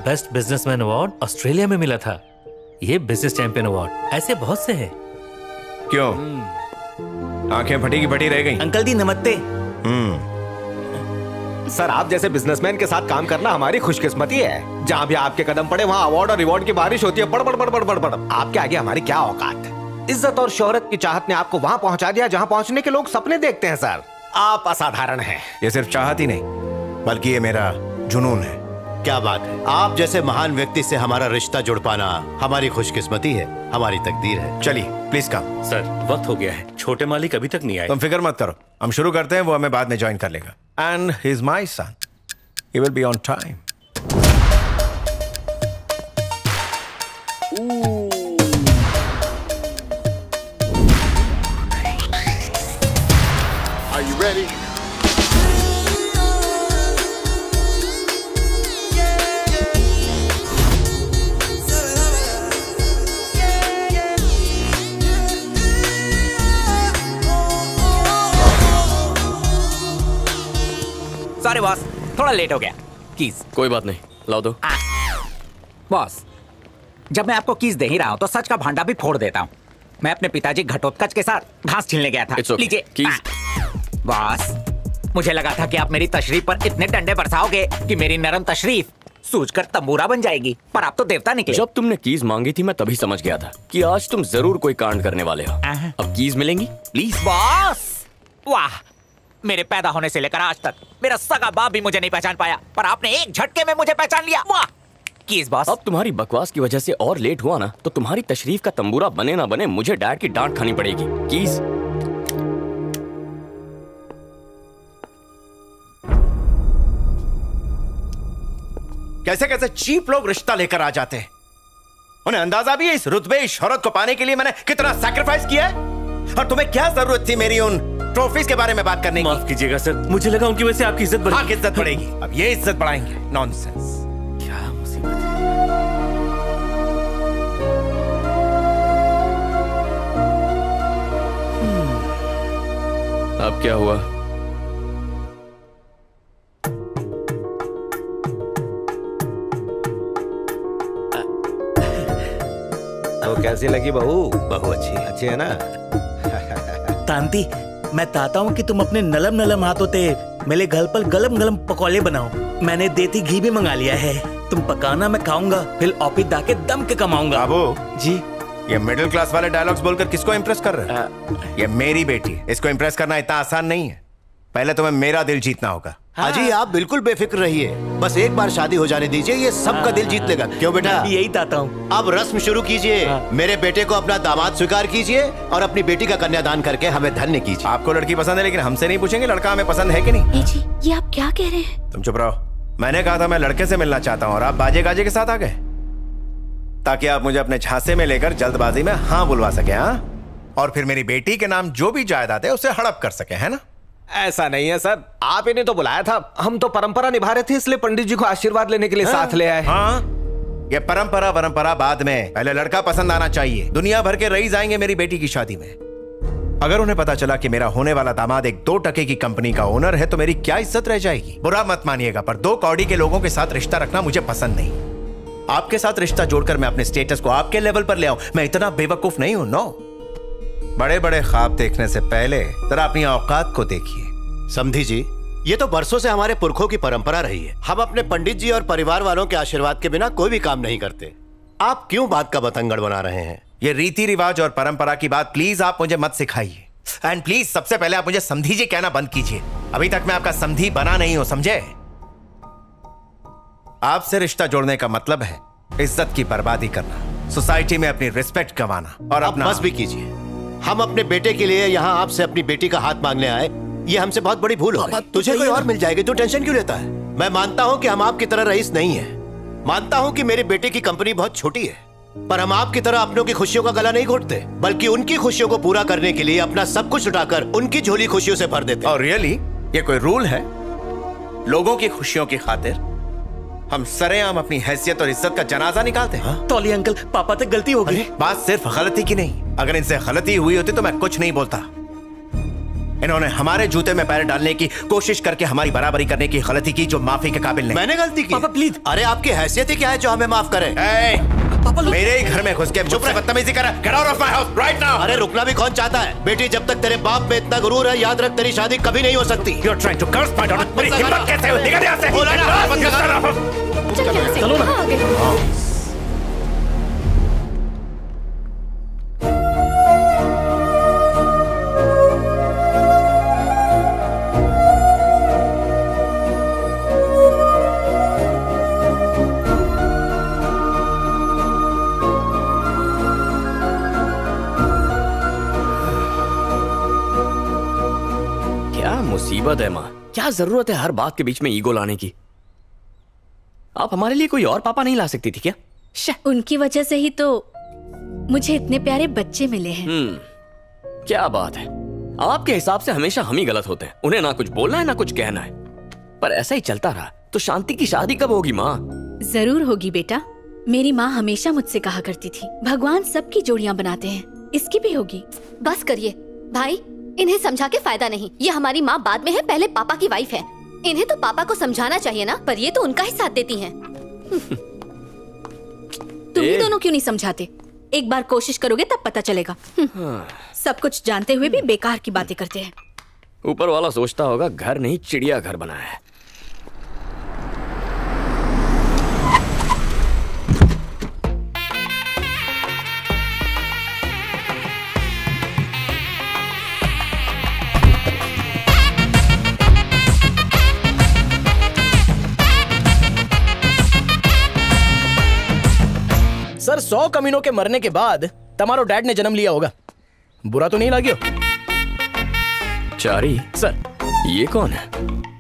Best businessman award Australia में मिला था। ये बिजनेस चैंपियन अवार्ड, ऐसे बहुत से हैं। क्यों आंखें फटी की फटी रह गई? अंकल जी नमस्ते। सर आप जैसे बिजनेसमैन के साथ काम करना हमारी खुशकिस्मती है। जहाँ भी आपके कदम पड़े वहाँ अवार्ड और रिवॉर्ड की बारिश होती है। बड़ बड़ बड़ बड़ बड़ बड़। आपके आगे हमारी क्या औकात। इज्जत और शोहरत की चाहत ने आपको वहाँ पहुँचा दिया जहाँ पहुँचने के लोग सपने देखते हैं। सर आप असाधारण हैं। ये सिर्फ चाहत ही नहीं बल्कि ये मेरा जुनून है। क्या बात है, आप जैसे महान व्यक्ति से हमारा रिश्ता जुड़ पाना हमारी खुशकिस्मती है, हमारी तकदीर है। चलिए प्लीज कम। सर वक्त हो गया है, छोटे मालिक अभी तक नहीं आए। तुम फिक्र मत करो, हम शुरू करते हैं, वो हमें बाद में ज्वाइन कर लेगा। And he is my son, he will be on time. Are you ready? Sorry boss, थोड़ा लेट हो गया। कीज। कोई बात नहीं, लाओ दो। बॉस, जब मैं आपको कीज दे ही रहा हूँ तो सच का भांडा भी फोड़ देता हूँ। मैं अपने पिताजी घटोत्कच के साथ घास छीलने गया था। okay. लीजिए कीज। बॉस, मुझे लगा था कि आप मेरी तशरीफ पर इतने डंडे बरसाओगे कि मेरी नरम तशरीफ सूझकर तंबूरा बन जाएगी, पर आप तो देवता निकले। जब तुमने कीज मांगी थी मैं तभी समझ गया था कि आज तुम जरूर कोई कांड करने वाले हो। अब कीज मिलेंगी प्लीज। बॉस, वाह, मेरे पैदा होने से लेकर आज तक मेरा सगा बाप भी मुझे नहीं पहचान पाया, पर आपने एक झटके में मुझे पहचान लिया। वाह, कीज बॉस। अब तुम्हारी बकवास की वजह से और लेट हुआ ना तो तुम्हारी तशरीफ का तंबूरा बने ना बने मुझे डैड की डांट खानी पड़ेगी। कीज। कैसे कैसे चीप लोग रिश्ता लेकर आ जाते हैं। उन्हें अंदाजा भी है इस रुतबे इस शोहरत को पाने के लिए मैंने कितना सैक्रिफाइस किया है। और तुम्हें क्या जरूरत थी मेरी उन ट्रॉफीज के बारे में बात करने की? माफ कीजिएगा सर, मुझे लगा उनकी वजह से आपकी इज्जत बढ़ेगी। हाँ, इज्जत बढ़ेगी। अब ये इज्जत बढ़ाएंगे? नॉनसेंस। क्या मुसीबत है। अब क्या हुआ? तो कैसी लगी बहू? बहू अच्छी है ना? तांती, मैं चाहता हूँ कि तुम अपने नलम नलम हाथों से मेरे घर पर गलम गलम पकौड़े बनाओ। मैंने देसी घी भी मंगा लिया है। तुम पकाना, मैं खाऊंगा, फिर ऑफिस जाके दम के कमाऊंगा। बाबू जी, ये मिडिल क्लास वाले डायलॉग्स बोलकर किसको इंप्रेस कर रहे हो? ये मेरी बेटी है, इसको इंप्रेस करना इतना आसान नहीं है। पहले तुम्हें मेरा दिल जीतना होगा। अजी आप बिल्कुल बेफिक्र रहिए, बस एक बार शादी हो जाने दीजिए, ये सबका दिल जीत लेगा। क्यों बेटा? यही चाहता हूँ। अब रस्म शुरू कीजिए। मेरे बेटे को अपना दामाद स्वीकार कीजिए और अपनी बेटी का कन्यादान करके हमें धन्य कीजिए। आपको लड़की पसंद है लेकिन हमसे नहीं पूछेंगे लड़का हमें पसंद है कि नहीं? जी, ये आप क्या कह रहे हैं? तुम चुप रहो। मैंने कहा था मैं लड़के से मिलना चाहता हूँ और आप बाजे गाजे के साथ आ गए ताकि आप मुझे अपने झांसे में लेकर जल्दबाजी में हाँ बुलवा सके। हाँ, और फिर मेरी बेटी के नाम जो भी जायदाद है उसे हड़प कर सके, है ना? ऐसा नहीं है सर, आप इन्हें तो बुलाया था, हम तो परंपरा निभा रहे थे, इसलिए पंडित जी को आशीर्वाद लेने के लिए साथ ले आए। हाँ, ये परंपरा बाद में, पहले लड़का पसंद आना चाहिए। दुनिया भर के रईस आएंगे मेरी बेटी की शादी में। अगर उन्हें पता चला कि मेरा होने वाला दामाद एक 2 टके की कंपनी का ओनर है तो मेरी क्या इज्जत रह जाएगी? बुरा मत मानिएगा, पर 2 कौड़ी के लोगों के साथ रिश्ता रखना मुझे पसंद नहीं। आपके साथ रिश्ता जोड़कर मैं अपने स्टेटस को आपके लेवल पर ले आऊं, मैं इतना बेवकूफ नहीं हूं। नो, बड़े बड़े ख्वाब देखने से पहले जरा अपनी औकात को देखिए। समझी जी, ये तो बरसों से हमारे पुरखों की परंपरा रही है। हम अपने पंडित जी और परिवार वालों के आशीर्वाद के बिना कोई भी काम नहीं करते। आप क्यों बात का बतंगड़ बना रहे हैं? ये रीति रिवाज और परंपरा की बात प्लीज आप मुझे मत सिखाइए। एंड प्लीज सबसे पहले आप मुझे समझीजिए कहना बंद कीजिए। अभी तक मैं आपका समधी बना नहीं हूं, समझे? आपसे रिश्ता जोड़ने का मतलब है इज्जत की बर्बादी करना, सोसाइटी में अपनी रिस्पेक्ट गंवाना और अपना। बस भी कीजिए। हम अपने बेटे के लिए यहाँ आपसे अपनी बेटी का हाथ मांगने आए, ये हमसे बहुत बड़ी भूल हो गई। तुझे कोई और मिल जाएगी, तू टेंशन क्यों लेता है? मैं मानता हूँ कि हम आपकी तरह रईस नहीं है, मानता हूँ कि मेरे बेटे की कंपनी बहुत छोटी है, पर हम आपकी तरह अपनों की खुशियों का गला नहीं घोटते, बल्कि उनकी खुशियों को पूरा करने के लिए अपना सब कुछ उठाकर उनकी झोली खुशियों से भर देते। और रियली ये कोई रूल है? लोगों की खुशियों की खातिर हम सरेआम अपनी हैसियत और इज्जत का जनाजा निकालते हैं। तौली अंकल, पापा से गलती हो गई। बात सिर्फ गलती की नहीं, अगर इनसे गलती हुई होती तो मैं कुछ नहीं बोलता। इन्होंने हमारे जूते में पैर डालने की कोशिश करके हमारी बराबरी करने की गलती की जो माफी के काबिल नहीं। मैंने गलती की? पापा प्लीज। अरे आपकी हैसियत ही क्या है जो हमें माफ करे? मेरे ही घर में घुस के मुझसे बदतमीजी कर। Get out of my house right now! अरे रुकना भी कौन चाहता है? बेटी जब तक तेरे बाप में इतना गुरूर है, याद रख तेरी शादी कभी नहीं हो सकती। You're trying to curse my daughter. मेरी हिम्मत कैसे हुई? निकल यहाँ से। बोला ना, चलो ना। मुसीबत है माँ, क्या जरूरत है हर बात के बीच में ईगो लाने की? आप हमारे लिए कोई और पापा नहीं ला सकती थी क्या? उनकी वजह से ही तो मुझे इतने प्यारे बच्चे मिले हैं। क्या बात है, आपके हिसाब से हमेशा हम ही गलत होते हैं। उन्हें ना कुछ बोलना है ना कुछ कहना है। पर ऐसा ही चलता रहा तो शांति की शादी कब होगी माँ? जरूर होगी बेटा। मेरी माँ हमेशा मुझसे कहा करती थी, भगवान सबकी जोड़ियाँ बनाते हैं, इसकी भी होगी। बस करिए भाई, इन्हें समझा के फायदा नहीं। ये हमारी माँ बाद में है, पहले पापा की वाइफ है। इन्हें तो पापा को समझाना चाहिए ना, पर ये तो उनका ही साथ देती हैं। तुम ही दोनों क्यों नहीं समझाते? एक बार कोशिश करोगे तब पता चलेगा। सब कुछ जानते हुए भी बेकार की बातें करते हैं। ऊपर वाला सोचता होगा घर नहीं चिड़िया घर बनाया है। सर 100 कमीनों के मरने के बाद तुम्हारो डैड ने जन्म लिया होगा। बुरा तो नहीं लगियो? चारी सर, ये कौन है?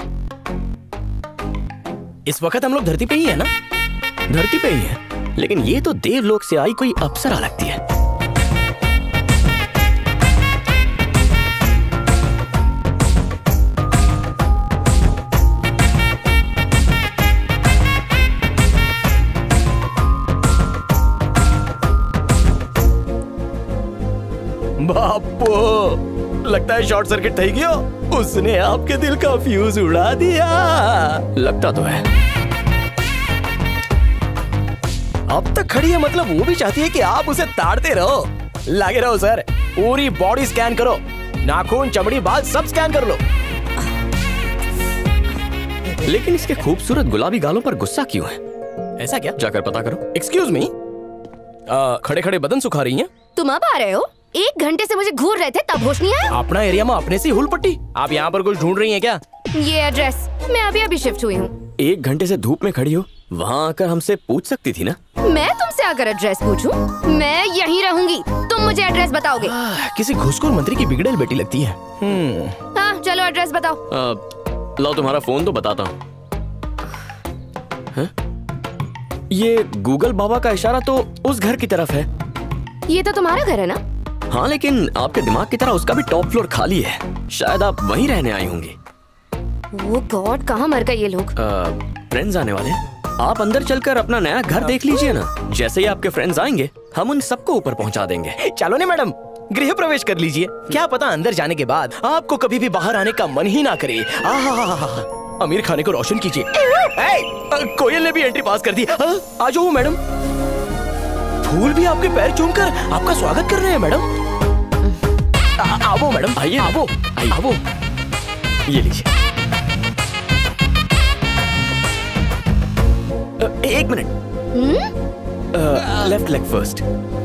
इस वक्त हम लोग धरती पे ही है ना? धरती पे ही है, लेकिन ये तो देवलोक से आई कोई अप्सरा लगती है। बापो, लगता है शॉर्ट सर्किट थई गयो। उसने आपके दिल का फ्यूज उड़ा दिया। लगता तो है। अब तक खड़ी है, मतलब वो भी चाहती है कि आप उसे ताड़ते रहो। लगे रहो सर, पूरी बॉडी स्कैन करो, नाखून, चमड़ी, बाल सब स्कैन कर लो। लेकिन इसके खूबसूरत गुलाबी गालों पर गुस्सा क्यों है? ऐसा क्या? जाकर पता करो। एक्सक्यूज मी, खड़े खड़े बदन सुखा रही हैं? तुम अब आ रहे हो? 1 घंटे से मुझे घूर रहे थे, तब होश नहीं आया? अपना एरिया में अपने से हुल पट्टी। आप यहाँ पर कुछ ढूंढ रही हैं क्या? ये एड्रेस, मैं अभी शिफ्ट हुई हूँ। 1 घंटे से धूप में खड़ी हो, वहाँ आकर हमसे पूछ सकती थी ना? मैं तुमसे आकर एड्रेस पूछूं? मैं यहीं रहूंगी, तुम मुझे एड्रेस बताओगे? किसी घुसखोर मंत्री की बिगड़ेल बेटी लगती है। हाँ चलो एड्रेस बताओ। लाओ तुम्हारा फोन तो बताता हूँ। ये गूगल बाबा का इशारा तो उस घर की तरफ है। ये तो तुम्हारा घर है ना? हाँ, लेकिन आपके दिमाग की तरह उसका भी टॉप फ्लोर खाली है। शायद आप वहीं रहने आई होंगी। ओह गॉड, कहाँ मर गए ये लोग? फ्रेंड्स आने वाले हैं। आप अंदर चलकर अपना नया घर देख लीजिए ना। जैसे ही आपके फ्रेंड्स आएंगे हम उन सबको ऊपर पहुंचा देंगे। चलो ने मैडम, गृह प्रवेश कर लीजिए। क्या पता अंदर जाने के बाद आपको कभी भी बाहर आने का मन ही ना करे। अमीर खाने को रोशन कीजिए। कोयल ने भी एंट्री पास कर दी। आ जाओ मैडम। फूल भी आपके पैर चूमकर आपका स्वागत कर रहे हैं मैडम। आओ मैडम, आइए, आओ आओ। ये लीजिए। 1 minute. Left leg first.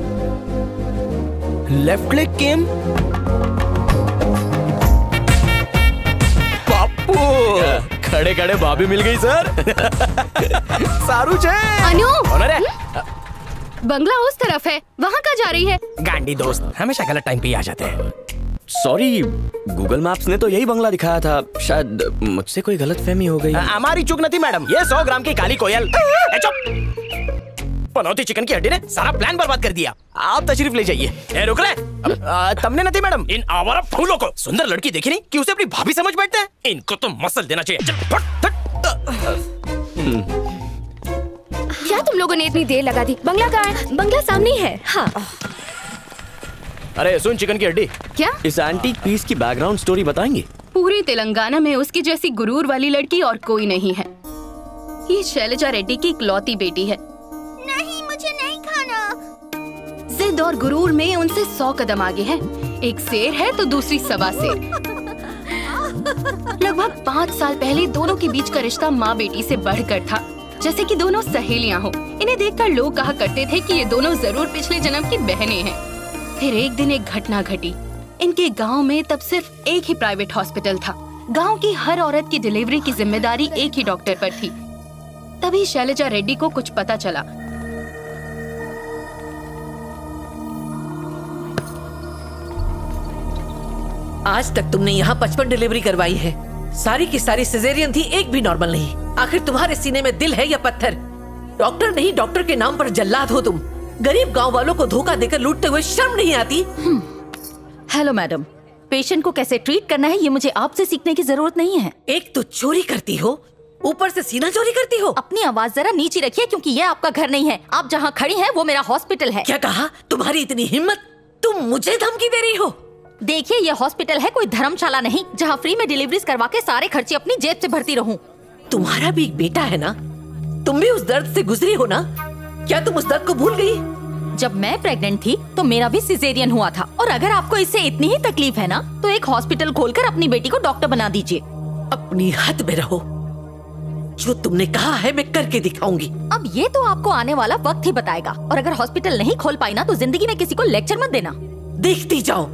Left leg came. बापू, खड़े खड़े भाभी मिल गई सर। सारू छे। अनु, बंगला उस तरफ है, वहाँ का जा रही है? गांडी दोस्त हमेशा गलत टाइम पे ही आ जाते हैं। सॉरी, गूगल मैप्स ने तो यही बंगला दिखाया था। शायद मुझसे कोई गलतफहमी हो गई। हमारी चूक नहीं मैडम, ये 100 ग्राम की काली कोयल। पनौती चिकन की हड्डी ने सारा प्लान बर्बाद कर दिया। आप तशरीफ ले जाइए। रुक रहे तुमने नहीं मैडम, इन आवारा फूलों को सुंदर लड़की देखी नहीं कि उसे अपनी भाभी समझ बैठते हैं। इनको तो मसल देना चाहिए। क्या तुम लोगों ने इतनी देर लगा दी? बंगला कहाँ है? बंगला सामने ही है। हाँ। अरे सुन चिकन की हड्डी, क्या? इस एंटीक पीस की बैकग्राउंड स्टोरी बताएंगे? पूरे तेलंगाना में उसकी जैसी गुरूर वाली लड़की और कोई नहीं है। ये शैलजा रेड्डी की इकलौती बेटी है। नहीं, मुझे नहीं खाना। जिद और गुरूर में उनसे 100 कदम आगे है। एक शेर है तो दूसरी सवा शेर। लगभग 5 साल पहले दोनों के बीच का रिश्ता माँ बेटी से बढ़कर था, जैसे कि दोनों सहेलियां हो। इन्हें देखकर लोग कहा करते थे कि ये दोनों जरूर पिछले जन्म की बहनें हैं। फिर एक दिन एक घटना घटी। इनके गांव में तब सिर्फ एक ही प्राइवेट हॉस्पिटल था। गांव की हर औरत की डिलीवरी की जिम्मेदारी एक ही डॉक्टर पर थी। तभी शैलजा रेड्डी को कुछ पता चला। आज तक तुमने यहाँ 55 डिलीवरी करवाई है। सारी की सारी सिजेरियन थी, एक भी नॉर्मल नहीं। आखिर तुम्हारे सीने में दिल है या पत्थर? डॉक्टर नहीं, डॉक्टर के नाम पर जल्लाद हो तुम। गरीब गांव वालों को धोखा देकर लूटते हुए शर्म नहीं आती? हेलो मैडम, पेशेंट को कैसे ट्रीट करना है ये मुझे आपसे सीखने की जरूरत नहीं है। एक तो चोरी करती हो, ऊपर से सीना चोरी करती हो। अपनी आवाज जरा नीचे रखिए, क्योंकि ये आपका घर नहीं है। आप जहाँ खड़ी हैं वो मेरा हॉस्पिटल है। क्या कहा? तुम्हारी इतनी हिम्मत? तुम मुझे धमकी दे रही हो? देखिए, ये हॉस्पिटल है, कोई धर्मशाला नहीं जहाँ फ्री में डिलीवरीज करवा के सारे खर्चे अपनी जेब से भरती रहूं। तुम्हारा भी एक बेटा है ना, तुम भी उस दर्द से गुजरी हो ना? क्या तुम उस दर्द को भूल गई? जब मैं प्रेग्नेंट थी तो मेरा भी सिजेरियन हुआ था। और अगर आपको इससे इतनी ही तकलीफ है ना, तो एक हॉस्पिटल खोलकर अपनी बेटी को डॉक्टर बना दीजिए। अपनी हद में रहो। जो तुमने कहा है मैं करके दिखाऊंगी। अब ये तो आपको आने वाला वक्त ही बताएगा। और अगर हॉस्पिटल नहीं खोल पाई ना, तो जिंदगी में किसी को लेक्चर मत देना। देखती जाओ।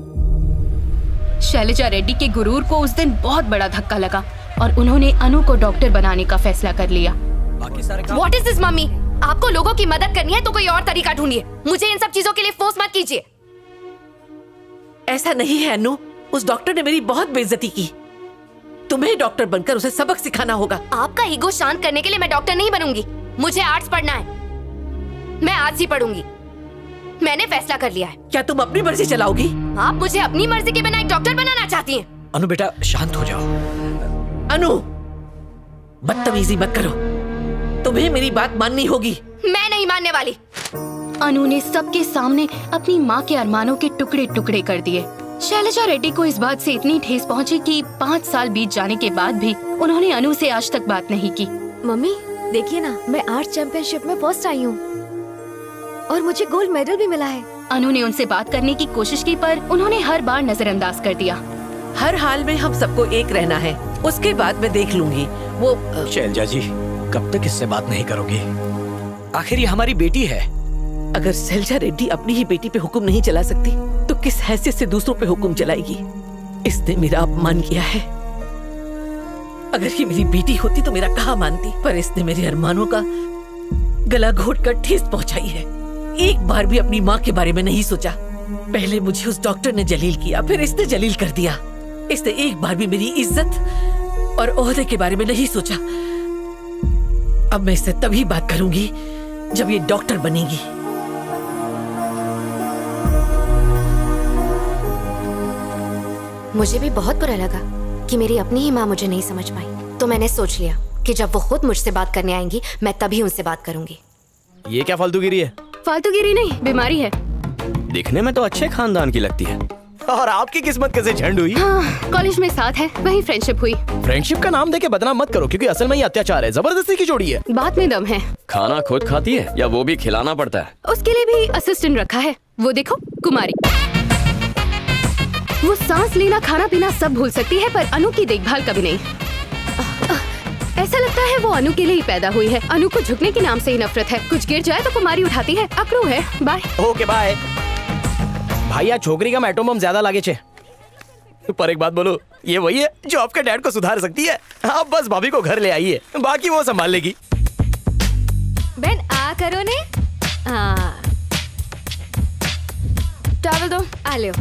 शैलजा रेड्डी के गुरूर को उस दिन बहुत बड़ा धक्का लगा और उन्होंने अनु को डॉक्टर बनाने का फैसला कर लिया। What is this, mummy? आपको लोगों की मदद करनी है तो कोई और तरीका ढूंढिए। मुझे इन सब चीजों के लिए फोर्स मत कीजिए। ऐसा नहीं है अनु, उस डॉक्टर ने मेरी बहुत बेइज्जती की। तुम्हें डॉक्टर बनकर उसे सबक सिखाना होगा। आपका ईगो शांत करने के लिए मैं डॉक्टर नहीं बनूंगी। मुझे आर्ट्स पढ़ना है, मैं आर्ट्स ही पढ़ूंगी। मैंने फैसला कर लिया है। क्या तुम अपनी मर्जी चलाओगी? आप मुझे अपनी मर्जी के बिना एक डॉक्टर बनाना चाहती हैं? अनु बेटा शांत हो जाओ। अनु, बदतमीजी मत करो, तुम्हें मेरी बात माननी होगी। मैं नहीं मानने वाली। अनु ने सबके सामने अपनी माँ के अरमानों के टुकड़े टुकड़े कर दिए। शैलजा रेड्डी को इस बात से इतनी ठेस पहुंची कि 5 साल बीत जाने के बाद भी उन्होंने अनु से आज तक बात नहीं की। मम्मी देखिए ना, मैं आर्ट चैंपियनशिप में फर्स्ट आई हूँ और मुझे गोल्ड मेडल भी मिला है। अनु ने उनसे बात करने की कोशिश की, पर उन्होंने हर बार नजरअंदाज कर दिया। हर हाल में हम सबको एक रहना है, उसके बाद मैं देख लूंगी। वो शैलजा जी, कब तक इससे बात नहीं करोगी? आखिर ये हमारी बेटी है। अगर शैलजा रेड्डी अपनी ही बेटी पे हुक्म नहीं चला सकती तो किस हैसियत से दूसरों पे हुक्म चलाएगी? इसने मेरा अपमान किया है। अगर ये मेरी बेटी होती तो मेरा कहा मानती, पर इसने मेरे अरमानों का गला घोट कर ठेस पहुंचाई है। एक बार भी अपनी माँ के बारे में नहीं सोचा। पहले मुझे उस डॉक्टर ने जलील किया, फिर इसने जलील कर दिया। इसने एक बार भी मेरी इज्जत और ओहदे के बारे में नहीं सोचा। अब मैं इससे तभी बात करूंगी जब ये डॉक्टर बनेगी। मुझे भी बहुत बुरा लगा कि मेरी अपनी ही माँ मुझे नहीं समझ पाई। तो मैंने सोच लिया कि जब वो खुद मुझसे बात करने आएंगी, मैं तभी उनसे बात करूंगी। ये क्या फालतूगिरी है? फालतूगिरी नहीं, बीमारी है। दिखने में तो अच्छे खानदान की लगती है। और आपकी किस्मत कैसे झंड हुई? हाँ, कॉलेज में साथ है, वही फ्रेंडशिप हुई। फ्रेंडशिप का नाम देके बदनाम मत करो, क्योंकि असल में ये अत्याचार है, जबरदस्ती की जोड़ी है। बात में दम है। खाना खुद खाती है या वो भी खिलाना पड़ता है? उसके लिए भी असिस्टेंट रखा है। वो देखो, कुमारी। वो सांस लेना, खाना पीना सब भूल सकती है, पर अनु की देखभाल कभी नहीं। ऐसा लगता है वो अनु के लिए ही पैदा हुई है। अनु को झुकने के नाम से ही नफरत है। कुछ गिर जाए तो कुमारी उठाती है। अकड़ू है। बाय। Okay bye. भैया छोकरी का एटम बम ज्यादा लागे छे। पर एक बात बोलो, ये वही है जो आपके डैड को सुधार सकती है। आप बस भाभी को घर ले आइए, बाकी वो संभाल लेगी। बहन आ करो ने। टॉवल दो। आ लो।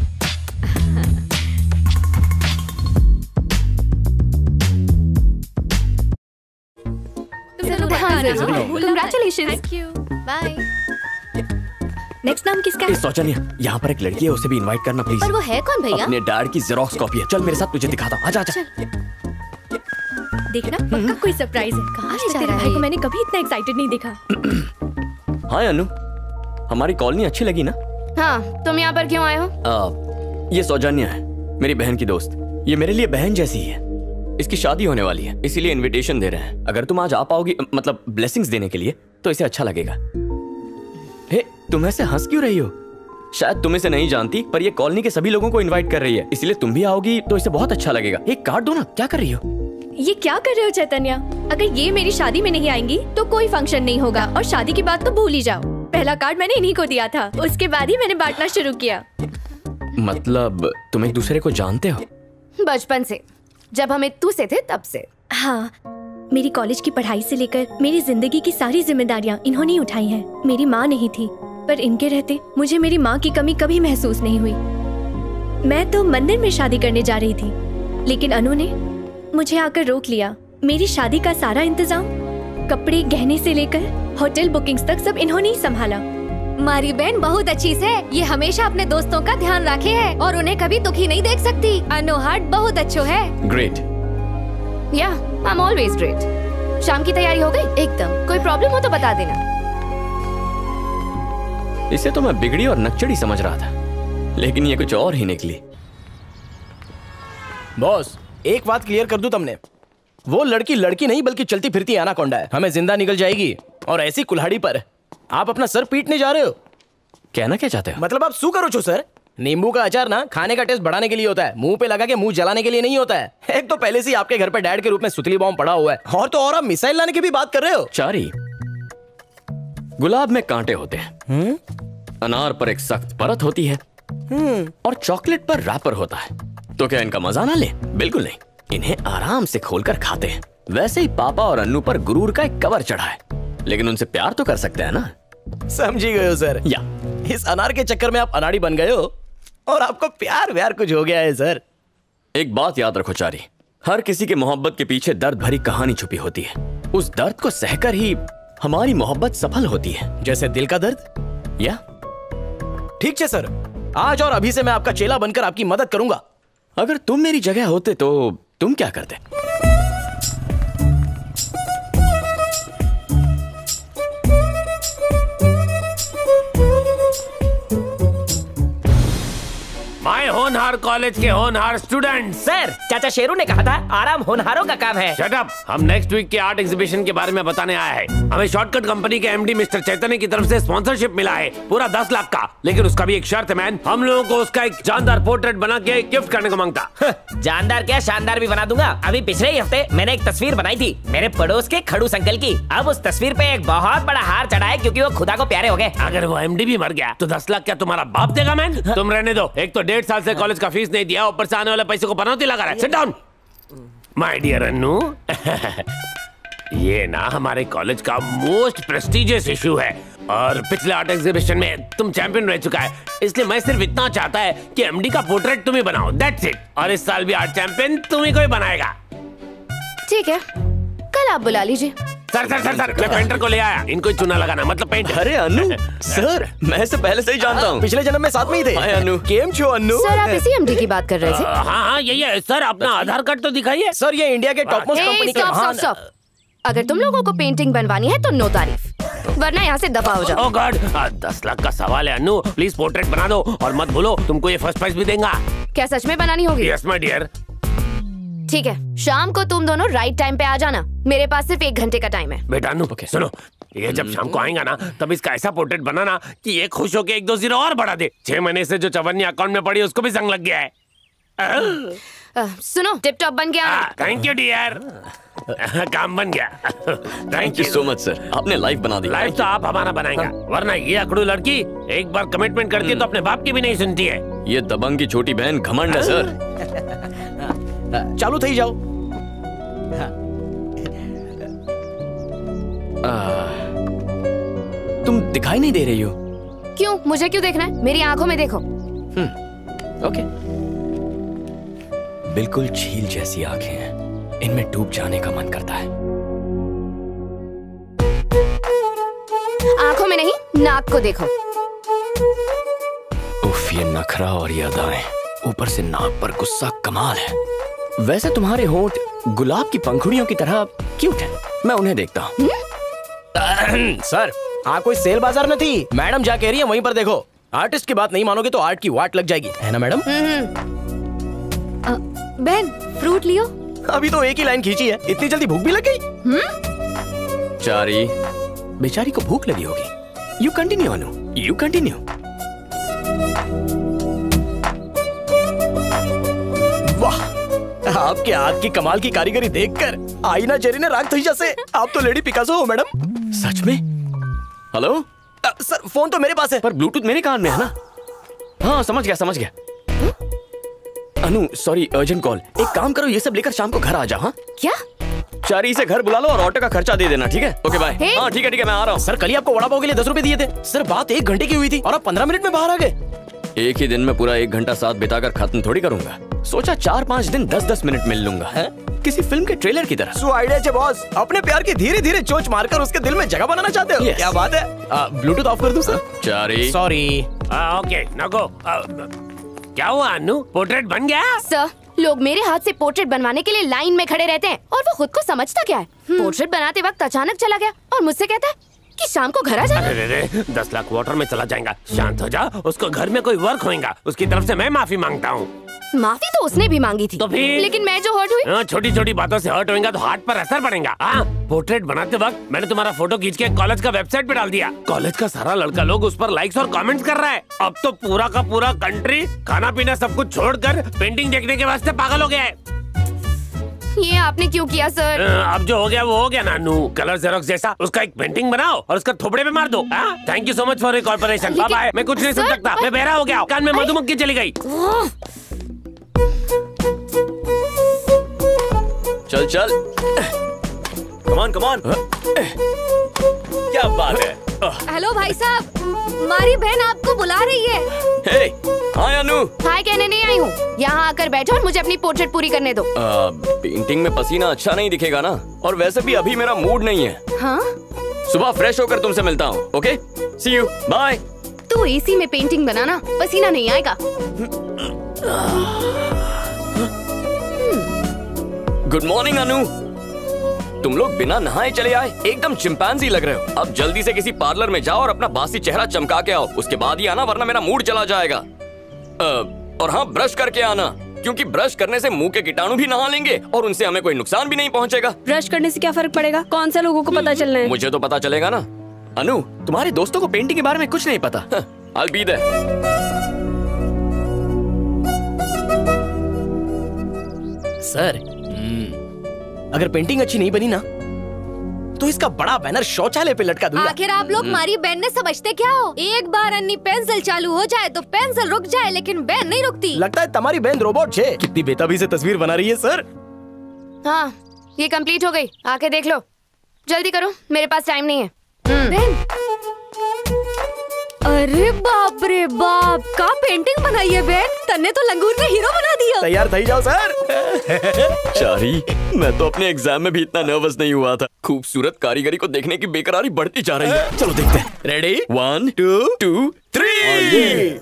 Congratulations. Thank you. Bye. Next नाम किसका है? शौचालय, यहाँ पर एक लड़की है, उसे भी इनवाइट करना प्लीज। पर वो है कौन भैया? अपने डैड की जेरोक्स कॉपी है। चल मेरे साथ, तुझे दिखाता हूँ। आजा आजा। देखना, पक्का कोई सरप्राइज है। कहाँ आज ले जा तेरे रहा भाई है? को मैंने कभी इतना एक्साइटेड नहीं देखा। हाँ अनु, हमारी कॉलोनी अच्छी लगी ना? हाँ, तुम यहाँ पर क्यों आए हो? ये सौजन्या है, मेरी बहन की दोस्त। ये मेरे लिए बहन जैसी ही है। इसकी शादी होने वाली है, इसीलिए इनविटेशन दे रहे हैं। अगर तुम आज आ पाओगी, मतलब ब्लेसिंग्स देने के लिए, तो इसे अच्छा लगेगा। हे, तुम ऐसे हंस क्यों रही हो? शायद तुम इसे नहीं जानती, पर ये कॉलोनी के सभी लोगों को इनवाइट कर रही है, इसलिए तुम भी आओगी तो इसे बहुत अच्छा लगेगा। एक कार्ड दो ना। क्या कर रही हो? ये क्या कर रहे हो चैतन्या? अगर ये मेरी शादी में नहीं आएंगी तो कोई फंक्शन नहीं होगा, और शादी की बात तो भूल ही जाओ। पहला कार्ड मैंने इन्हीं को दिया था, उसके बाद ही मैंने बांटना शुरू किया। मतलब तुम एक दूसरे को जानते हो? बचपन से, जब हम तू से थे तब से। हाँ, मेरी कॉलेज की पढ़ाई से लेकर मेरी जिंदगी की सारी जिम्मेदारियाँ इन्होंने उठाई हैं। मेरी माँ नहीं थी, पर इनके रहते मुझे मेरी माँ की कमी कभी महसूस नहीं हुई। मैं तो मंदिर में शादी करने जा रही थी, लेकिन अनु ने मुझे आकर रोक लिया। मेरी शादी का सारा इंतजाम, कपड़े गहने से लेकर होटल बुकिंग्स तक सब इन्होंने ही संभाला। मारी बहन बहुत अच्छी है, ये हमेशा अपने दोस्तों का ध्यान रखे है और उन्हें कभी दुखी नहीं देख सकती। अनु हार्ट बहुत अच्छो है। ग्रेट। या, आई एम ऑलवेज ग्रेट। शाम की तैयारी हो गई? एकदम। कोई प्रॉब्लम हो तो बता देना। इसे तो मैं बिगड़ी और नकचड़ी समझ रहा था, लेकिन ये कुछ और ही निकली। बॉस, एक बात क्लियर कर दूं तुमने, वो लड़की लड़की नहीं बल्कि चलती फिरती एनाकोंडा है। हमें जिंदा निकल जाएगी, और ऐसी कुल्हाड़ी पर आप अपना सर पीटने जा रहे हो। कहना क्या चाहते हो? मतलब आप सू करो छो सर। नींबू का अचार ना खाने का टेस्ट बढ़ाने के लिए होता है, मुंह पे लगा के मुंह जलाने के लिए नहीं होता है। एक तो पहले से ही आपके घर पे डैड के रूप में सुतली बॉम्ब पड़ा हुआ है, और तो और आप मिसाइल लाने की भी बात कर रहे हो। चारी, गुलाब में कांटे होते हैं, अनार पर एक सख्त परत होती है, और चॉकलेट पर रैपर होता है। तो क्या इनका मजा ना ले? बिल्कुल नहीं, इन्हें आराम से खोलकर खाते हैं। वैसे ही पापा और अन्नू पर गुरूर का एक कवर चढ़ा है, लेकिन उनसे प्यार तो कर सकते हैं ना। समझी गए हो सर? या इस अनार के चक्कर में आप अनाड़ी बन गए हो, और आपको प्यार व्यार कुछ हो गया है सर। एक बात याद रखो चारी, हर किसी के मोहब्बत के पीछे दर्द भरी कहानी छुपी होती है। उस दर्द को सहकर ही हमारी मोहब्बत सफल होती है। जैसे दिल का दर्द? या ठीक है सर, आज और अभी से मैं आपका चेला बनकर आपकी मदद करूंगा। अगर तुम मेरी जगह होते तो तुम क्या करते? माय होनहार कॉलेज के होनहार स्टूडेंट। सर, चाचा शेरू ने कहा था आराम होनहारों का काम है। Shut up. हम नेक्स्ट वीक के आर्ट एग्जीबिशन के बारे में बताने आया है। हमें शॉर्टकट कंपनी के एमडी मिस्टर चैतन्य की तरफ से स्पॉन्सरशिप मिला है, पूरा 10 लाख का। लेकिन उसका भी एक शर्त है मैन, हम लोगों को उसका एक जानदार पोर्ट्रेट बना के गिफ्ट करने को मांगता। जानदार क्या, शानदार भी बना दूंगा। अभी पिछले ही हफ्ते मैंने एक तस्वीर बनाई थी मेरे पड़ोस के खड़ूस अंकल की। अब उस तस्वीर पे एक बहुत बड़ा हार चढ़ा है, क्योंकि वो खुदा को प्यारे हो गए। अगर वो एमडी भी मर गया तो 10 लाख क्या तुम्हारा बाप देगा मैन? तुम रहने दो, एक तो 1.5 साल से कॉलेज का फीस नहीं दिया, ऊपर से आने वाले पैसे को पनौती लगा रहा है। Sit down my dear Annu. ये ना हमारे कॉलेज का मोस्ट प्रेस्टिजियस इशू है, और पिछले आर्ट एग्जीबिशन में तुम चैंपियन रह चुका है, इसलिए मैं सिर्फ इतना चाहता है कि एमडी का पोर्ट्रेट तुम ही बनाओ, दैट्स इट। और इस साल भी आर्ट चैंपियन तुम ही कोई बनाएगा। ठीक है, कल आप बुला लीजिए। सर सर सर सर, मैं पेंटर को ले आया, इनको चुना लगाना, मतलब पेंट। अरे अन्नू सर, मैं इसे पहले से ही जानता हूँ, पिछले जन्म में साथ में ही थे। हाय अन्नू। केम छो अन्नू? सर, आप इसी एमडी की बात कर रहे थे? हाँ हाँ यही है सर, अपना आधार कार्ड तो दिखाइए। सर, ये इंडिया के टॉप मोस्ट कंपनी के महान। स्टॉप। अगर तुम लोगों को पेंटिंग बनवानी है तो नो तारीफ, वरना यहाँ से दफा हो जाओ। ओह गॉड, 10 लाख का सवाल है अन्नू, प्लीज पोर्ट्रेट बना दो, और मत भूलो तुमको ये फर्स्ट प्राइज भी देगा। क्या सच में बनानी होगी? Yes my dear. ठीक है, शाम को तुम दोनों राइट टाइम पे आ जाना। मेरे पास सिर्फ 1 घंटे का टाइम है। बेटा अन्नू सुनो, ये जब शाम को आएगा ना, तब इसका ऐसा पोर्ट्रेट बनाना कि ये खुश होके 1-2 जीरो और बढ़ा दे। 6 महीने से जो चवन्नी अकाउंट में पड़ी उसको भी संग लग गया है। सुनो, टिप टॉप बन गया। थैंक यू डियर, काम बन गया। Thank you so much sir, आपने लाइफ बना दी। लाइफ तो आप हमारा बनाएंगे, वरना ये अकड़ू लड़की एक बार कमिटमेंट करती है तो अपने बाप की भी नहीं सुनती है। ये दबंग की छोटी बहन घमंड है सर। चालू थई जाओ। तुम दिखाई नहीं दे रही हो। क्यों? मुझे क्यों देखना है? मेरी आंखों में देखो। ओके। बिल्कुल झील जैसी आंखें हैं, इनमें डूब जाने का मन करता है। आंखों में नहीं, नाक को देखो। उफ, ये नखरा और ये अदाएं, ऊपर से नाक पर गुस्सा, कमाल है। वैसे तुम्हारे होंठ गुलाब की पंखुड़ियों की तरह क्यूट है, मैं उन्हें देखता हूँ। सर, आप कोई सेल बाजार में थी, मैडम जा कह रही है वहीं पर देखो। आर्टिस्ट की बात नहीं मानोगे तो आर्ट की वाट लग जाएगी, है ना मैडम? बहन फ्रूट लियो। अभी तो एक ही लाइन खींची है, इतनी जल्दी भूख भी लग गई? चारी, बेचारी को भूख लगी होगी। You continue Anu, you continue. वाह, आपके हाथ की कमाल की कारीगरी देखकर आईना जेरी ने राग थी जैसे। आप तो लेडी पिकासो हो मैडम। सच में? हेलो सर, फोन तो मेरे पास है पर ब्लूटूथ मेरे कान में है ना। हाँ समझ गया समझ गया। Anu sorry, urgent call. एक काम करो, ये सब लेकर शाम को घर आ जाओ। हाँ क्या? चारी से घर बुला लो और ऑटो का खर्चा दे देना, ठीक है? Okay bye. हाँ ठीक है मैं आ रहा हूँ। सर कल ही आपको वड़ा पाव के लिए 10 रुपए दिए थे सर। बात 1 घंटे की हुई थी और आप 15 मिनट में बाहर आ गए। एक ही दिन में पूरा 1 घंटा साथ बिताकर खत्म थोड़ी करूंगा। सोचा 4-5 दिन 10-10 मिनट मिल लूंगा, है? किसी फिल्म के ट्रेलर की तरह। सो आइडिया है बॉस, अपने प्यार की धीरे धीरे चोंच मारकर उसके दिल में जगह बनाना चाहते हो। क्या बात है। ब्लूटूथ ऑफ कर दूं सर? चारी सॉरी। ओके नको। क्या हुआ अनु, पोर्ट्रेट बन गया? सर, लोग मेरे हाथ से पोर्ट्रेट बनवाने के लिए लाइन में खड़े रहते हैं और वो खुद को समझता क्या है। पोर्ट्रेट बनाते वक्त अचानक चला गया और मुझसे कहता है कि शाम को घर आ जाना। अरे 10 लाख वाटर में चला जाएगा। शांत हो जा, उसको घर में कोई वर्क होगा, उसकी तरफ से मैं माफी मांगता हूँ। माफी तो उसने भी मांगी थी। तो फिर? लेकिन मैं जो हर्ट हुई। छोटी छोटी बातों से हर्ट होगा तो हार्ट पर असर पड़ेगा। पोर्ट्रेट बनाते वक्त मैंने तुम्हारा फोटो खींच के कॉलेज का वेबसाइट पे डाल दिया। कॉलेज का सारा लड़का लोग उस पर लाइक्स और कमेंट्स कर रहा है। अब तो पूरा का पूरा कंट्री खाना पीना सब कुछ छोड़कर पेंटिंग देखने के वास्ते पागल हो गया है। ये आपने क्यों किया सर? अब जो हो गया वो हो गया नानू। कलर जेरोक्स जैसा उसका एक पेंटिंग बनाओ और उसका थोपड़े पे मार दो। Thank you so much for your corporation. Bye bye. मैं कुछ नहीं सुन सकता, मैं बहरा हो गया। कान में मधुमक्खी चली गई। चल चल, कमान कमान। क्या बात है? हेलो भाई साहब, हमारी बहन आपको बुला रही है। हे, हाय अनु। हाय कहने नहीं आई हूँ, यहाँ आकर बैठो और मुझे अपनी पोर्ट्रेट पूरी करने दो। पेंटिंग में पसीना अच्छा नहीं दिखेगा ना, और वैसे भी अभी मेरा मूड नहीं है। हाँ? सुबह फ्रेश होकर तुमसे मिलता हूँ। Okay, see you, bye. तू एसी में पेंटिंग बनाना, पसीना नहीं आएगा। Good morning Anu. तुम लोग बिना नहाए चले आए, एकदम चिंपैंजी लग रहे हो। अब जल्दी से किसी पार्लर में जाओ और अपना बासी चेहरा चमका के आओ, उसके बाद ही आना वरना मेरा मूड चला जाएगा। और हाँ, ब्रश करके आना, क्योंकि ब्रश करने से मुंह के कीटाणु भी नहा लेंगे और उनसे हमें कोई नुकसान भी नहीं पहुंचेगा। ब्रश करने से क्या फर्क पड़ेगा? कौन सा लोगों को पता चलना है? मुझे तो पता चलेगा ना। अनु, तुम्हारे दोस्तों को पेंटिंग के बारे में कुछ नहीं पता। I'll be there। सर, अगर पेंटिंग अच्छी नहीं बनी ना तो इसका बड़ा बैनर शौचालय पे लटका दूंगा। आखिर आप लोग हमारी बहन ने समझते क्या हो? एक बार अन्नी पेंसिल चालू हो जाए तो पेंसिल रुक जाए, लेकिन बहन नहीं रुकती। लगता है तुम्हारी बहन रोबोट है। कितनी बेताबी से तस्वीर बना रही है सर। हाँ, ये कंप्लीट हो गई, आके देख लो। जल्दी करो, मेरे पास टाइम नहीं है। बहन, अरे बाप रे बाप, का पेंटिंग बनाई है बहन। तन्ने तो लंगूर ने हीरो बना दिया। तैयार थई जाओ सर। चारी, मैं तो अपने एग्जाम में भी इतना नर्वस नहीं हुआ था। खूबसूरत कारीगरी को देखने की बेकरारी बढ़ती जा रही है। चलो देखते हैं। रेडी? 1 2 3।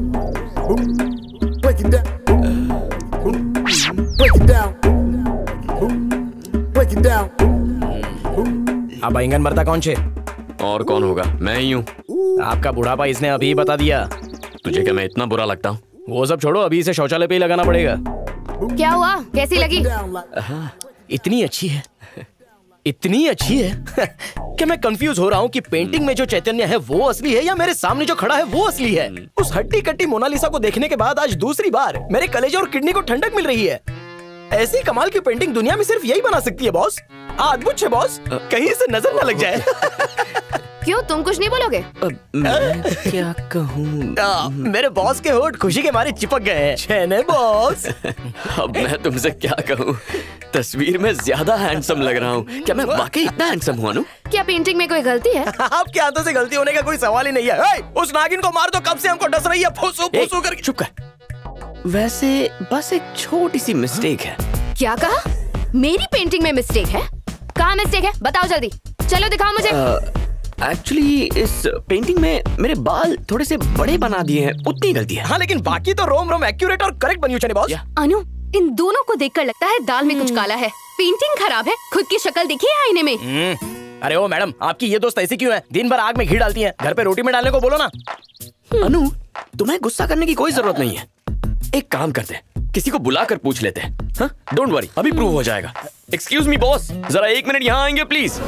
अब आइंगन मरता कौन छे? और कौन होगा? मैं ही हूँ। आपका बुढ़ापा इसने अभी बता दिया। तुझे क्या मैं इतना बुरा लगता हूँ? वो सब छोड़ो, अभी इसे शौचालय पे ही लगाना पड़ेगा। क्या हुआ? कैसी लगी? इतनी अच्छी है, इतनी अच्छी है कि मैं कंफ्यूज हो रहा हूँ कि पेंटिंग में जो चैतन्य है वो असली है या मेरे सामने जो खड़ा है वो असली है। उस हट्टी कट्टी मोनालिसा को देखने के बाद आज दूसरी बार मेरे कलेजे और किडनी को ठंडक मिल रही है। ऐसी कमाल की पेंटिंग दुनिया में सिर्फ यही बना सकती है बॉस। अद्भुत है बॉस, कहीं से नजर न लग जाए। क्यों, तुम कुछ नहीं बोलोगे? मैं क्या कहूँ? मेरे बॉस के होठ खुशी के मारे चिपक गए हैं बॉस। अब मैं तुमसे क्या कहूँ? तस्वीर में ज्यादा हैंडसम लग रहा हूँ। क्या मैं वाकई इतना हैंडसम हुआ? क्या पेंटिंग में कोई गलती है? आपके हाथों से गलती होने का कोई सवाल ही नहीं है। उस नागिन को मार दो, कब से हमको डस रही है। फूसू फूसू करके। चुप कर। वैसे बस एक छोटी सी मिस्टेक है। क्या कहा? मेरी पेंटिंग में मिस्टेक है? कहाँ मिस्टेक है? बताओ जल्दी। चलो दिखाओ मुझे। एक्चुअली इस पेंटिंग में मेरे बाल थोड़े से बड़े बना दिए हैं, उतनी गलती है। हाँ, लेकिन बाकी तो रोम रोम एक्यूरेट और करेक्ट बनी हुई है बॉस। अनु, इन दोनों को देखकर लगता है दाल में कुछ काला है। पेंटिंग खराब है, खुद की शक्ल देखिए आईने में। अरे ओ मैडम, आपकी ये दोस्त ऐसी क्यों है? दिन भर आग में घी डालती है, घर पे रोटी में डालने को बोलो ना। अनु, तुम्हें गुस्सा करने की कोई जरूरत नहीं है। एक काम करते हैं, किसी को बुलाकर पूछ लेते हैं। हाँ, डोंट वरी, अभी प्रूव हो जाएगा। एक्सक्यूज मी बॉस, जरा 1 मिनट यहाँ आएंगे प्लीज।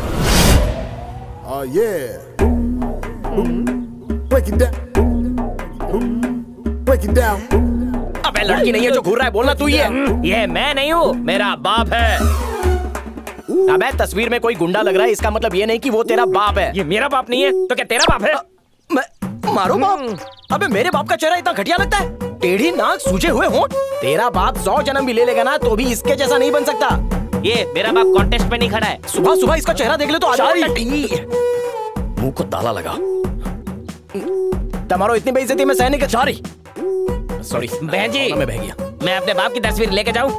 अबे लड़की नहीं है जो घूर रहा है, बोलना तू ही है। ये मैं नहीं हूँ, मेरा बाप है। अबे तस्वीर में कोई गुंडा लग रहा है, इसका मतलब ये नहीं कि वो तेरा बाप है। ये मेरा बाप नहीं है तो क्या तेरा बाप है? मारो बाप? अबे मेरे बाप का चेहरा इतना घटिया लगता है? टेढ़ी नाक, सूजे हुए होंठ। तेरा बाप 100 जन्म भी ले लेगा ना तो भी इसके जैसा नहीं बन सकता। ये मेरा बाप कॉन्टेस्ट में नहीं खड़ा है। सुबह सुबह इसका चेहरा देख ले तो मुंह को ताला लगा। तुम्हारो इतनी बेइज्जती में सहने के चारी। सॉरी बहन जी, मैं बह गया। मैं अपने बाप की तस्वीर लेके जाऊं?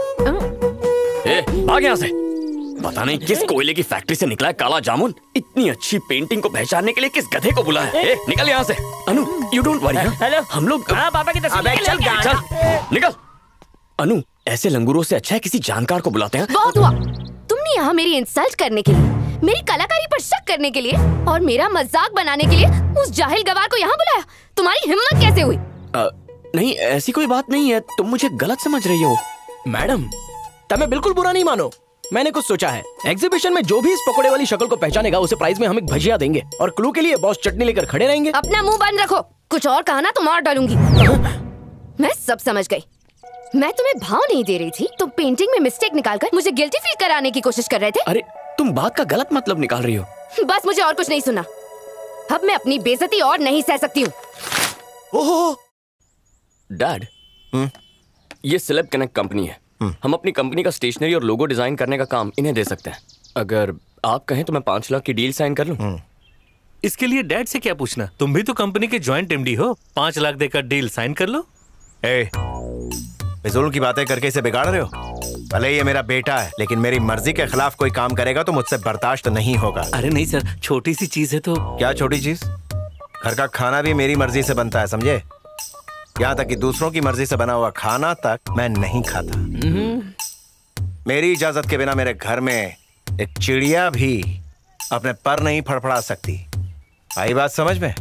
भाग यहाँ से। पता नहीं किस कोयले की फैक्ट्री से निकला है काला जामुन। इतनी अच्छी पेंटिंग को पहचानने के लिए किस गधे को बुलाया है? निकल यहाँ से। Anu, you don't worry. Hello, हम लोग पापा की तस्वीर चल निकल। अनु, ऐसे लंगूरों से अच्छा है किसी जानकार को बुलाते हैं। बहुत हुआ। तुमने यहाँ मेरी इंसल्ट करने के लिए, मेरी कलाकारी पर शक करने के लिए और मेरा मजाक बनाने के लिए उस जाहिल गवार को यहाँ बुलाया। तुम्हारी हिम्मत कैसे हुई? नहीं, ऐसी कोई बात नहीं है, तुम मुझे गलत समझ रही हो। मैडम, तुम्हें बिल्कुल बुरा नहीं मानो। मैंने कुछ सोचा है। एग्जीबिशन में जो भी इस पकोड़े वाली शक्ल को पहचानेगा उसे प्राइज में हम एक भजिया देंगे और क्लू के लिए बॉस चटनी लेकर खड़े रहेंगे। अपना मुंह बंद रखो, कुछ और कहा ना तो मार डालूंगी। मैं सब समझ गई। मैं तुम्हें भाव नहीं दे रही थी, तुम पेंटिंग में मिस्टेक निकालकर मुझे गिल्टी फील कराने की कोशिश कर रहे थे। अरे तुम बात का गलत मतलब निकाल रही हो। बस मुझे और कुछ नहीं सुना। अब मैं अपनी बेइज्जती और नहीं सह सकती हूँ। ओहो डैड, ये सेलेब कनेक्ट कंपनी है। हम अपनी कंपनी का स्टेशनरी और लोगो डिजाइन करने का काम इन्हें दे सकते हैं। अगर आप कहें तो मैं 5 लाख की डील साइन कर लूं। इसके लिए डैड से क्या पूछना, तुम भी तो कंपनी के ज्वाइंट एमडी हो। 5 लाख देकर डील साइन कर लो। फिजूल की बातें करके इसे बिगाड़ रहे हो। भले ये मेरा बेटा है, लेकिन मेरी मर्जी के खिलाफ कोई काम करेगा तो मुझसे बर्दाश्त नहीं होगा। अरे नहीं सर, छोटी सी चीज है तो। क्या छोटी चीज? घर का खाना भी मेरी मर्जी से बनता है, समझे? यहाँ तक कि दूसरों की मर्जी से बना हुआ खाना तक मैं नहीं खाता। मेरी इजाजत के बिना मेरे घर में एक चिड़िया भी अपने पर नहीं फड़फड़ा सकती। आई बात समझ में?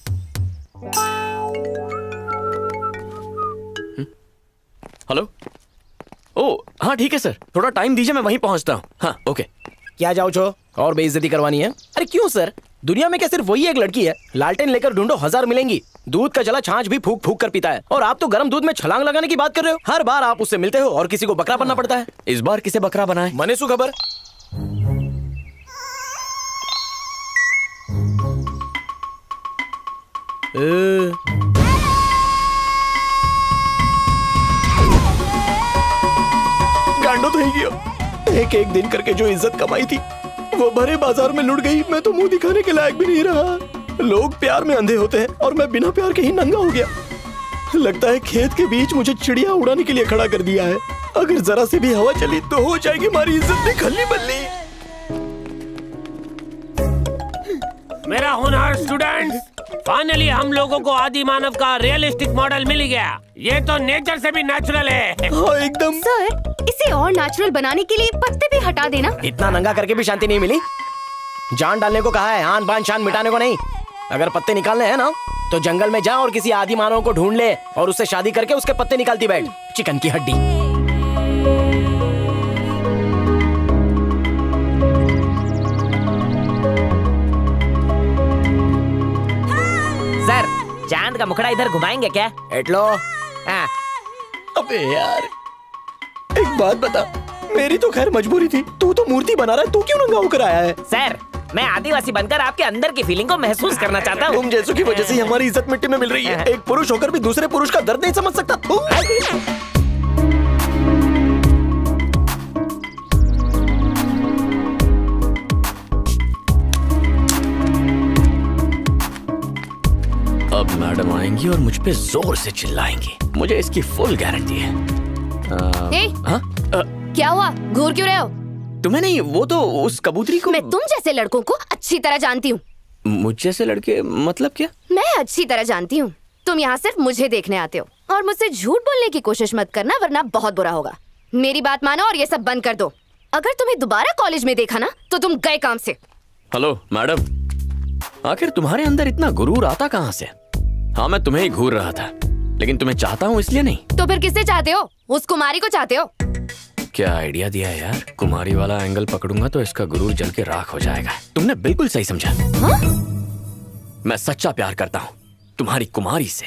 हेलो। ओ हाँ ठीक है सर, थोड़ा टाइम दीजिए, मैं वहीं पहुंचता हूँ। हाँ ओके। क्या जाओ छो और बेइज्जती करवानी है? अरे क्यों सर, दुनिया में क्या सिर्फ वही एक लड़की है? लालटेन लेकर ढूंढो, 1000 मिलेंगी। दूध का जला छाछ भी फूक फूक कर पीता है और आप तो गर्म दूध में छलांग लगाने की बात कर रहे हो। हर बार आप उससे मिलते हो और किसी को बकरा बनना पड़ता है। इस बार किसे बकरा बनाए? मने सु खबर। गांडो तो ही गया। एक एक दिन करके जो इज्जत कमाई थी वो भरे बाजार में लुट गई। मैं तो मुंह दिखाने के लायक भी नहीं रहा। लोग प्यार में अंधे होते हैं और मैं बिना प्यार के ही नंगा हो गया। लगता है खेत के बीच मुझे चिड़िया उड़ाने के लिए खड़ा कर दिया है। अगर जरा से भी हवा चली तो हो जाएगी हमारी इज्जत में खल्ली बल्ली। मेरा होनहार स्टूडेंट्स, फाइनली हम लोगों को आदि मानव का रियलिस्टिक मॉडल मिल गया। ये तो नेचर से भी नेचुरल है। हाँ एकदम। सर, इसे और नेचुरल बनाने के लिए पत्ते भी हटा देना। इतना नंगा करके भी शांति नहीं मिली? जान डालने को कहा है, आन बान शान मिटाने को नहीं। अगर पत्ते निकालने हैं ना तो जंगल में जा और किसी आदि मानव को ढूंढ ले और उससे शादी करके उसके पत्ते निकालती बैठ, चिकन की हड्डी। सर, चांद का मुखड़ा इधर घुमाएंगे क्या? एटलो। अबे यार एक बात बता, मेरी तो खैर मजबूरी थी, तू तो मूर्ति बना रहा है, तू क्यों नंगा होकर आया है? सर, मैं आदिवासी बनकर आपके अंदर की फीलिंग को महसूस करना चाहता हूँ। तुम जैसों की वजह से हमारी इज्जत मिट्टी में मिल रही है। एक पुरुष होकर भी दूसरे पुरुष का दर्द नहीं समझ सकता। अब मैडम आएंगी और मुझ पे जोर से चिल्लाएंगी, मुझे इसकी फुल गारंटी है। क्या हुआ, घूर क्यों रहे हो? तुम्हें नहीं, वो तो उस कबूतरी को। मैं तुम जैसे लड़कों को अच्छी तरह जानती हूँ। मुझ जैसे लड़के मतलब क्या? मैं अच्छी तरह जानती हूँ। तुम यहाँ सिर्फ मुझे देखने आते हो और मुझसे झूठ बोलने की कोशिश मत करना, वरना बहुत बुरा होगा। मेरी बात मानो और ये सब बंद कर दो। अगर तुम्हें दोबारा कॉलेज में देखा ना तो तुम गए काम से। हेलो मैडम, आखिर तुम्हारे अंदर इतना गुरूर आता कहाँ से? हाँ, मैं तुम्हें ही घूर रहा था, लेकिन तुम्हें चाहता हूँ इसलिए नहीं। तो फिर किससे चाहते हो? उस कुमारी को चाहते हो? क्या आइडिया दिया है यार। कुमारी वाला एंगल पकड़ूंगा तो इसका गुरूर जल के राख हो जाएगा। तुमने बिल्कुल सही समझा। हाँ? मैं सच्चा प्यार करता हूँ तुम्हारी कुमारी से।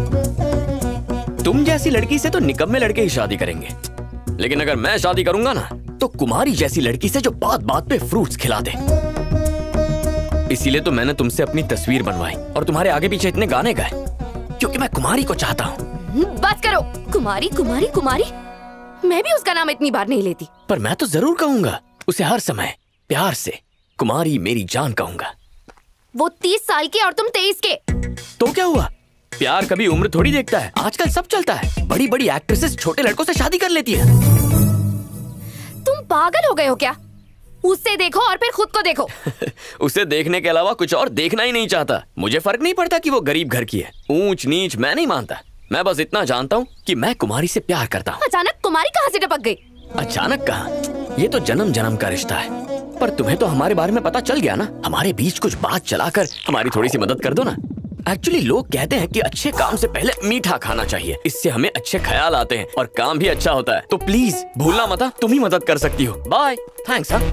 तुम जैसी लड़की से तो निकम्मे लड़के ही शादी करेंगे, लेकिन अगर मैं शादी करूंगा ना तो कुमारी जैसी लड़की से जो बात बात पे फ्रूट्स खिला दे। इसीलिए तो मैंने तुमसे अपनी तस्वीर बनवाई और तुम्हारे आगे पीछे इतने गाने गाए, क्योंकि मैं कुमारी को चाहता हूँ। बात करो। कुमारी कुमारी कुमारी, मैं भी उसका नाम इतनी बार नहीं लेती। पर मैं तो जरूर कहूंगा उसे, हर समय प्यार से कुमारी मेरी जान कहूंगा। वो 30 साल की और तुम 23 के। तो क्या हुआ? प्यार कभी उम्र थोड़ी देखता है। आजकल सब चलता है। बड़ी बड़ी एक्ट्रेसेस छोटे लड़कों से शादी कर लेती है। तुम पागल हो गए हो क्या? उससे देखो और फिर खुद को देखो। उसे देखने के अलावा कुछ और देखना ही नहीं चाहता। मुझे फर्क नहीं पड़ता कि वो गरीब घर की है, ऊंच नीच मैं नहीं मानता। मैं बस इतना जानता हूँ कि मैं कुमारी से प्यार करता हूँ। अचानक कुमारी कहाँ से टपक गई? अचानक कहाँ? ये तो जन्म जन्म का रिश्ता है। पर तुम्हें तो हमारे बारे में पता चल गया ना। हमारे बीच कुछ बात चलाकर हमारी थोड़ी सी मदद कर दो ना। एक्चुअली लोग कहते हैं कि अच्छे काम से पहले मीठा खाना चाहिए, इससे हमें अच्छे ख्याल आते हैं और काम भी अच्छा होता है। तो प्लीज भूलना मत, तुम ही मदद कर सकती हो। बाय। थैंक्स। हाँ,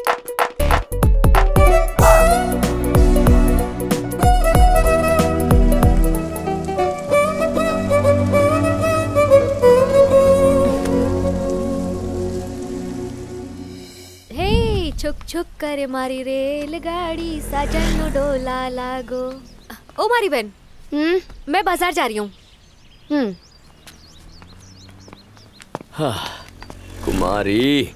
छुक छुक करे मारी रेलगाड़ी, साजन डोला लागो। ओ मारी बहन, मैं बाजार जा रही हूँ। हाँ, कुमारी,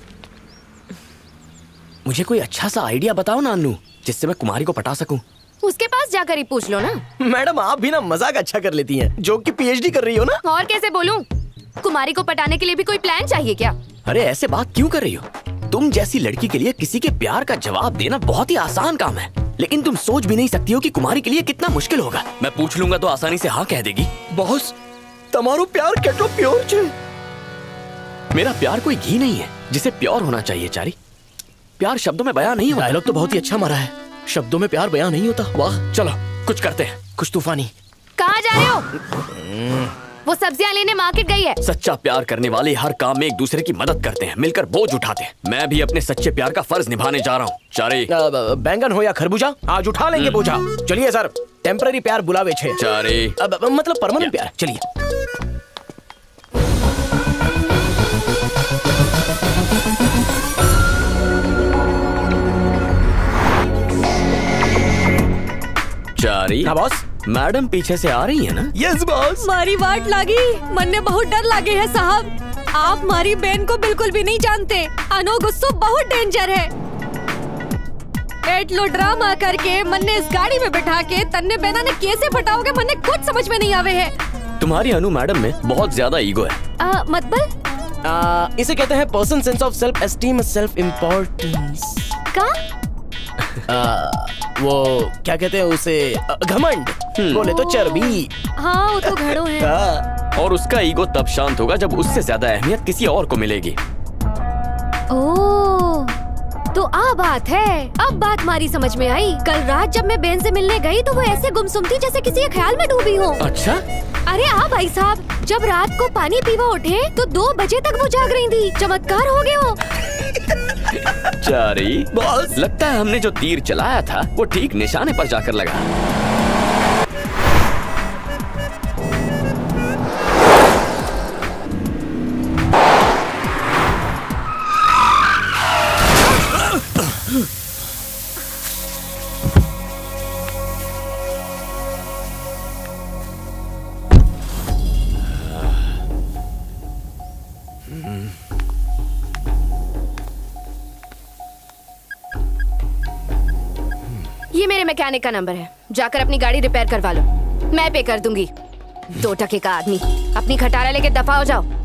मुझे कोई अच्छा सा आइडिया बताओ ना अन्नू, जिससे मैं कुमारी को पटा सकूं। उसके पास जाकर ही पूछ लो ना। मैडम आप भी ना मजाक अच्छा कर लेती हैं, जोक की पीएचडी कर रही हो ना। और कैसे बोलूं? कुमारी को पटाने के लिए भी कोई प्लान चाहिए क्या? अरे ऐसे बात क्यों कर रही हो? तुम जैसी लड़की के लिए किसी के प्यार का जवाब देना बहुत ही आसान काम है, लेकिन तुम सोच भी नहीं सकती हो कि कुमारी के लिए कितना मुश्किल होगा। मैं पूछ लूंगा तो आसानी से हाँ कह देगी। बॉस, तुम्हारो प्यार केटलो प्योर छे। मेरा प्यार कोई घी नहीं है जिसे प्योर होना चाहिए चारी। प्यार शब्दों में बयां नहीं होता। डायलॉग तो बहुत ही अच्छा मारा है। शब्दों में प्यार बयां नहीं होता। वाह। चलो कुछ करते हैं, कुछ तूफानी। कहाँ जा रहे हो? वो सब्जियां लेने मार्केट गई है। सच्चा प्यार करने वाले हर काम में एक दूसरे की मदद करते हैं, मिलकर बोझ उठाते हैं। मैं भी अपने सच्चे प्यार का फर्ज निभाने जा रहा हूँ। चारे, बैंगन हो या खरबूजा, आज उठा लेंगे बोझा। चलिए सर, टेम्पररी प्यार बुलावे छे। चारे, मतलब परमानेंट प्यार। चलिए। चारी। हाँ बॉस। मैडम पीछे से आ रही है ना? Yes boss. मारी वाट लागी, मन ने बहुत डर लागे है साहब। आप मारी बहन को बिल्कुल भी नहीं जानते। अनो गुस्सो बहुत डेंजर है। एटलो ड्रामा करके मन ने इस गाड़ी में बिठा के तन्ने बहना ने कैसे पटाओगे, मन ने कुछ समझ में नहीं आवे है। तुम्हारी अनु मैडम में बहुत ज्यादा ईगो है। मतलब इसे कहते हैं person sense of self esteem, self importance. का? वो क्या कहते हैं उसे, घमंड। बोले तो चर्बी। हाँ वो तो घड़ों है। और उसका ईगो तब शांत होगा जब उससे ज्यादा अहमियत किसी और को मिलेगी। ओह, तो आ बात है। अब बात मारी समझ में आई। कल रात जब मैं बहन से मिलने गई तो वो ऐसे गुमसुम थी जैसे किसी के ख्याल में डूबी हो। अच्छा? अरे हाँ भाई साहब, जब रात को पानी पीवा उठे तो 2 बजे तक वो जाग रही थी। चमत्कार हो गए हो। चारी, बॉस, लगता है हमने जो तीर चलाया था वो ठीक निशाने पर जाकर लगा। ये मेरे मैकेनिक का नंबर है, जाकर अपनी गाड़ी रिपेयर करवा लो। मैं पे कर दूंगी। 2 टके का आदमी, अपनी खटारा लेके दफा हो जाओ।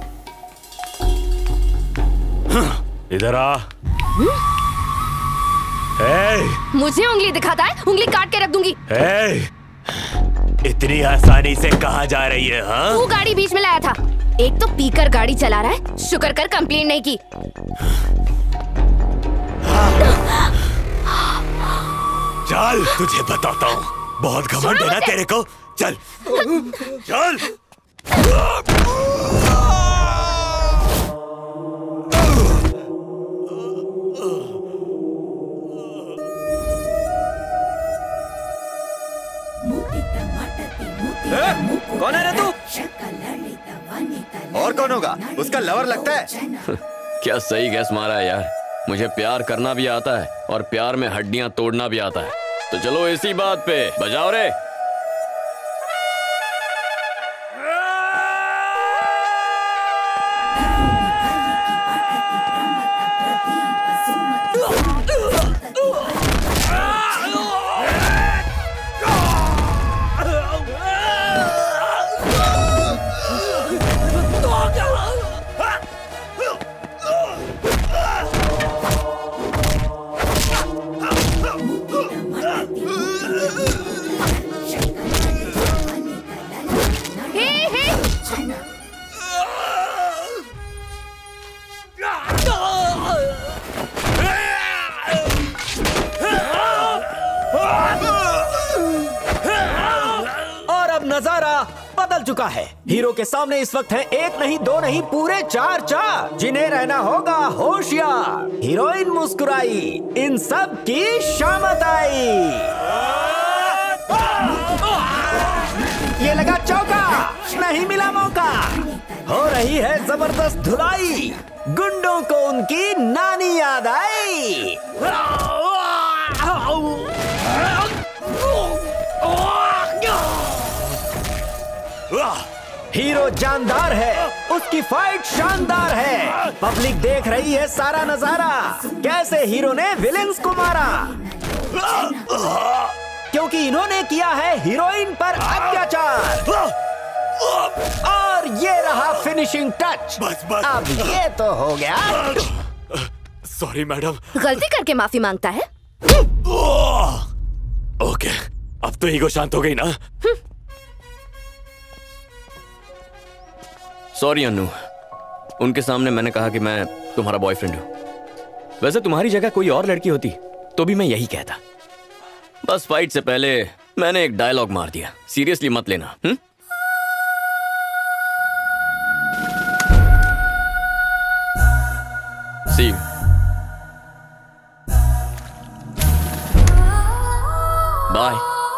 इधर आ। मुझे उंगली दिखाता है, उंगली काट के रख दूंगी। इतनी आसानी से कहाँ जा रही है? हाँ? तू गाड़ी बीच में लाया था। एक तो पीकर गाड़ी चला रहा है, शुक्र कर कंप्लेंट नहीं की। चल तुझे बताता हूँ। बहुत घमंड है ना तेरे को? चल चल। कौन है रे तू? और कौन होगा? उसका लवर लगता है। क्या सही गैस मारा है यार। मुझे प्यार करना भी आता है और प्यार में हड्डियां तोड़ना भी आता है। तो चलो इसी बात पे बजाओ रे। बदल चुका है। हीरो के सामने इस वक्त है एक नहीं दो नहीं पूरे चार चार जिन्हें रहना होगा होशियार। हीरोइन मुस्कुराई, इन सब की शामत आई। ये लगा चौका, नहीं मिला मौका। हो रही है जबरदस्त धुलाई, गुंडों को उनकी नानी याद आई। हीरो जानदार है, उसकी फाइट शानदार है। पब्लिक देख रही है सारा नजारा, कैसे हीरो ने विलेंस को मारा। क्योंकि इन्होंने किया है हीरोइन पर अत्याचार। और ये रहा फिनिशिंग टच। बस। अब ये तो हो गया। Sorry madam. गलती करके माफी मांगता है। ओके, अब तो ईगो शांत हो गई ना। सॉरी अन्नू, उनके सामने मैंने कहा कि मैं तुम्हारा बॉयफ्रेंड हूं। वैसे तुम्हारी जगह कोई और लड़की होती तो भी मैं यही कहता। बस फाइट से पहले मैंने एक डायलॉग मार दिया, सीरियसली मत लेना। सी बाय।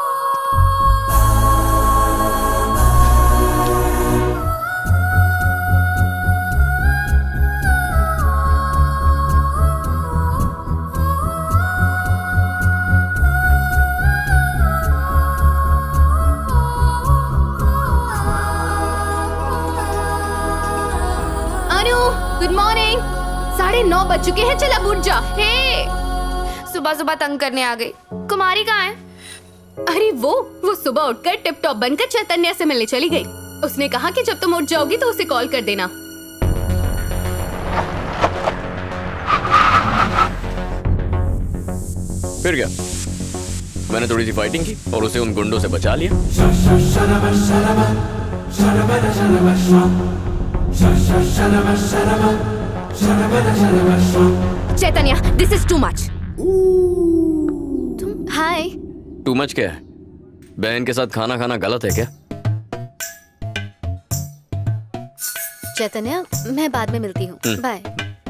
Good morning. 9:30 बज चुके हैं, चल अब उठ जा। हे, सुबह सुबह तंग करने आ गई। कुमारी कहाँ है? अरे वो सुबह उठकर टिप टॉप बनकर चैतन्य से मिलने चली गई। उसने कहा कि जब तुम उठ जाओगी तो उसे कॉल कर देना। फिर क्या, मैंने थोड़ी सी फाइटिंग की और उसे उन गुंडों से बचा लिया। Chaitanya, this is too much. हाय। टू मच क्या है? बहन के साथ खाना खाना गलत है क्या? चैतन्य, मैं बाद में मिलती हूँ, बाय।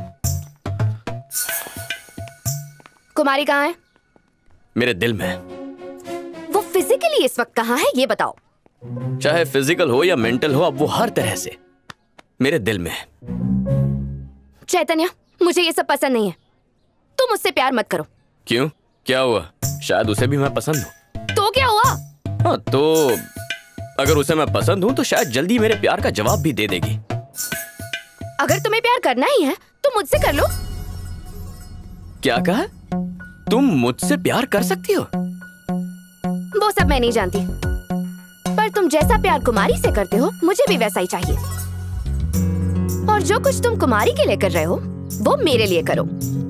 कुमारी कहाँ है? मेरे दिल में। वो फिजिकली इस वक्त कहाँ है ये बताओ। चाहे फिजिकल हो या मेंटल हो, अब वो हर तरह से मेरे दिल में है। चैतन्य, मुझे ये सब पसंद नहीं है। तुम मुझसे प्यार मत करो। क्यों, क्या हुआ? शायद उसे भी मैं पसंद हूँ। तो क्या हुआ? हाँ, तो अगर उसे मैं पसंद हूँ तो शायद जल्दी मेरे प्यार का जवाब भी दे देगी। अगर तुम्हें प्यार करना ही है तो मुझसे कर लो। क्या कहा? तुम मुझसे प्यार कर सकती हो? वो सब मैं नहीं जानती, पर तुम जैसा प्यार कुमारी से करते हो मुझे भी वैसा ही चाहिए। और जो कुछ तुम कुमारी के लिए कर रहे हो वो मेरे लिए करो।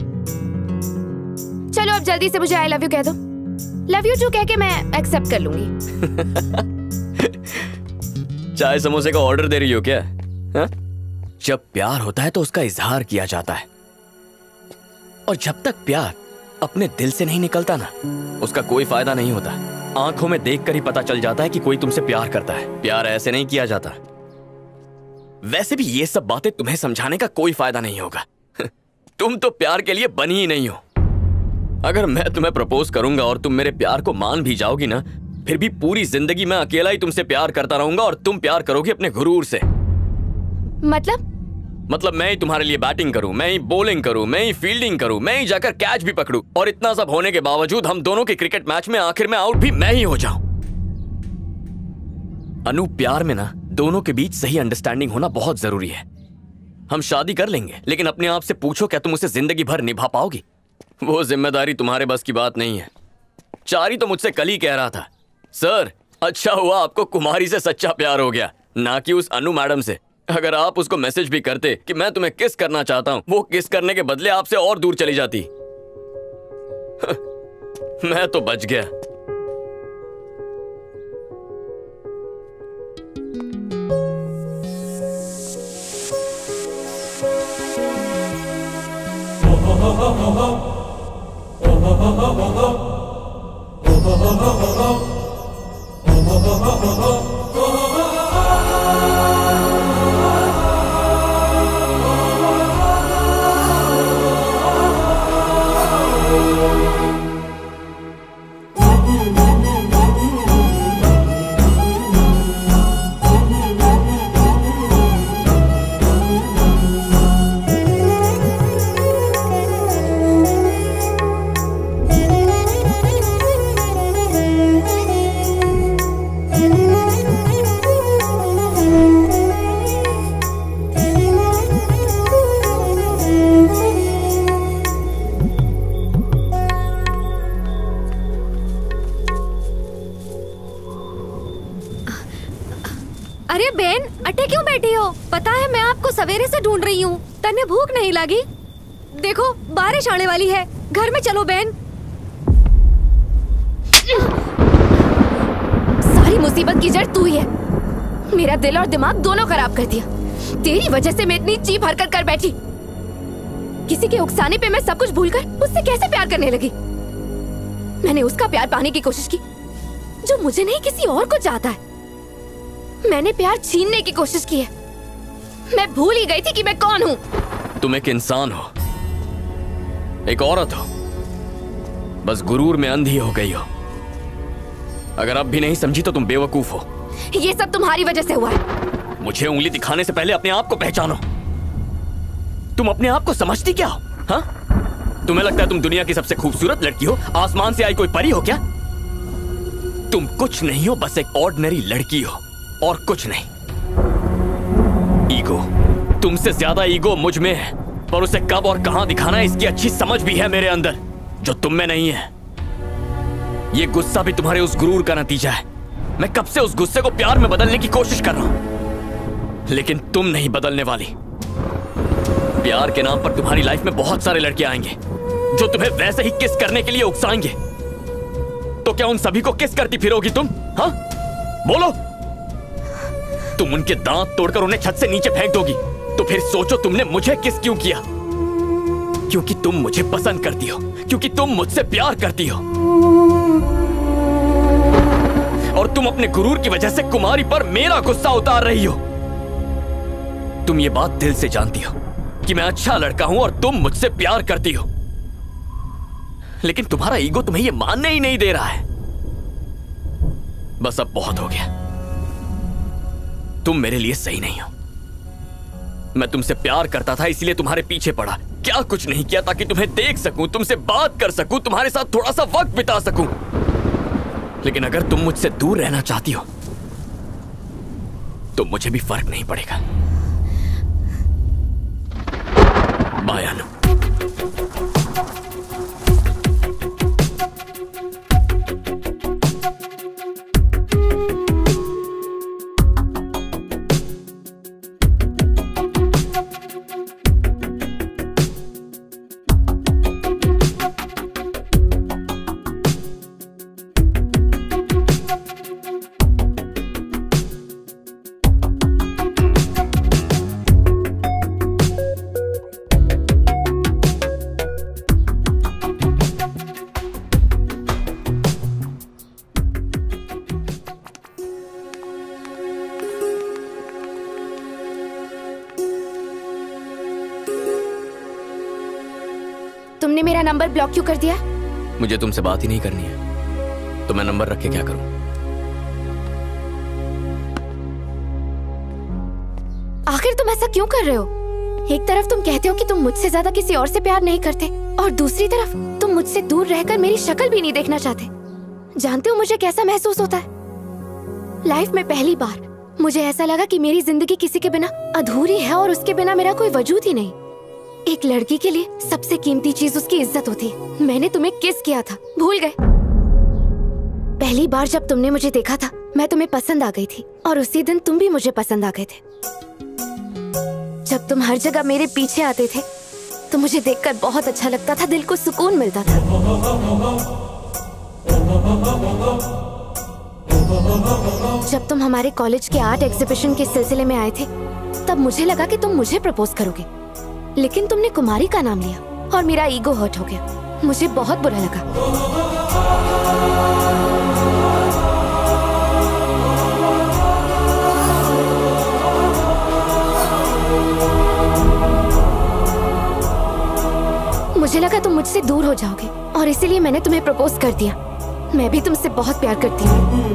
चलो अब जल्दी से मुझे आई लव यू कह दो। लव यू टू कह के मैं एक्सेप्ट कर लूंगी। चाय समोसे का ऑर्डर दे रही हो क्या? हा? जब प्यार होता है तो उसका इजहार किया जाता है, और जब तक प्यार अपने दिल से नहीं निकलता ना, उसका कोई फायदा नहीं होता। आंखों में देखकर ही पता चल जाता है कि कोई तुमसे प्यार करता है। प्यार ऐसे नहीं किया जाता। वैसे भी ये सब बातें तुम्हें समझाने का कोई फायदा नहीं होगा। तुम तो प्यार के लिए बनी ही नहीं हो। अगर मैं तुम्हें प्रपोज करूंगा और तुम मेरे प्यार को मान भी जाओगी ना, फिर भी पूरी जिंदगी मैं अकेला ही तुमसे प्यार करता रहूंगा और तुम प्यार करोगे अपने गुरूर से। मतलब मैं ही तुम्हारे लिए बैटिंग करूं, मैं ही बॉलिंग करूं, मैं ही फील्डिंग करूं, मैं ही जाकर कैच भी पकड़ूं, और इतना सब होने के बावजूद हम दोनों के क्रिकेट मैच में आखिर में आउट भी मैं ही हो जाऊं। अनु, प्यार में ना दोनों के बीच सही अंडरस्टैंडिंग होना बहुत जरूरी है। हम शादी कर लेंगे, लेकिन अपने आप से पूछो क्या तुम उसे जिंदगी भर निभा पाओगी? वो जिम्मेदारी तुम्हारे बस की बात नहीं है। चारी तो मुझसे कल ही कह रहा था, सर अच्छा हुआ आपको कुमारी से सच्चा प्यार हो गया, ना कि उस अनु मैडम से। अगर आप उसको मैसेज भी करते कि मैं तुम्हें किस करना चाहता हूं, वो किस करने के बदले आपसे और दूर चली जाती। मैं तो बच गया। अरे बहन, अटे क्यों बैठी हो? पता है मैं आपको सवेरे से ढूंढ रही हूँ। तन्ने भूख नहीं लगी? देखो बारिश आने वाली है, घर में चलो बहन। सारी मुसीबत की जड़ तू ही है। मेरा दिल और दिमाग दोनों खराब कर दिया। तेरी वजह से मैं इतनी चीप हरकत कर बैठी। किसी के उकसाने पे मैं सब कुछ भूलकर उससे कैसे प्यार करने लगी। मैंने उसका प्यार पाने की कोशिश की जो मुझे नहीं किसी और को चाहता है। मैंने प्यार छीनने की कोशिश की है। मैं भूल ही गई थी कि मैं कौन हूँ। तुम एक इंसान हो, एक औरत हो, बस गुरूर में अंधी हो गई हो। अगर अब भी नहीं समझी तो तुम बेवकूफ हो। ये सब तुम्हारी वजह से हुआ है। मुझे उंगली दिखाने से पहले अपने आप को पहचानो। तुम अपने आप को समझती क्या हो? हाँ? तुम्हें लगता है तुम दुनिया की सबसे खूबसूरत लड़की हो, आसमान से आई कोई परी हो क्या? तुम कुछ नहीं हो, बस एक ऑर्डिनरी लड़की हो और कुछ नहीं। ईगो, तुमसे ज्यादा ईगो मुझ में है, पर उसे कब और कहां दिखाना है इसकी अच्छी समझ भी है मेरे अंदर, जो तुम में नहीं है। ये गुस्सा भी तुम्हारे उस गुरूर का नतीजा है। मैं कब से उस गुस्से को प्यार में बदलने की कोशिश कर रहा हूं, लेकिन तुम नहीं बदलने वाली। प्यार के नाम पर तुम्हारी लाइफ में बहुत सारे लड़के आएंगे जो तुम्हें वैसे ही किस करने के लिए उकसाएंगे। तो क्या उन सभी को किस करती फिरोगी तुम? हाँ बोलो। तुम उनके दांत तोड़कर उन्हें छत से नीचे फेंक दोगी, तो फिर सोचो तुमने मुझे किस क्यों किया? क्योंकि तुम मुझे पसंद करती हो, क्योंकि तुम मुझसे प्यार करती हो, और तुम अपने गुरूर की वजह से कुमारी पर मेरा गुस्सा उतार रही हो। तुम ये बात दिल से जानती हो कि मैं अच्छा लड़का हूं और तुम मुझसे प्यार करती हो, लेकिन तुम्हारा ईगो तुम्हें ये मानने ही नहीं दे रहा है। बस अब बहुत हो गया। तुम मेरे लिए सही नहीं हो। मैं तुमसे प्यार करता था इसलिए तुम्हारे पीछे पड़ा, क्या कुछ नहीं किया ताकि तुम्हें देख सकूं, तुमसे बात कर सकूं, तुम्हारे साथ थोड़ा सा वक्त बिता सकूं। लेकिन अगर तुम मुझसे दूर रहना चाहती हो तो मुझे भी फर्क नहीं पड़ेगा। बाय अनु। नंबर ब्लॉक क्यों कर दिया? मुझे तुमसे बात ही नहीं करनी है, तो मैं नंबर रख के क्या करूं? आखिर तुम ऐसा क्यों कर रहे हो? एक तरफ तुम कहते हो कि तुम मुझसे ज्यादा किसी और से प्यार नहीं करते, और दूसरी तरफ तुम मुझसे दूर रहकर मेरी शक्ल भी नहीं देखना चाहते। जानते हो मुझे कैसा महसूस होता है? लाइफ में पहली बार मुझे ऐसा लगा कि मेरी जिंदगी किसी के बिना अधूरी है और उसके बिना मेरा कोई वजूद ही नहीं। एक लड़की के लिए सबसे कीमती चीज उसकी इज्जत होती है। मैंने तुम्हें किस किया था, भूल गए? पहली बार जब तुमने मुझे देखा था मैं तुम्हें पसंद आ गई थी, और उसी दिन तुम भी मुझे पसंद आ गए थे। जब तुम हर जगह मेरे पीछे आते थे तो मुझे देखकर बहुत अच्छा लगता था, दिल को सुकून मिलता था। जब तुम हमारे कॉलेज के आर्ट एग्जीबिशन के सिलसिले में आए थे तब मुझे लगा कि तुम मुझे प्रपोज करोगे, लेकिन तुमने कुमारी का नाम लिया और मेरा ईगो हर्ट हो गया। मुझे बहुत बुरा लगा। मुझे लगा तुम मुझसे दूर हो जाओगे और इसीलिए मैंने तुम्हें प्रपोज कर दिया। मैं भी तुमसे बहुत प्यार करती हूँ।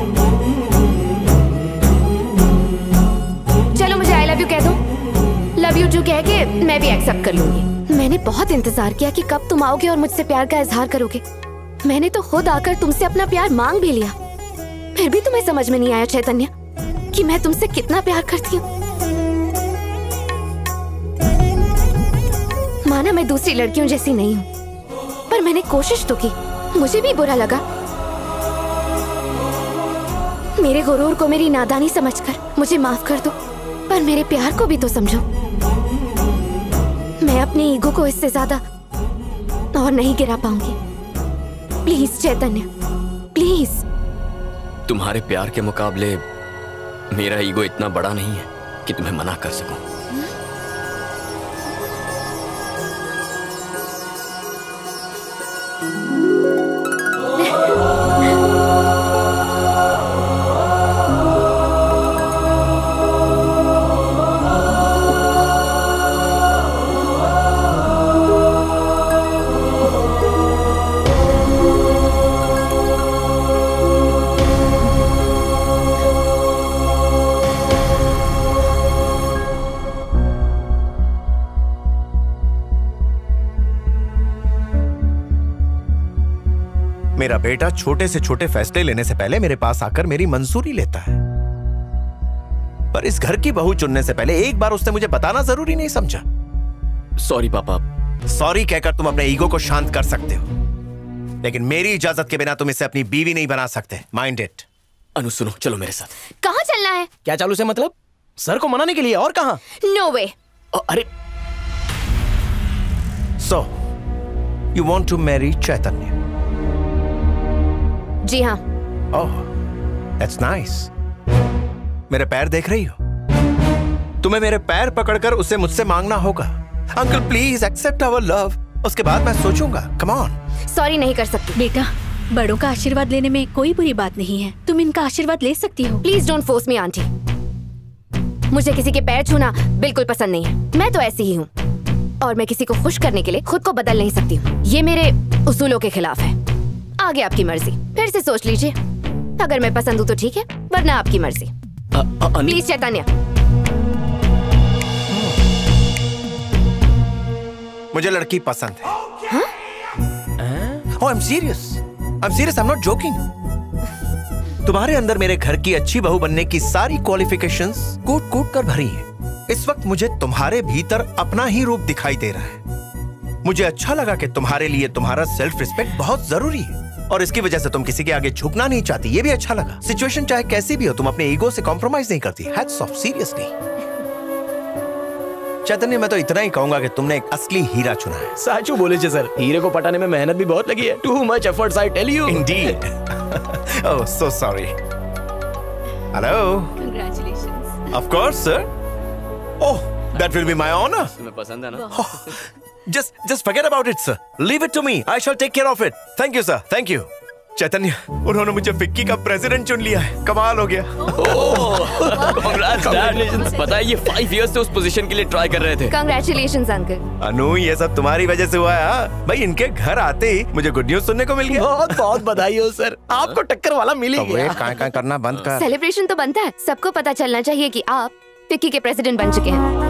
चलो मुझे आई लव यू कह दो। लव यू टू कह के मैं भी एक्सेप्ट कर लूंगी। मैंने बहुत इंतजार किया कि कब तुम आओगे और मुझसे प्यार का इजहार करोगे। मैंने तो खुद आकर तुमसे अपना प्यार मांग भी लिया, फिर भी तुम्हें समझ में नहीं आया चैतन्य कि मैं तुमसे कितना प्यार करती हूँ। माना मैं दूसरी लड़कियों जैसी नहीं हूँ, पर मैंने कोशिश तो की। मुझे भी बुरा लगा। मेरे गुरूर को मेरी नादानी समझकर मुझे माफ कर दो, पर मेरे प्यार को भी तो समझो। मैं अपने ईगो को इससे ज्यादा और नहीं गिरा पाऊंगी। Please Chaitanya, please. तुम्हारे प्यार के मुकाबले मेरा ईगो इतना बड़ा नहीं है कि तुम्हें मना कर सकूं। मेरा बेटा छोटे से छोटे फैसले लेने से पहले मेरे पास आकर मेरी मंजूरी लेता है, पर इस घर की बहू चुनने से पहले एक बार उसने मुझे बताना जरूरी नहीं समझा। सॉरी पापा। सॉरी कहकर तुम अपने ईगो को शांत कर सकते हो, लेकिन मेरी इजाजत के बिना तुम इसे अपनी बीवी नहीं बना सकते। Mind it. अनु सुनो, चलो मेरे साथ। कहाँ चलना है? क्या चालू से मतलब? सर को मनाने के लिए, और कहाँ? No way. अरे so you want to marry Chaitanya? जी हाँ। Oh, that's nice. मेरे पैर देख रही हो? तुम्हें मेरे पैर पकड़कर उसे मुझसे मांगना होगा। Uncle please accept our love, उसके बाद मैं सोचूंगा। Come on. सॉरी नहीं कर सकती। बेटा, बड़ों का आशीर्वाद लेने में कोई बुरी बात नहीं है, तुम इनका आशीर्वाद ले सकती हो। Please don't force me aunty. मुझे किसी के पैर छूना बिल्कुल पसंद नहीं है। मैं तो ऐसी ही हूँ, और मैं किसी को खुश करने के लिए खुद को बदल नहीं सकती हूँ। ये मेरे उसूलों के खिलाफ है। आगे आपकी मर्जी, फिर से सोच लीजिए। अगर मैं पसंद हूँ तो ठीक है, वरना आपकी मर्जी। प्लीज चैतन्य। मुझे लड़की पसंद है। Oh, I'm serious. I'm serious. I'm not joking. तुम्हारे अंदर मेरे घर की अच्छी बहू बनने की सारी क्वालिफिकेशंस कूट कूट कर भरी हैं। इस वक्त मुझे तुम्हारे भीतर अपना ही रूप दिखाई दे रहा है। मुझे अच्छा लगा कि तुम्हारे लिए तुम्हारा सेल्फ रिस्पेक्ट बहुत जरूरी है, और इसकी वजह से तुम किसी के आगे झुकना नहीं चाहती। ये भी अच्छा लगा। सिचुएशन चाहे कैसी भी हो, तुम अपने ईगो से कॉम्प्रोमाइज नहीं करती। Hats off, seriously. चैतन्य, मैं तो इतना ही कहूंगा कि तुमने एक असली हीरा चुना है। साचू बोले सर, हीरे को पटाने में मेहनत भी बहुत लगी है। Too much efforts, I tell you. Indeed. Oh, so sorry. Hello. Congratulations. Of course sir. Oh, that will be my honour. तुम्हें पसंद है ना? Just forget about it, sir. Leave it to me. I shall take care of it. Thank you, sir. Thank you. चैतन्य, उन्होंने मुझे FICCI का president चुन लिया है। कमाल हो गया। Congratulations। पता है ये 5 इयर्स से उस पोजीशन के लिए ट्राई कर रहे थे। Congratulations uncle. अनु, ये सब तुम्हारी वजह से हुआ है। हाँ? भाई इनके घर आते ही मुझे गुड न्यूज सुनने को मिल गया। बहुत बहुत बधाई हो सर, आपको टक्कर वाला मिल ही गया। काय करना बंद कर। सेलिब्रेशन तो बनता है, सबको पता चलना चाहिए कि आप फिक्की के प्रेसिडेंट बन चुके हैं।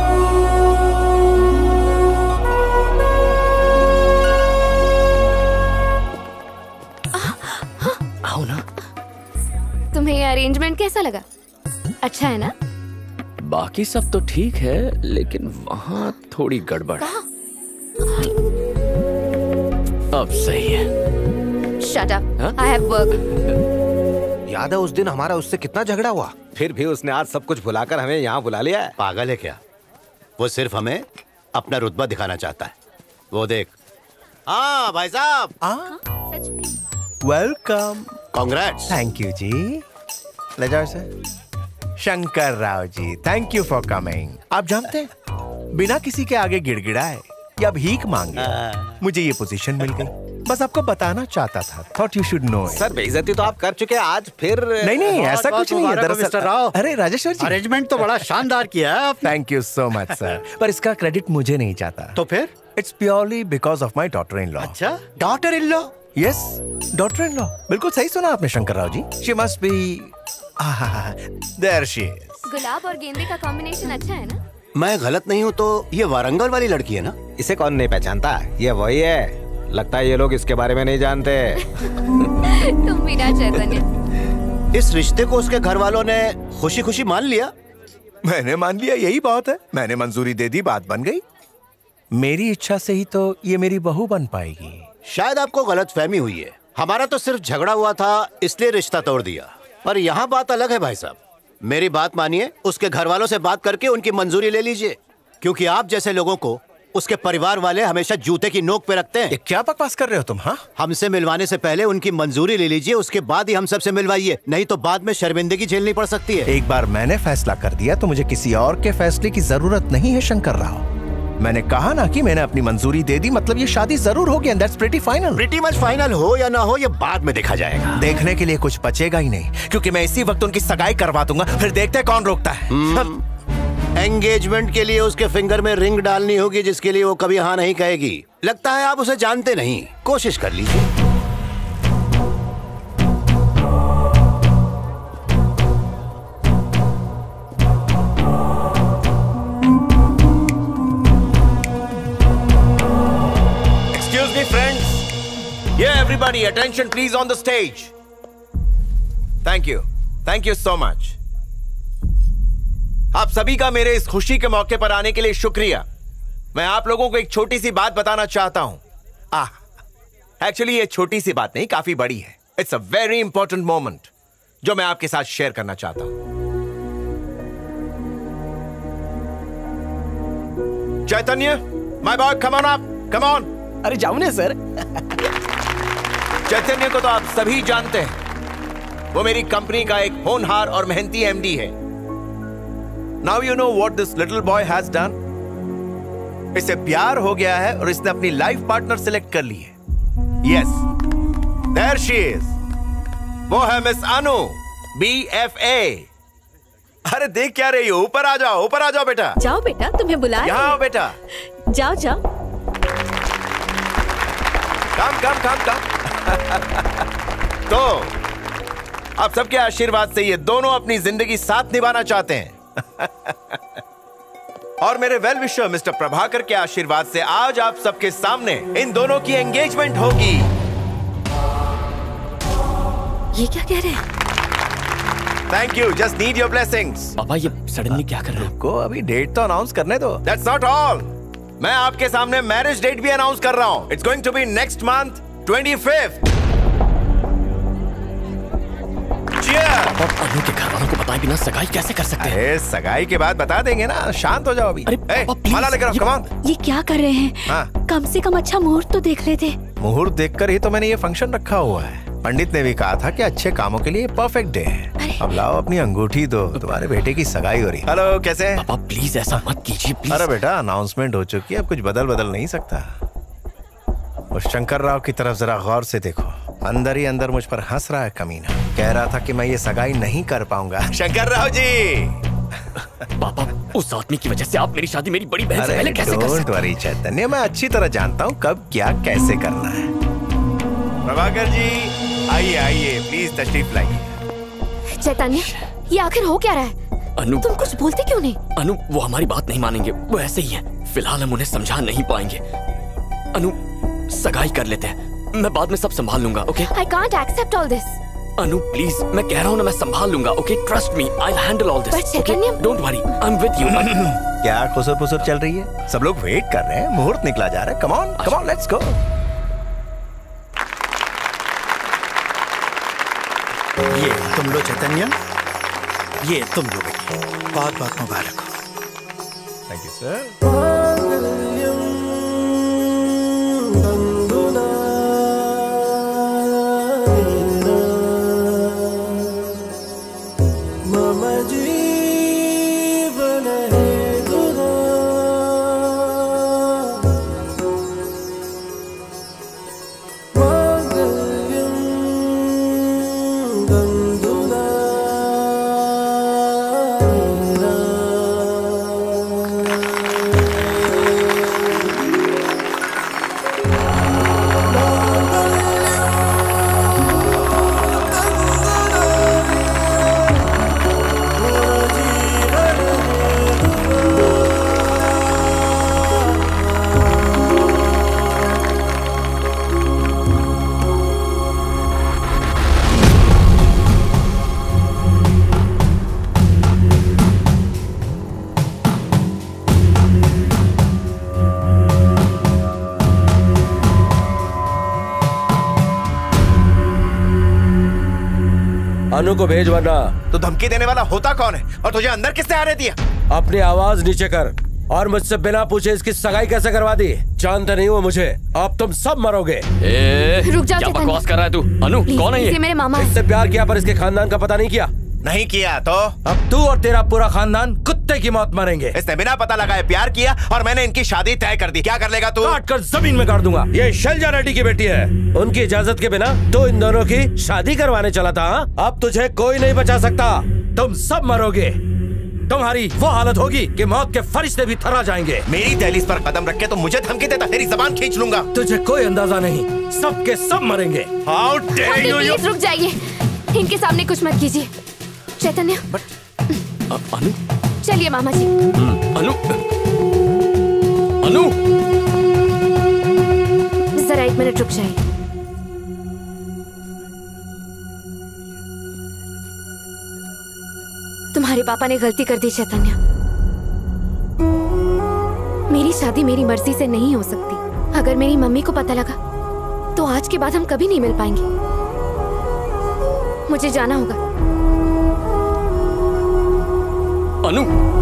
आओ ना। तुम्हें ये अरेंजमेंट कैसा लगा? अच्छा है ना? बाकी सब तो ठीक है, लेकिन वहाँ थोड़ी गड़बड़। अब सही है। Shut up. I have work. याद है उस दिन हमारा उससे कितना झगड़ा हुआ, फिर भी उसने आज सब कुछ भुलाकर हमें यहाँ बुला लिया है। पागल है क्या? वो सिर्फ हमें अपना रुतबा दिखाना चाहता है। वो देख। हाँ भाई साहब। वेलकम। कांग्रेट्स। थैंक यू जी। ले जाओ sir. Shankar Rao ji, thank you for coming. आप जानते हैं, बिना किसी के आगे गिड़गिड़ाए या भीख मांगे मुझे ये पोजीशन मिल गई। बस आपको बताना चाहता था। Thought you should know. Sir बेइज्जती तो आप कर चुके हैं, आज फिर नहीं ऐसा कुछ नहीं है दरअसल। मिस्टर राव। अरे राजेश्वर जी, अरेंजमेंट तो बड़ा शानदार किया है आपने। Thank you so much sir, पर इसका क्रेडिट मुझे नहीं चाहता। तो फिर? It's purely because of my daughter in law. अच्छा, daughter in law? Yes, daughter in law. बिल्कुल सही सुना आपने Shankar Rao ji. She must be there she is. गुलाब और गेंदे का कॉम्बिनेशन अच्छा है ना? मैं गलत नहीं हूँ तो ये वारंगल वाली लड़की है ना? इसे कौन नहीं पहचानता? ये वही है। लगता है ये लोग इसके बारे में नहीं जानते। तुम भी ना चैतन्य। इस रिश्ते को उसके घर वालों ने खुशी खुशी मान लिया। मैंने मान लिया, यही बात है। मैंने मंजूरी दे दी, बात बन गई। मेरी इच्छा से ही तो ये मेरी बहू बन पाएगी। शायद आपको गलतफहमी हुई है। हमारा तो सिर्फ झगड़ा हुआ था, इसलिए रिश्ता तोड़ दिया। पर यहाँ बात अलग है भाई साहब। मेरी बात मानिए, उसके घर वालों से बात करके उनकी मंजूरी ले लीजिए, क्योंकि आप जैसे लोगों को उसके परिवार वाले हमेशा जूते की नोक पे रखते हैं। ये क्या बकवास कर रहे हो तुम? हाँ, हमसे मिलवाने से पहले उनकी मंजूरी ले लीजिए, उसके बाद ही हम सबसे मिलवाइए, नहीं तो बाद में शर्मिंदगी झेलनी पड़ सकती है। एक बार मैंने फैसला कर दिया तो मुझे किसी और के फैसले की जरूरत नहीं है शंकर राव। मैंने कहा ना कि मैंने अपनी मंजूरी दे दी, मतलब ये शादी जरूर होगी। And that's pretty final. Pretty much final हो या ना हो, ये बाद में देखा जाएगा। देखने के लिए कुछ बचेगा ही नहीं, क्योंकि मैं इसी वक्त उनकी सगाई करवा दूंगा, फिर देखते हैं कौन रोकता है। एंगेजमेंट के लिए उसके फिंगर में रिंग डालनी होगी, जिसके लिए वो कभी हाँ नहीं कहेगी। लगता है आप उसे जानते नहीं, कोशिश कर लीजिए। Yeah, everybody, attention please on the stage. Thank you so much. आप सभी का मेरे इस खुशी के मौके पर आने के लिए शुक्रिया। मैं आप लोगों को एक छोटी सी बात बताना चाहता हूं। एक्चुअली ये छोटी सी बात नहीं, काफी बड़ी है। It's a very important moment जो मैं आपके साथ शेयर करना चाहता हूं। Chaitanya, my boy, come on up, come on. अरे जाओ ना सर। चैतन्य को तो आप सभी जानते हैं। वो मेरी कंपनी का एक होनहार और मेहनती एमडी है। Now you know what this little boy has done. इसे प्यार हो गया है और इसने अपनी लाइफ पार्टनर सिलेक्ट कर ली है। Yes, there she is. वो है मिस अनु, BFA। अरे देख क्या रही हो? ऊपर आ जाओ, ऊपर आ जाओ बेटा। जाओ बेटा, तुम्हें बुला रहे हैं। यहाँ आओ बेटा। जाओ जाओ। कम। तो आप सबके आशीर्वाद से ये दोनों अपनी जिंदगी साथ निभाना चाहते हैं। और मेरे वेल विशर मिस्टर प्रभाकर के आशीर्वाद से आज आप सबके सामने इन दोनों की एंगेजमेंट होगी। ये क्या कह रहे हैं? Thank you, just need your blessings. पापा ये सडनली क्या कर रहे हो? को अभी डेट तो अनाउंस करने दो। दैट्स नॉट ऑल, मैं आपके सामने मैरिज डेट भी अनाउंस कर रहा हूं। It's going to be next month 25th। और अनु के घर वालों को बताए बिना सगाई कैसे कर सकते हैं? अरे सगाई के बाद बता देंगे ना, शांत हो जाओ अभी। माला लेकर आओ, कम ऑन। ये क्या कर रहे हैं? हाँ। कम से कम अच्छा मुहूर्त तो देख लेते। मुहूर्त देखकर ही तो मैंने ये फंक्शन रखा हुआ है। पंडित ने भी कहा था कि अच्छे कामों के लिए परफेक्ट डे है। अब लाओ अपनी अंगूठी दो, तुम्हारे बेटे की सगाई हो रही। हेलो, कैसे हैं? पापा प्लीज ऐसा मत कीजिए प्लीज। अरे बेटा, अनाउंसमेंट हो चुकी है, अब कुछ बदल नहीं सकता। उस शंकर राव की तरफ जरा गौर से देखो। अंदर ही अंदर मुझ पर हंस रहा है कमीना। कह रहा था कि मैं ये सगाई नहीं कर पाऊंगा। शंकर राव जी। पापा, उस आदमी की वजह से आप मेरी शादी मेरी बड़ी बहन से पहले कैसे कर सकते? डोंट वरी चैतन्य, मैं अच्छी तरह जानता हूँ कब क्या कैसे करना है। प्रभाकर जी आइए आइए, प्लीज तशरीफ लाइए। चैतन्य, ये आखिर हो क्या रहा है? अनु, तुम कुछ बोलते क्यों नहीं? अनु, वो हमारी बात नहीं मानेंगे, वो ऐसे ही हैं। फिलहाल हम उन्हें समझा नहीं पाएंगे। अनु, सगाई कर लेते हैं, मैं बाद में सब संभाल लूंगा, okay? I can't accept all this. Anu please, मैं कह रहा हूँ ना, मैं संभाल लूंगा, okay? Trust me, I'll handle all this. Chaitanya, don't worry, I'm with you. क्या खुसर-पुसर चल रही है? सब लोग वेट कर रहे हैं, मुहूर्त निकला जा रहा है। Come on, let's go. ये तुम लो चैतन्य, ये तुम लो बेटी, बहुत बहुत मुबारक हो। Thank you sir. अनु को भेज, वरना तो धमकी देने वाला होता कौन है और तुझे अंदर किसने आने दिया? अपनी आवाज नीचे कर और मुझसे बिना पूछे इसकी सगाई कैसे करवा दी? जानते नहीं हो मुझे, अब तुम सब मरोगे। रुक जा, क्या बकवास कर रहा है तू? अनु कौन है ये? मेरे मामा। इससे प्यार किया पर इसके खानदान का पता नहीं किया। नहीं किया तो अब तू और तेरा पूरा खानदान कुत्ते की मौत मरेंगे। इसने बिना पता लगाए प्यार किया और मैंने इनकी शादी तय कर दी। क्या कर लेगा तू? काट कर जमीन में गाड़ दूंगा। ये शैलजा रेड्डी की बेटी है, उनकी इजाजत के बिना तो इन दोनों की शादी करवाने चला था। अब तुझे कोई नहीं बचा सकता, तुम सब मरोगे। तुम्हारी वो हालत होगी कि मौत के फरिश्ते भी थर्रा जाएंगे। मेरी दहलीज पर कदम रख के तो मुझे धमकी देता, तेरी जबान खींच लूंगा। तुझे कोई अंदाजा नहीं, सब के सब मरेंगे। How dare you? प्लीज रुक जाइए, इनके सामने कुछ मत कीजिए। चैतन्य, अनु, चलिए मामा जी। अनु, अनु, जरा 1 मिनट रुक जाइए। तुम्हारे पापा ने गलती कर दी चैतन्य। मेरी शादी मेरी मर्जी से नहीं हो सकती। अगर मेरी मम्मी को पता लगा तो आज के बाद हम कभी नहीं मिल पाएंगे। मुझे जाना होगा। अनु,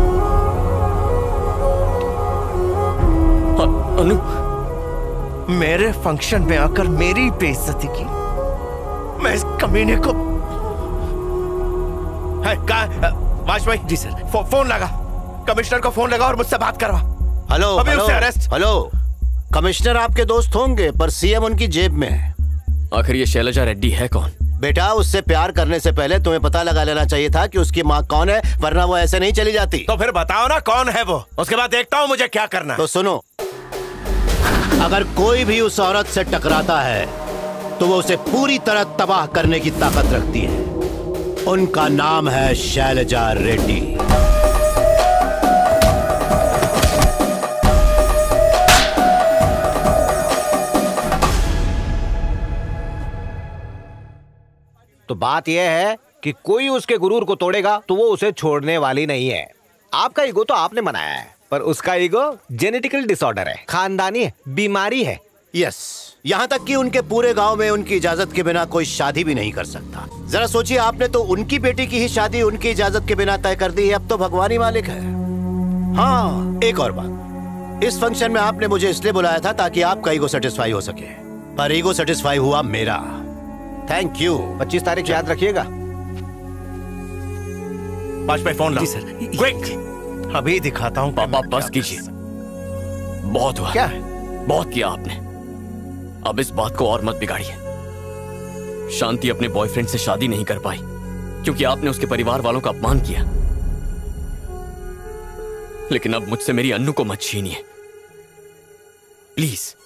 अनु, मेरे फंक्शन में आकर मेरी बेइज्जती की। मैं इस कमीने को वाजपेयी जी सर, फोन लगा, कमिश्नर को फोन लगा और मुझसे बात करवा। हेलो, अभी हेलो, उससे अरेस्ट। हेलो, कमिश्नर आपके दोस्त होंगे पर सीएम उनकी जेब में है। आखिर ये शैलजा रेड्डी है कौन? बेटा, उससे प्यार करने से पहले तुम्हें पता लगा लेना चाहिए था कि उसकी माँ कौन है, वरना वो ऐसे नहीं चली जाती। तो फिर बताओ ना कौन है वो, उसके बाद देखता हूँ मुझे क्या करना। तो सुनो, अगर कोई भी उस औरत से टकराता है तो वो उसे पूरी तरह तबाह करने की ताकत रखती है। उनका नाम है शैलजा रेड्डी। तो बात यह है कि कोई उसके गुरूर को तोड़ेगा तो वो उसे छोड़ने वाली नहीं है। आपका ईगो तो आपने बनाया है, पर उसका ईगो जेनेटिकल डिसऑर्डर है, खानदानी बीमारी है। यस, यहाँ तक कि उनके पूरे गांव में उनकी इजाजत के बिना कोई शादी भी नहीं कर सकता। जरा सोचिए, आपने तो उनकी बेटी की ही शादी उनकी इजाजत के बिना तय कर दी है। अब तो भगवान ही मालिक है। हाँ, एक और बात, इस फंक्शन में आपने मुझे इसलिए बुलाया था ताकि आपका ईगो सेटिस्फाई हो सके, पर ईगो सेटिस्फाई हुआ मेरा। Thank you. 25 तारीख याद रखिएगा। वाजपेयी फोन जी सर। क्विक, अभी दिखाता हूँ। पापा बस कीजिए, बहुत हुआ। क्या? बहुत किया आपने, अब इस बात को और मत बिगाड़िए। शांति अपने बॉयफ्रेंड से शादी नहीं कर पाई क्योंकि आपने उसके परिवार वालों का अपमान किया। लेकिन अब मुझसे मेरी अन्नू को मत छीनिए प्लीज।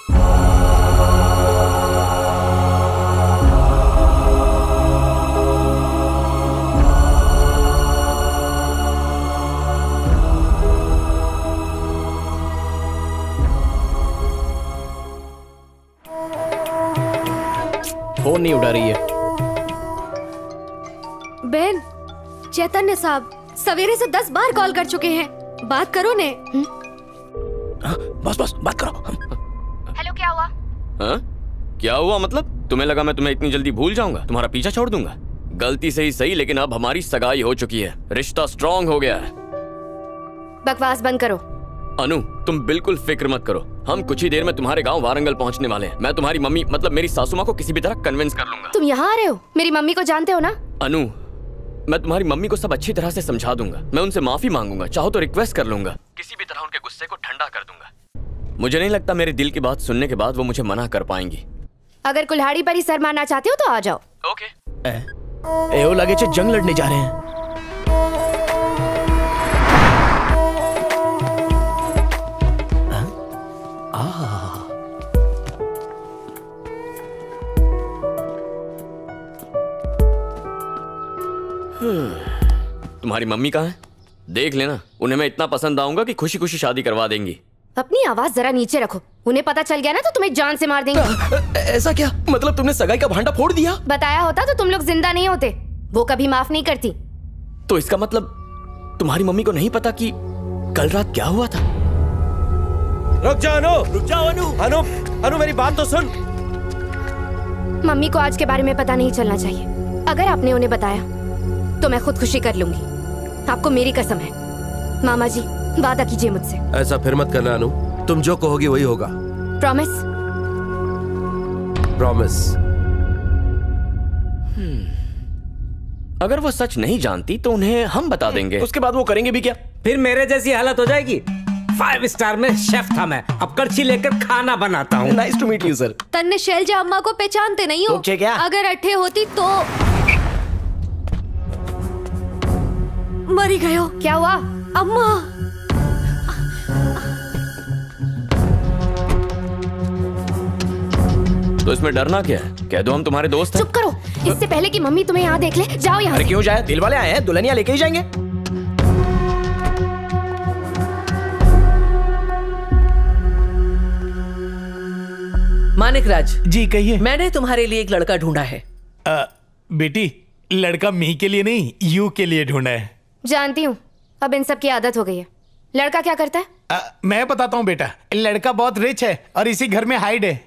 फोन नहीं उठा रही है। बहन, चैतन्य साहब सवेरे से 10 बार कॉल कर चुके हैं, बात करो ने। बस बस बात करो। हेलो, क्या हुआ? हाँ? क्या हुआ मतलब? तुम्हें लगा मैं तुम्हें इतनी जल्दी भूल जाऊंगा, तुम्हारा पीछा छोड़ दूंगा? गलती से ही सही, लेकिन अब हमारी सगाई हो चुकी है, रिश्ता स्ट्रांग हो गया है। बकवास बंद करो। अनु, तुम बिल्कुल फिक्र मत करो, हम कुछ ही देर में तुम्हारे गांव वारंगल पहुंचने वाले हैं। मैं तुम्हारी मम्मी मतलब मेरी सासू माँ को किसी भी तरह कन्विंस कर लूंगा। तुम यहाँ आ रहे हो? मेरी मम्मी को जानते हो ना? अनु, मैं तुम्हारी मम्मी को सब अच्छी तरह से समझा दूंगा, मैं उनसे माफी मांगूंगा, चाहो तो रिक्वेस्ट कर लूंगा, किसी भी तरह उनके गुस्से को ठंडा कर दूंगा। मुझे नहीं लगता मेरे दिल की बात सुनने के बाद वो मुझे मना कर पाएंगी। अगर कुल्हाड़ी पर ही सर मारना चाहते हो तो आ जाओ। ओके। एओ लगे जंग लड़ने जा रहे हैं। तुम्हारी मम्मी कहाँ है? देख लेना, उन्हें मैं इतना पसंद आऊंगा कि खुशी खुशी शादी करवा देंगी। अपनी आवाज जरा नीचे रखो, उन्हें पता चल गया ना तो तुम्हें जान से मार देंगे। ऐसा क्या? मतलब तुमने सगाई का भांडा फोड़ दिया? बताया होता तो तुम लोग जिंदा नहीं होते, वो कभी माफ नहीं करती। तो इसका मतलब तुम्हारी मम्मी को नहीं पता कि कल रात क्या हुआ था? रुक जा अनु, रुक जाओ अनु। अनु, अनु मेरी बात तो सुन। मम्मी को आज के बारे में पता नहीं चलना चाहिए। अगर आपने उन्हें बताया तो मैं खुदकुशी कर लूंगी, आपको मेरी कसम है। मामा जी, वादा कीजिए मुझसे। ऐसा फिर मत करना अनु, तुम जो कहोगी वही होगा। प्रॉमिस? प्रॉमिस। अगर वो सच नहीं जानती तो उन्हें हम बता देंगे, उसके बाद वो करेंगे भी क्या? फिर मेरे जैसी हालत हो जाएगी। 5 स्टार में शेफ था मैं, अब कड़छी लेकर खाना बनाता हूँ। Nice to meet you sir. तन्ने शैलजा अम्मा को पहचानते नहीं हो? क्या? अगर अट्ठे होती तो मरी गए हो। क्या हुआ? अम्मा। तो इसमें डरना क्या है? कह दो हम तुम्हारे दोस्त हैं। चुप करो, इससे पहले कि मम्मी तुम्हें यहाँ देख ले। जाओ यहाँ अरे से। क्यों जाए? दिल वाले आए हैं, दुल्हनिया लेके ही जाएंगे। मानिक राज जी कहिए। मैंने तुम्हारे लिए एक लड़का ढूंढा है। बेटी, लड़का मी के लिए नहीं, यू के लिए ढूंढा है। जानती हूँ, अब इन सब की आदत हो गई है। लड़का क्या करता है? मैं बताता हूँ बेटा, लड़का बहुत रिच है और इसी घर में हाइड है।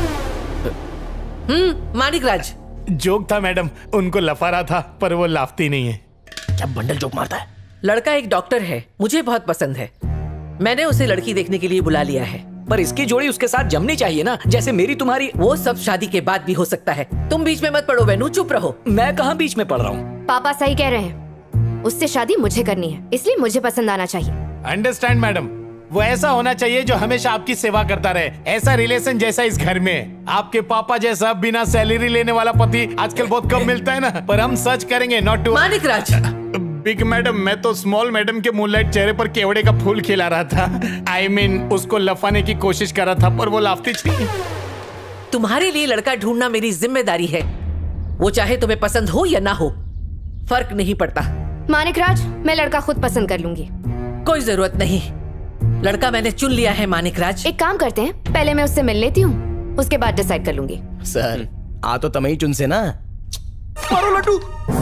मानिक राज। जोक था मैडम, उनको लफा रहा था पर वो लाफती नहीं है। क्या बंडल जोक मारता है? लड़का एक डॉक्टर है, मुझे बहुत पसंद है। मैंने उसे लड़की देखने के लिए बुला लिया है। पर इसकी जोड़ी उसके साथ जमनी चाहिए ना, जैसे मेरी तुम्हारी। वो सब शादी के बाद भी हो सकता है। तुम बीच में मत पड़ो बेनू, चुप रहो। मैं कहाँ बीच में पड़ रहा हूँ? पापा सही कह रहे हैं, उससे शादी मुझे करनी है, इसलिए मुझे पसंद आना चाहिए। अंडरस्टैंड मैडम, वो ऐसा होना चाहिए जो हमेशा आपकी सेवा करता रहे, ऐसा रिलेशन जैसा इस घर में। आपके पापा जैसा बिना सैलरी लेने वाला पति आजकल बहुत कम मिलता है ना, पर हम सर्च करेंगे। Not to Manik Raj. Big madam, मैं तो स्मॉल मैडम के मूनलाइट चेहरे पर केवड़े का फूल खिला रहा था। I mean, उसको लफाने की कोशिश कर रहा था पर वो लाफती थी। तुम्हारे लिए लड़का ढूंढना मेरी जिम्मेदारी है, वो चाहे तुम्हें पसंद हो या ना हो, फर्क नहीं पड़ता। मानिक राज, मैं लड़का खुद पसंद कर लूंगी। कोई जरूरत नहीं, लड़का मैंने चुन लिया है। मानिक राज, एक काम करते हैं, पहले मैं उससे मिल लेती हूँ, उसके बाद डिसाइड कर लूंगी। सर आ तो तमही चुन से ना। मारो लड्डू।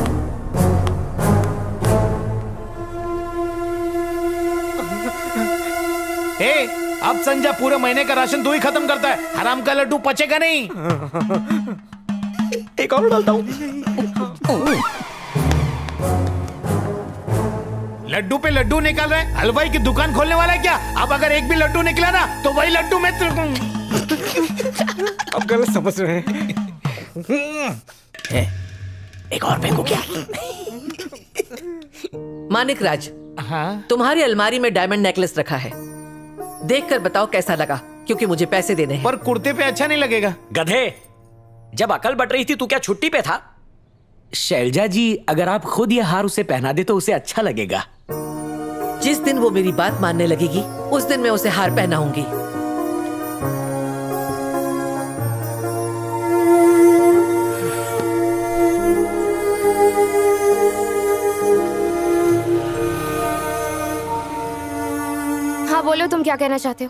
अब संजय पूरे महीने का राशन तू ही खत्म करता है, हराम का लड्डू पचेगा नहीं। एक और डालता हूँ। लड्डू पे लड्डू निकाल रहे, हलवाई की दुकान खोलने वाला है क्या? अब अगर एक भी लड्डू निकला ना तो वही लड्डू मैं अब गलत समझ रहे हैं। एक और फेंको क्या? मानिक राज, हाँ? तुम्हारी अलमारी में डायमंड नेकलेस रखा है, देखकर बताओ कैसा लगा, क्योंकि मुझे पैसे देने हैं। पर कुर्ते पे अच्छा नहीं लगेगा। गधे, जब अकल बट रही थी तू क्या छुट्टी पे था? शैलजा जी, अगर आप खुद ये हार उसे पहना दे तो उसे अच्छा लगेगा। जिस दिन वो मेरी बात मानने लगेगी उस दिन मैं उसे हार पहनाऊंगी। हाँ बोलो, तुम क्या कहना चाहते हो?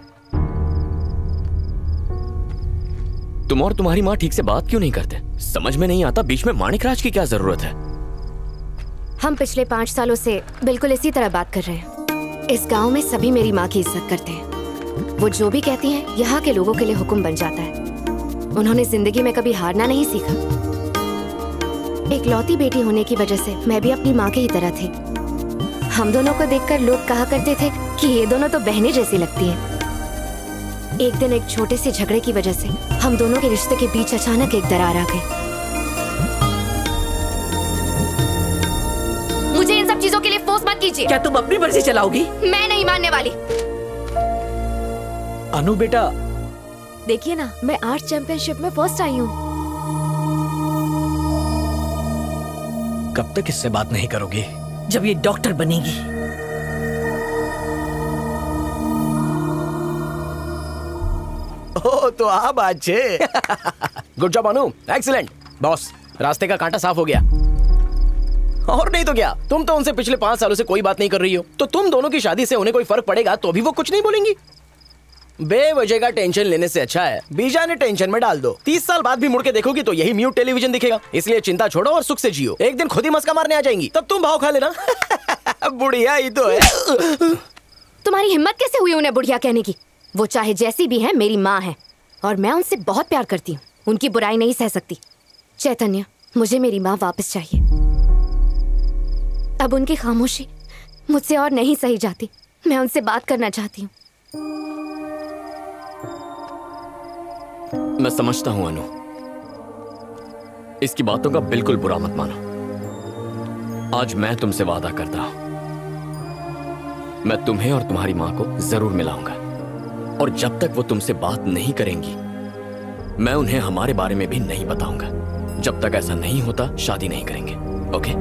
तुम और तुम्हारी माँ ठीक से बात क्यों नहीं करते? समझ में नहीं आता बीच में माणिकराज की क्या जरूरत है? हम पिछले 5 सालों से बिल्कुल इसी तरह बात कर रहे हैं। इस गांव में सभी मेरी माँ की इज्जत करते हैं। वो जो भी कहती हैं, यहाँ के लोगों के लिए हुक्म बन जाता है। उन्होंने जिंदगी में कभी हारना नहीं सीखा। एक लौती बेटी होने की वजह से मैं भी अपनी माँ की ही तरह थी। हम दोनों को देखकर लोग कहा करते थे कि ये दोनों तो बहनें जैसी लगती हैं। एक दिन एक छोटे से झगड़े की वजह से हम दोनों के रिश्ते के बीच अचानक एक दरार आ गई। मुझे इन सब चीजों के लिए फोर्स मत कीजिए। क्या तुम अपनी मर्जी चलाओगी? मैं नहीं मानने वाली। अनु बेटा, देखिए ना, मैं आर्ट चैंपियनशिप में फर्स्ट आई हूँ। कब तक इससे बात नहीं करोगी? जब ये डॉक्टर बनेगी। ओ तो आप अच्छे। Good job Anu, excellent. Boss, रास्ते का कांटा साफ हो गया। और नहीं तो क्या, तुम तो उनसे पिछले 5 सालों से कोई बात नहीं कर रही हो, तो तुम दोनों की शादी से उन्हें कोई फर्क पड़ेगा तो भी वो कुछ नहीं बोलेंगी। बेवजह का टेंशन लेने से अच्छा है बीजा ने टेंशन में डाल दो। 30 साल बाद भी मुड़ के देखोगी तो यही म्यूट टेलीविजन दिखेगा। इसलिए चिंता छोड़ो और सुख से जियो। एक दिन खुद ही मस्का मारने आ जाएंगी, तब तुम भाव खा लेना। बुढ़िया ही तो है। तुम्हारी हिम्मत कैसे हुई उन्हें बुढ़िया कहने की? वो चाहे जैसी भी है, मेरी माँ है और मैं उनसे बहुत प्यार करती हूँ। उनकी बुराई नहीं सह सकती। चैतन्य, मुझे मेरी माँ वापस चाहिए। अब उनकी खामोशी मुझसे और नहीं सही जाती। मैं उनसे बात करना चाहती हूँ। मैं समझता हूं अनु, इसकी बातों का बिल्कुल बुरा मत मानो। आज मैं तुमसे वादा करता हूं, मैं तुम्हें और तुम्हारी मां को जरूर मिलाऊंगा। और जब तक वो तुमसे बात नहीं करेंगी, मैं उन्हें हमारे बारे में भी नहीं बताऊंगा। जब तक ऐसा नहीं होता, शादी नहीं करेंगे। ओके?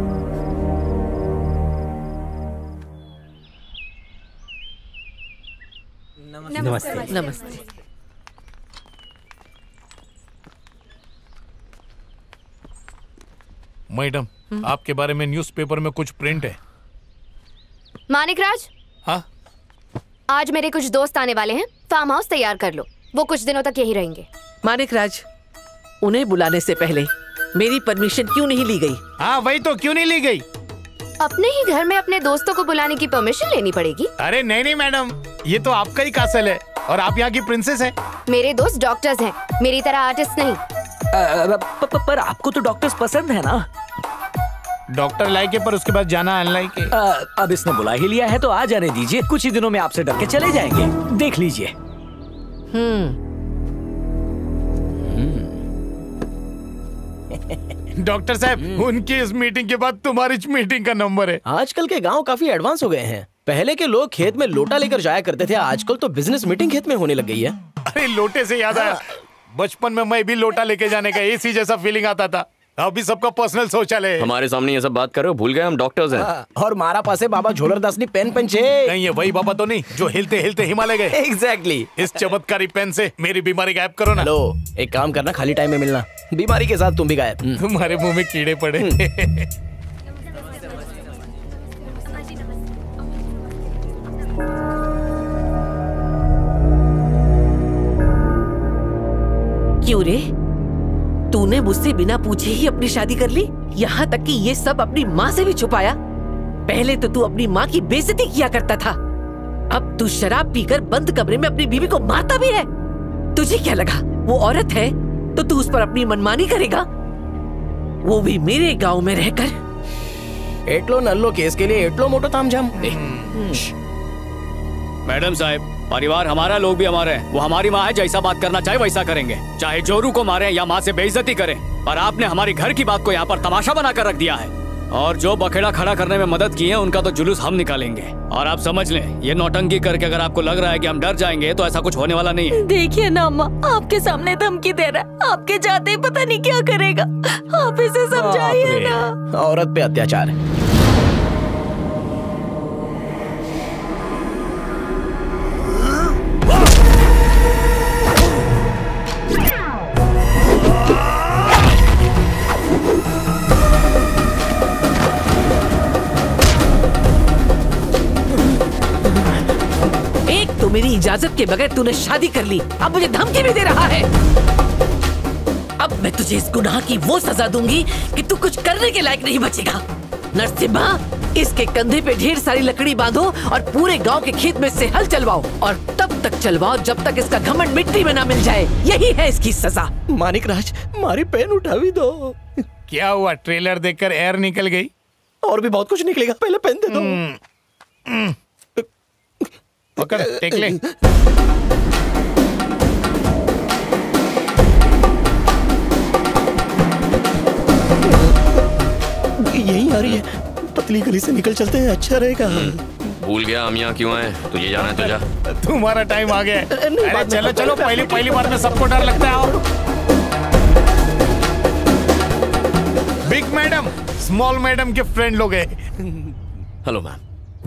नमस्ते। नमस्ते। मैडम, आपके बारे में न्यूज़पेपर में कुछ प्रिंट है। मानिकराज, हाँ? आज मेरे कुछ दोस्त आने वाले हैं। फार्म हाउस तैयार कर लो, वो कुछ दिनों तक यही रहेंगे। मानिकराज, उन्हें बुलाने से पहले मेरी परमिशन क्यों नहीं ली गई? हाँ वही तो, क्यों नहीं ली गई? अपने ही घर में अपने दोस्तों को बुलाने की परमिशन लेनी पड़ेगी। अरे नहीं नहीं मैडम, ये तो आपका ही कासल है और आप यहाँ की प्रिंसेस हैं। मेरे दोस्त डॉक्टर्स हैं, मेरी तरह आर्टिस्ट नहीं। पर आपको तो डॉक्टर्स पसंद है ना? डॉक्टर लाइक है पर उसके बाद जाना अनलाइक है। अब इसने बुला ही लिया है तो आ जाने दीजिए। कुछ ही दिनों में आपसे डर के चले जाएंगे, देख लीजिए। डॉक्टर साहब, उनकी इस मीटिंग के बाद तुम्हारी इस मीटिंग का नंबर है। आजकल के गांव काफी एडवांस हो गए हैं। पहले के लोग खेत में लोटा लेकर जाया करते थे, आजकल तो बिजनेस मीटिंग खेत में होने लग गई है। अरे लोटे से याद आया, बचपन में मैं भी लोटा लेके जाने का एसी जैसा फीलिंग आता था। अभी सबका पर्सनल शौचालय है। हमारे सामने ये सब बात कर रहे हो, भूल गए हम डॉक्टर्स हैं। और मारा पासे बाबा झोलरदास ने पेन पंचे। नहीं, ये वही बाबा तो नहीं जो हिलते हिलते हिमालय गए। एग्जैक्टली। इस चमत्कारी पेन से मेरी बीमारी गायब करो ना। लो, एक काम करना, खाली टाइम में मिलना, बीमारी के साथ तुम भी गायब। तुम्हारे मुंह में कीड़े पड़े। क्यों रे, तूने मुझसे बिना पूछे ही अपनी शादी कर ली? यहाँ तक कि ये सब अपनी माँ से भी छुपाया। पहले तो तू अपनी माँ की बेइज्जती किया करता था, अब तू शराब पीकर बंद कमरे में अपनी बीवी को मारता भी है। तुझे क्या लगा वो औरत है तो तू उस पर अपनी मनमानी करेगा, वो भी मेरे गांव में रहकर? एटलो नल्लो केस के लिए एटलो मोटो तामझाम। मैडम साहब, परिवार हमारा, लोग भी हमारे हैं। वो हमारी माँ है, जैसा बात करना चाहे वैसा करेंगे। चाहे जोरू को मारे या माँ से बेइज्जती करें, पर आपने हमारी घर की बात को यहाँ पर तमाशा बनाकर रख दिया है। और जो बखेड़ा खड़ा करने में मदद की है उनका तो जुलूस हम निकालेंगे। और आप समझ लें, ये नौटंकी करके अगर आपको लग रहा है कि हम डर जाएंगे तो ऐसा कुछ होने वाला नहीं है। देखिए ना अम्मा, आपके सामने धमकी दे रहा है, आपके जाते ही पता नहीं क्या करेगा। आप इसे समझाइए ना। औरत पे अत्याचार। तो मेरी इजाजत के बगैर तूने शादी कर ली, अब मुझे धमकी भी दे रहा है। अब मैं तुझे इस गुनाह की वो सजा दूंगी कि तू कुछ करने के लायक नहीं बचेगा। नरसिम्हा, इसके कंधे पे ढेर सारी लकड़ी बांधो और पूरे गांव के खेत में से हल चलवाओ, और तब तक चलवाओ जब तक इसका घमंड मिट्टी में ना मिल जाए। यही है इसकी सजा। मानिक राज, मारी पेन उठा भी दो। क्या हुआ, ट्रेलर देखकर एयर निकल गई? और भी बहुत कुछ निकलेगा, पहले पेन दे दो। पकड़, टेक ले। यही आ रही है, पतली गली से निकल चलते हैं, अच्छा रहेगा। भूल गया हम यहाँ क्यों आए? तुझे जाना है तो जा। तुम्हारा टाइम आ गया है। अरे चलो चलो, पहली बार में सबको डर लगता है। आओ। बिग मैडम स्मॉल मैडम के फ्रेंड लोग हैं। Hello ma'am.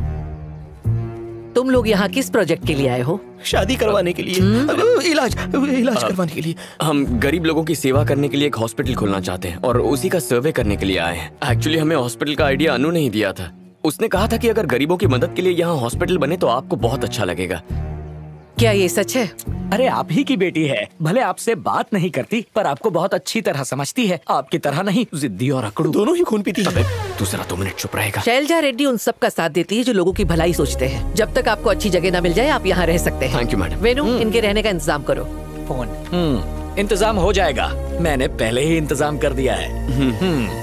तुम लोग यहाँ किस प्रोजेक्ट के लिए आए हो? शादी करवाने के लिए। इलाज करवाने के लिए। हम गरीब लोगों की सेवा करने के लिए एक हॉस्पिटल खोलना चाहते हैं और उसी का सर्वे करने के लिए आए हैं। एक्चुअली हमें हॉस्पिटल का आइडिया अनु ने ही दिया था। उसने कहा था कि अगर गरीबों की मदद के लिए यहाँ हॉस्पिटल बने तो आपको बहुत अच्छा लगेगा। क्या ये सच है? अरे आप ही की बेटी है, भले आपसे बात नहीं करती पर आपको बहुत अच्छी तरह समझती है। आपकी तरह नहीं, जिद्दी और अकड़ू दोनों ही खून पीती है। दूसरा 2 मिनट चुप रहेगा। शैलजा रेड्डी उन सब का साथ देती है जो लोगों की भलाई सोचते हैं। जब तक आपको अच्छी जगह न मिल जाए आप यहाँ रह सकते हैं। Thank you madam. वेनु, इनके रहने का इंतजाम करो। फोन इंतजाम हो जाएगा, मैंने पहले ही इंतजाम कर दिया है।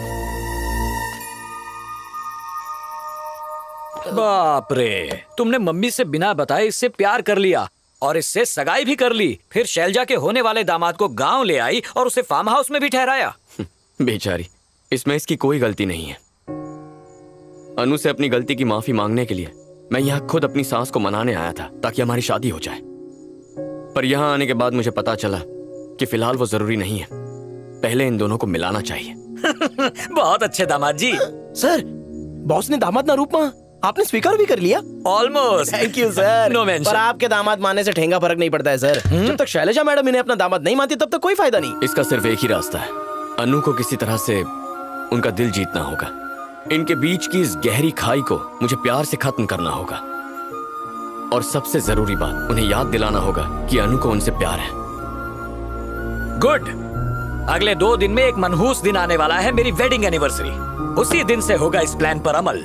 बाप रे, तुमने मम्मी से बिना बताए इससे प्यार कर लिया और इससे सगाई भी कर ली। फिर शैलजा के होने वाले दामाद को गांव ले आई और उसे फार्म हाउस में भी ठहराया। बेचारी, इसमें इसकी कोई गलती नहीं है। अनु से अपनी गलती की माफी मांगने के लिए मैं यहाँ खुद अपनी सास को मनाने आया था ताकि हमारी शादी हो जाए। पर यहाँ आने के बाद मुझे पता चला कि फिलहाल वो जरूरी नहीं है। पहले इन दोनों को मिलाना चाहिए। बहुत अच्छे दामाद जी। सर, बॉस ने दामाद ना रूप माँ आपने स्वीकार भी कर लिया। Almost. Thank you sir. No mention. पर आपके दामाद मानने से ठेंगा फर्क नहीं पड़ता है सर। जब तक शैलजा मैडम इन्हें अपना दामाद नहीं मानती तब तक कोई फायदा नहीं। इसका सिर्फ एक ही रास्ता है। अनु को किसी तरह से उनका दिल जीतना होगा। इनके बीच की इस गहरी खाई को मुझे प्यार से खत्म करना होगा। और सबसे जरूरी बात, उन्हें याद दिलाना होगा कि अनु को उनसे प्यार है। गुड। अगले 2 दिन में एक मनहूस दिन आने वाला है, मेरी वेडिंग एनिवर्सरी। उसी दिन से होगा इस प्लान पर अमल।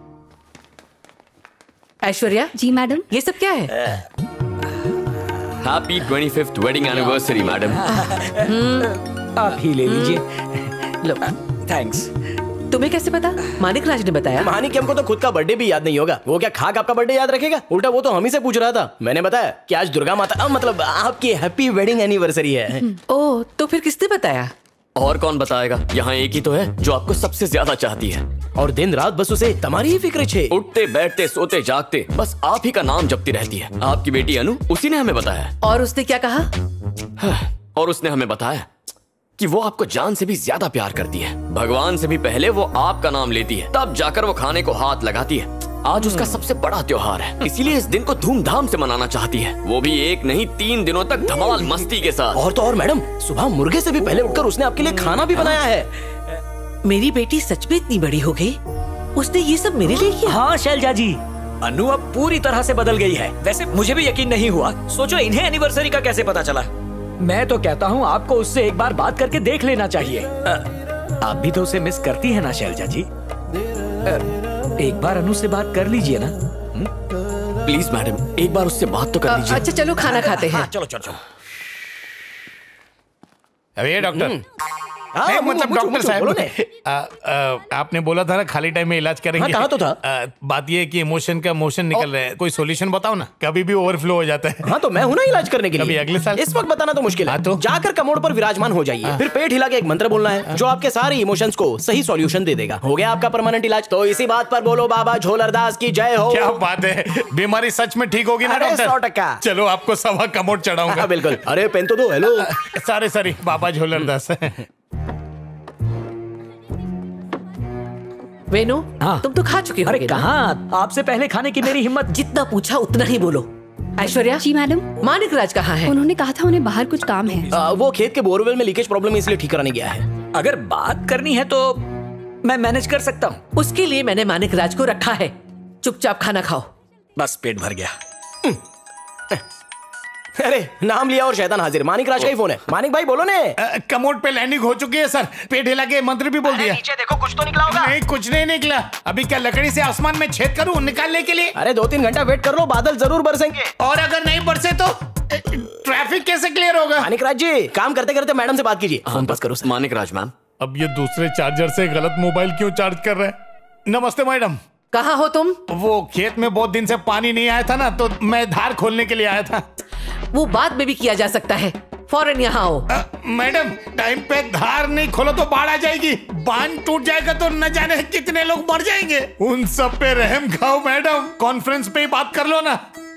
ऐश्वर्या जी मैडम, ये सब क्या है? Happy 25th wedding anniversary madam. आप ही ले लीजिए। लो। थैंक्स। तुम्हें कैसे पता? मानिक राज ने बताया। मानिक हमको तो खुद का बर्थडे भी याद नहीं होगा, वो क्या खाक आपका बर्थडे याद रखेगा? उल्टा वो तो हम ही से पूछ रहा था। मैंने बताया कि आज दुर्गा माता मतलब आपकी हैप्पी वेडिंग एनिवर्सरी है। ओह, तो फिर किसने बताया? और कौन बताएगा? यहाँ एक ही तो है जो आपको सबसे ज्यादा चाहती है और दिन रात बस उसे तुम्हारी ही फिक्र छे। उठते बैठते सोते जागते बस आप ही का नाम जपती रहती है। आपकी बेटी अनु, उसी ने हमें बताया। और उसने क्या कहा? और उसने हमें बताया कि वो आपको जान से भी ज्यादा प्यार करती है। भगवान से भी पहले वो आपका नाम लेती है, तब जाकर वो खाने को हाथ लगाती है। आज उसका सबसे बड़ा त्योहार है, इसीलिए इस दिन को धूमधाम से मनाना चाहती है। वो भी 1 नहीं 3 दिनों तक धमाल मस्ती के साथ। और तो और मैडम, सुबह मुर्गे से भी पहले उठकर उसने आपके लिए खाना भी बनाया है। मेरी बेटी सच में इतनी बड़ी हो गई? उसने ये सब मेरे लिए किया? हाँ शैलजा जी, अनु अब पूरी तरह से बदल गई है। वैसे मुझे भी यकीन नहीं हुआ। सोचो इन्हें एनिवर्सरी का कैसे पता चला। मैं तो कहता हूँ आपको उससे एक बार बात करके देख लेना चाहिए। आप भी तो उसे मिस करती है ना शैलजा जी? एक बार अनु से बात कर लीजिए ना। प्लीज मैडम, एक बार उससे बात तो कर लीजिए। अच्छा चलो खाना खाते हैं। चलो चलो चलो। अब ये डॉक्टर, मतलब डॉक्टर साहब, आपने बोला था ना खाली टाइम में इलाज करेंगे। कहा तो था। बात ये है कि इमोशन का मोशन निकल रहा है, कोई सॉल्यूशन बताओ ना, कभी भी ओवरफ्लो हो जाता है। हाँ तो मैं हूँ ना इलाज करने के लिए। कभी अगले साल। इस वक्त बताना तो मुश्किल है। तो जाकर कमोड पर विराजमान हो जाइए, फिर पेट हिला के एक मंत्र बोलना है जो आपके सारे इमोशंस को सही सॉल्यूशन दे देगा। हो गया आपका परमानेंट इलाज। तो इसी बात पर बोलो बाबा झोलरदास की जय हो। क्या बात है, बीमारी सच में ठीक होगी ना डॉक्टर? 100%। चलो आपको सवा कमोड चढ़ाऊंगा। बिल्कुल। अरे पेन तो दो। हेलो सॉरी बाबा झोलरदास। वेनु, तुम तो खा चुके हो। अरे कहाँ, आपसे पहले खाने की मेरी हिम्मत। जितना पूछा उतना ही बोलो। ऐश्वर्या। जी मैडम। मानिक राज कहाँ है? उन्होंने कहा था उन्हें बाहर कुछ काम है। वो खेत के बोरवेल में लीकेज प्रॉब्लम है, इसलिए ठीक कराने गया है। अगर बात करनी है तो मैं मैनेज कर सकता हूँ। उसके लिए मैंने मानिक राज को रखा है। चुपचाप खाना खाओ। बस पेट भर गया। अरे नाम लिया और शैतान हाजिर। मानिक राज का ही फोन है। मानिक भाई बोलो ने। कमोड पे लैंडिंग हो चुकी है सर, पेट हिला के मंत्र भी बोल दिया। नीचे देखो, कुछ तो निकला होगा। नहीं, कुछ नहीं निकला। अभी क्या लकड़ी से आसमान में छेद करूं निकालने के लिए? अरे 2-3 घंटा वेट कर लो, बादल जरूर बरसेंगे। और अगर नहीं बरसे तो ट्रैफिक कैसे क्लियर होगा? मानिक राज जी, काम करते करते मैडम से बात कीजिए। फोन पास करो। मानिक राज मैम। अब ये दूसरे चार्जर से गलत मोबाइल क्यों चार्ज कर रहे हैं? नमस्ते मैडम। कहाँ हो तुम? वो खेत में बहुत दिन से पानी नहीं आया था ना, तो मैं धार खोलने के लिए आया था। वो बाद में भी किया जा सकता है, फौरन यहाँ आओ। मैडम टाइम पे धार नहीं खोलो तो बाढ़ आ जाएगी, बांध टूट जाएगा तो न जाने कितने लोग मर जाएंगे। उन सब पे रहम खाओ मैडम, कॉन्फ्रेंस पे ही बात कर लो ना।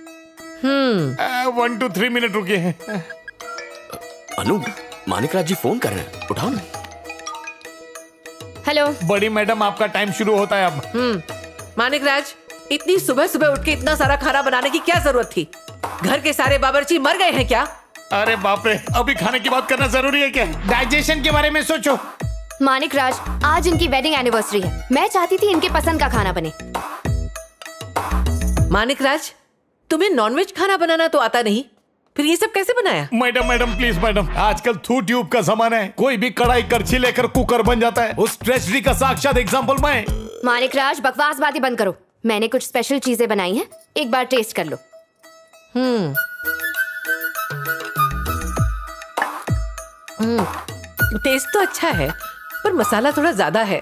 1 to 3 मिनट रुकिए। अनु, मानिक राज जी फोन कर रहे हैं, उठाओ ना। हेलो बड़ी मैडम, आपका टाइम शुरू होता है अब। मानिक राज, इतनी सुबह सुबह उठ के इतना सारा खाना बनाने की क्या जरूरत थी? घर के सारे बावर्ची मर गए हैं क्या? अरे बाप रे, अभी खाने की बात करना जरूरी है क्या? डाइजेशन के बारे में सोचो। मानिक राज, आज इनकी वेडिंग एनिवर्सरी है, मैं चाहती थी इनके पसंद का खाना बने। मानिक राज, तुम्हें नॉनवेज खाना बनाना तो आता नहीं, फिर ये सब कैसे बनाया? मैडम प्लीज मैडम, आजकल थू ट्यूब का जमाना है, कोई भी कढ़ाई करछी लेकर कुकर बन जाता है। उस ट्रेजेडी का साक्षात एग्जाम्पल मैं। मानिक राज, बकवास बातें बंद करो। मैंने कुछ स्पेशल चीजें बनाई हैं, एक बार टेस्ट कर लो। टेस्ट तो अच्छा है, पर मसाला थोड़ा ज्यादा है।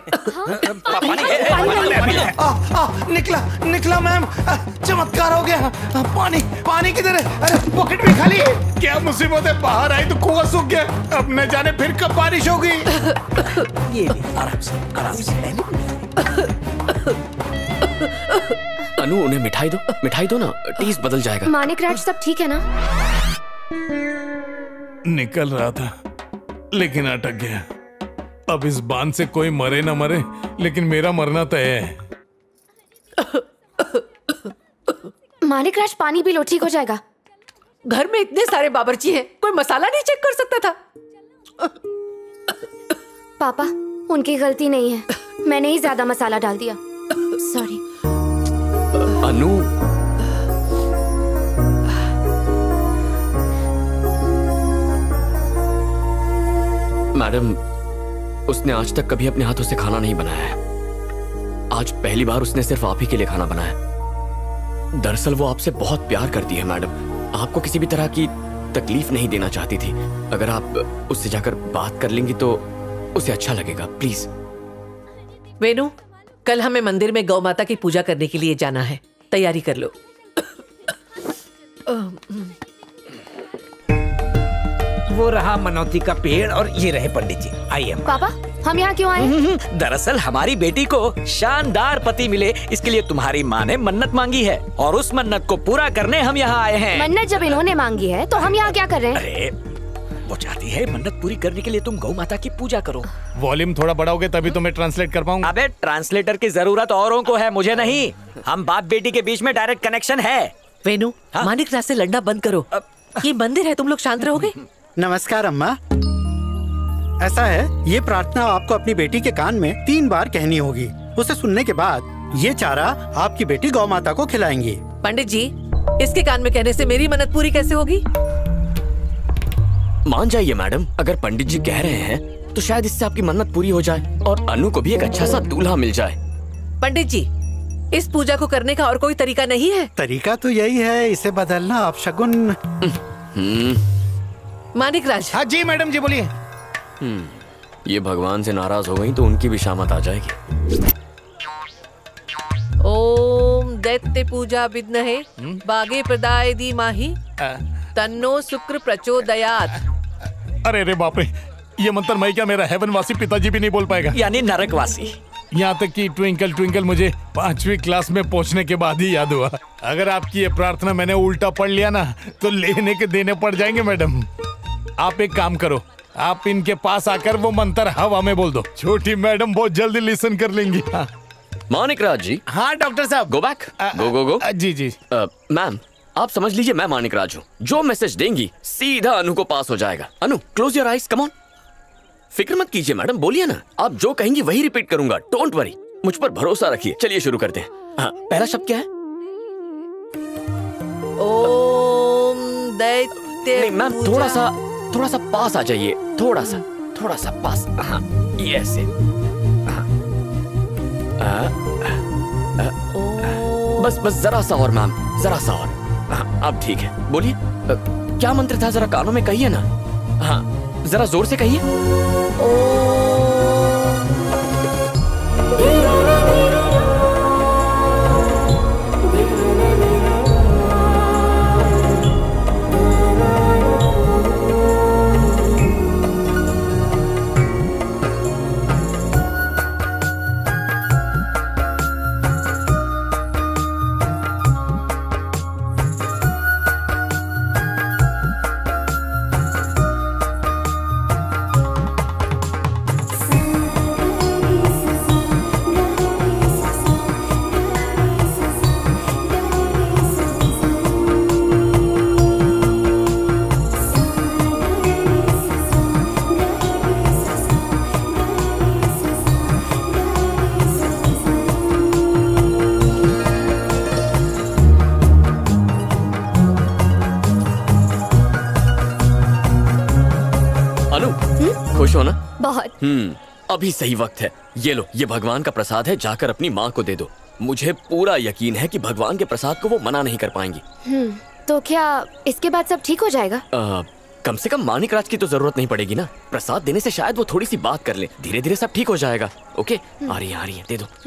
निकला मैम, चमत्कार हो गया। पानी किधर है? अरे पॉकेट भी खाली है। क्या मुसीबत है, बाहर आई तो कुआं सूख गया, अब न जाने फिर कब बारिश होगी। ये आराम से। अनु, उन्हें मिठाई दो ना, टेस्ट बदल जाएगा। मानिक राज, सब ठीक है ना? निकल रहा था लेकिन अटक गया। अब इस बांध से कोई मरे ना मरे, लेकिन मेरा मरना तय है। मानिक राज, पानी पी लो, ठीक हो जाएगा। घर में इतने सारे बावर्ची हैं, कोई मसाला नहीं चेक कर सकता था? पापा, उनकी गलती नहीं है, मैंने ही ज्यादा मसाला डाल दिया। सॉरी। अनु, मैडम, उसने आज तक कभी अपने हाथों से खाना नहीं बनाया है। आज पहली बार उसने सिर्फ आप ही के लिए खाना बनाया। दरअसल वो आपसे बहुत प्यार करती है मैडम, आपको किसी भी तरह की तकलीफ नहीं देना चाहती थी। अगर आप उससे जाकर बात कर लेंगी तो उसे अच्छा लगेगा, प्लीज। वेनु, कल हमें मंदिर में गौ माता की पूजा करने के लिए जाना है, तैयारी कर लो। वो रहा मनौती का पेड़ और ये रहे पंडित जी। आइए पापा, हम यहाँ क्यों आए? दरअसल हमारी बेटी को शानदार पति मिले, इसके लिए तुम्हारी माँ ने मन्नत मांगी है और उस मन्नत को पूरा करने हम यहाँ आए हैं। मन्नत जब इन्होंने मांगी है तो हम यहाँ क्या कर रहे हैं? अरे वो चाहती है मन्नत पूरी करने के लिए तुम गौ माता की पूजा करो। वॉल्यूम थोड़ा बढ़ाओगे तभी तो मैं ट्रांसलेट कर पाऊंगा। अबे ट्रांसलेटर की जरूरत औरों को है, मुझे नहीं। हम बाप बेटी के बीच में डायरेक्ट कनेक्शन है। वेनु, मानिक राज से लड़ना बंद करो। ये मंदिर है, तुम लोग शांत रहोगे? नमस्कार अम्मा। ऐसा है, ये प्रार्थना आपको अपनी बेटी के कान में 3 बार कहनी होगी। उसे सुनने के बाद ये चारा आपकी बेटी गौ माता को खिलाएंगी। पंडित जी, इसके कान में कहने से मेरी मन्नत पूरी कैसे होगी? मान जाइए मैडम, अगर पंडित जी कह रहे हैं तो शायद इससे आपकी मन्नत पूरी हो जाए और अनु को भी एक अच्छा सा दूल्हा मिल जाए। पंडित जी, इस पूजा को करने का और कोई तरीका नहीं है? तरीका तो यही है, इसे बदलना अपशगुन। मानिक राज। हाँ जी मैडम जी, बोलिए। ये भगवान से नाराज हो गई तो उनकी भी शामत आ जाएगी। ओम दैत्य पूजा विद्महे बागे प्रदाय दी माही तन्नो शुक्र प्रचोदयात्। अरे रे बाप रे, ये मंत्र मैं क्या मेरा हेवनवासी पिताजी भी नहीं बोल पाएगा, यानी नरकवासी। यहाँ तक कि ट्विंकल ट्विंकल मुझे 5वीं क्लास में पहुँचने के बाद ही याद हुआ। अगर आपकी ये प्रार्थना मैंने उल्टा पढ़ लिया ना तो लेने के देने पड़ जाएंगे मैडम। आप एक काम करो, आप इनके पास आकर वो मंत्र हवा में बोल दो, छोटी मैडम बहुत जल्दी लिसन कर लेंगी। हाँ। मानिकराज जी। हाँ डॉक्टर साहब। Go back. गो। जी जी। मैम आप समझ लीजिए मैं मानिकराज हूँ, जो मैसेज देंगी सीधा अनु को पास हो जाएगा। Anu close your eyes, come on. फिक्र मत कीजिए मैडम, बोलिए ना, आप जो कहेंगी वही रिपीट करूंगा, डोंट वरी, मुझ पर भरोसा रखिए। चलिए शुरू करते हैं। हाँ, पहला शब्द क्या है? ओम दैत्य। नहीं मैम, थोड़ा सा पास आ जाइए, थोड़ा सा पास। हाँ ये ऐसे। बस जरा सा और मैम, जरा सा और। हाँ, अब ठीक है, बोलिए क्या मंत्र था, जरा कानों में कहिए ना। हाँ जरा जोर से कहिए। खुश हो ना? बहुत। अभी सही वक्त है। ये लो, ये भगवान का प्रसाद है, जाकर अपनी माँ को दे दो। मुझे पूरा यकीन है कि भगवान के प्रसाद को वो मना नहीं कर पाएंगी। तो क्या इसके बाद सब ठीक हो जाएगा? कम से कम मानिकराज की तो जरूरत नहीं पड़ेगी ना। प्रसाद देने से शायद वो थोड़ी सी बात कर ले, धीरे धीरे सब ठीक हो जाएगा। ओके, आ रही है, दे दो।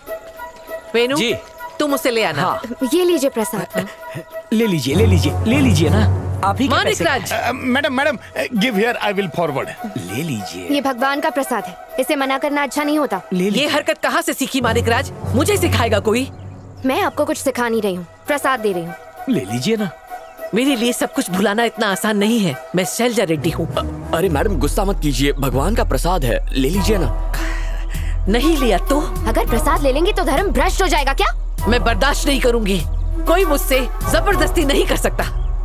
वेनु जी, तुम उसे ले आना। हाँ। ये लीजिए प्रसाद। ले लीजिए ना आप ही। Manikraj. Madam give here, I will forward. ले लीजिए। ये भगवान का प्रसाद है, इसे मना करना अच्छा नहीं होता। ये हरकत कहाँ से सीखी मानिकराज? मुझे सिखाएगा कोई? मैं आपको कुछ सिखा नहीं रही हूँ, प्रसाद दे रही हूँ। ले लीजिए ना। मेरे लिए सब कुछ भुलाना इतना आसान नहीं है। मैं शैलजा रेड्डी हूँ। अरे मैडम गुस्सा मत कीजिए, भगवान का प्रसाद है, ले लीजिए ना। नहीं लिया तो? अगर प्रसाद ले लेंगी तो धर्म भ्रष्ट हो जाएगा क्या? मैं बर्दाश्त नहीं करूंगी, कोई मुझसे जबरदस्ती नहीं कर सकता।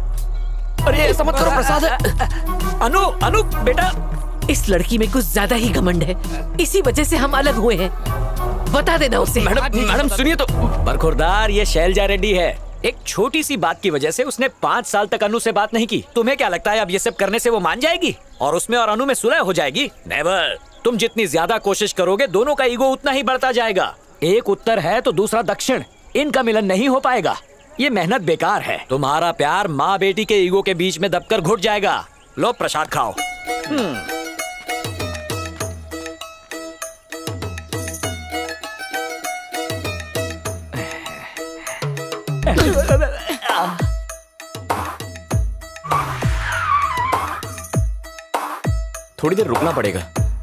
अरे ऐसा मत करो, प्रसाद है। अनु बेटा, इस लड़की में कुछ ज्यादा ही घमंड है, इसी वजह से हम अलग हुए हैं। बता देना उसे। मैडम सुनिए तो। बरखुरदार, ये शैलजा रेड्डी है। एक छोटी सी बात की वजह से उसने 5 साल तक अनु से बात नहीं की। तुम्हें क्या लगता है अब ये सब करने से वो मान जाएगी और उसमें और अनु में सुलह हो जाएगी? नेवर। तुम जितनी ज्यादा कोशिश करोगे, दोनों का ईगो उतना ही बढ़ता जाएगा। एक उत्तर है तो दूसरा दक्षिण, इनका मिलन नहीं हो पाएगा। ये मेहनत बेकार है। तुम्हारा प्यार माँ बेटी के ईगो के बीच में दबकर घुट जाएगा। लो प्रसाद खाओ। थोड़ी देर रुकना पड़ेगा।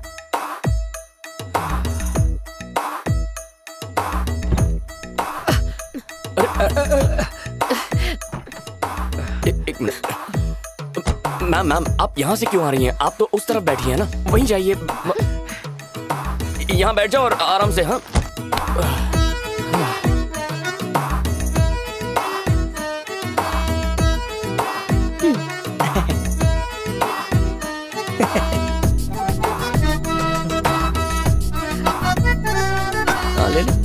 एक मिनट मैम, आप यहाँ से क्यों आ रही हैं? आप तो उस तरफ बैठी हैं ना, वहीं जाइए। यहाँ बैठ जाओ और आराम से। हाँ ले लो।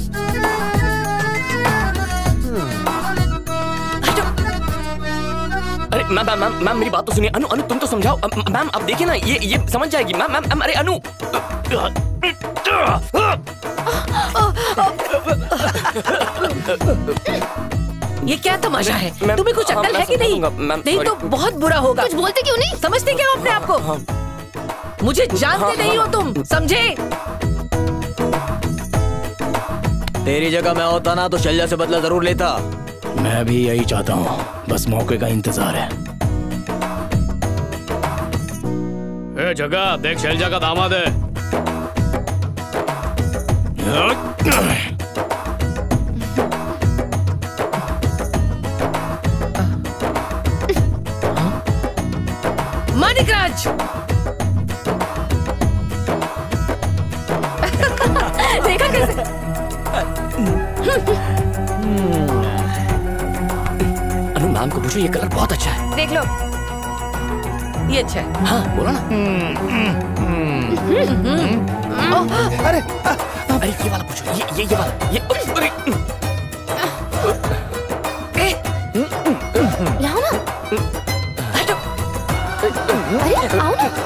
अरे मैम मेरी बात तो सुनिए। अनु तुम तो समझाओ। मैम अब देखिए ना, ये समझ जाएगी। मैम अरे अनु। ये क्या तमाशा है? तुम्हें कुछ अक्ल है कि नहीं? नहीं तो बहुत बुरा होगा। कुछ बोलते क्यों नहीं? समझते क्या हो अपने आप को? मुझे जानते नहीं हो तुम, समझे? तेरी जगह मैं होता ना तो शैलजा से बदला जरूर लेता। मैं भी यही चाहता हूँ, बस मौके का इंतजार है। ए जगह देख, शैलजा का दामाद है। मानिकराज, देखा कैसे? अनु मैम को पूछो, ये कलर बहुत अच्छा है। देख लो, ये अच्छा है। हाँ बोलो ना। अरे अरे ये वाला पूछो, ये वाला, ये लाओ ना। हटो। अरे आओ ना।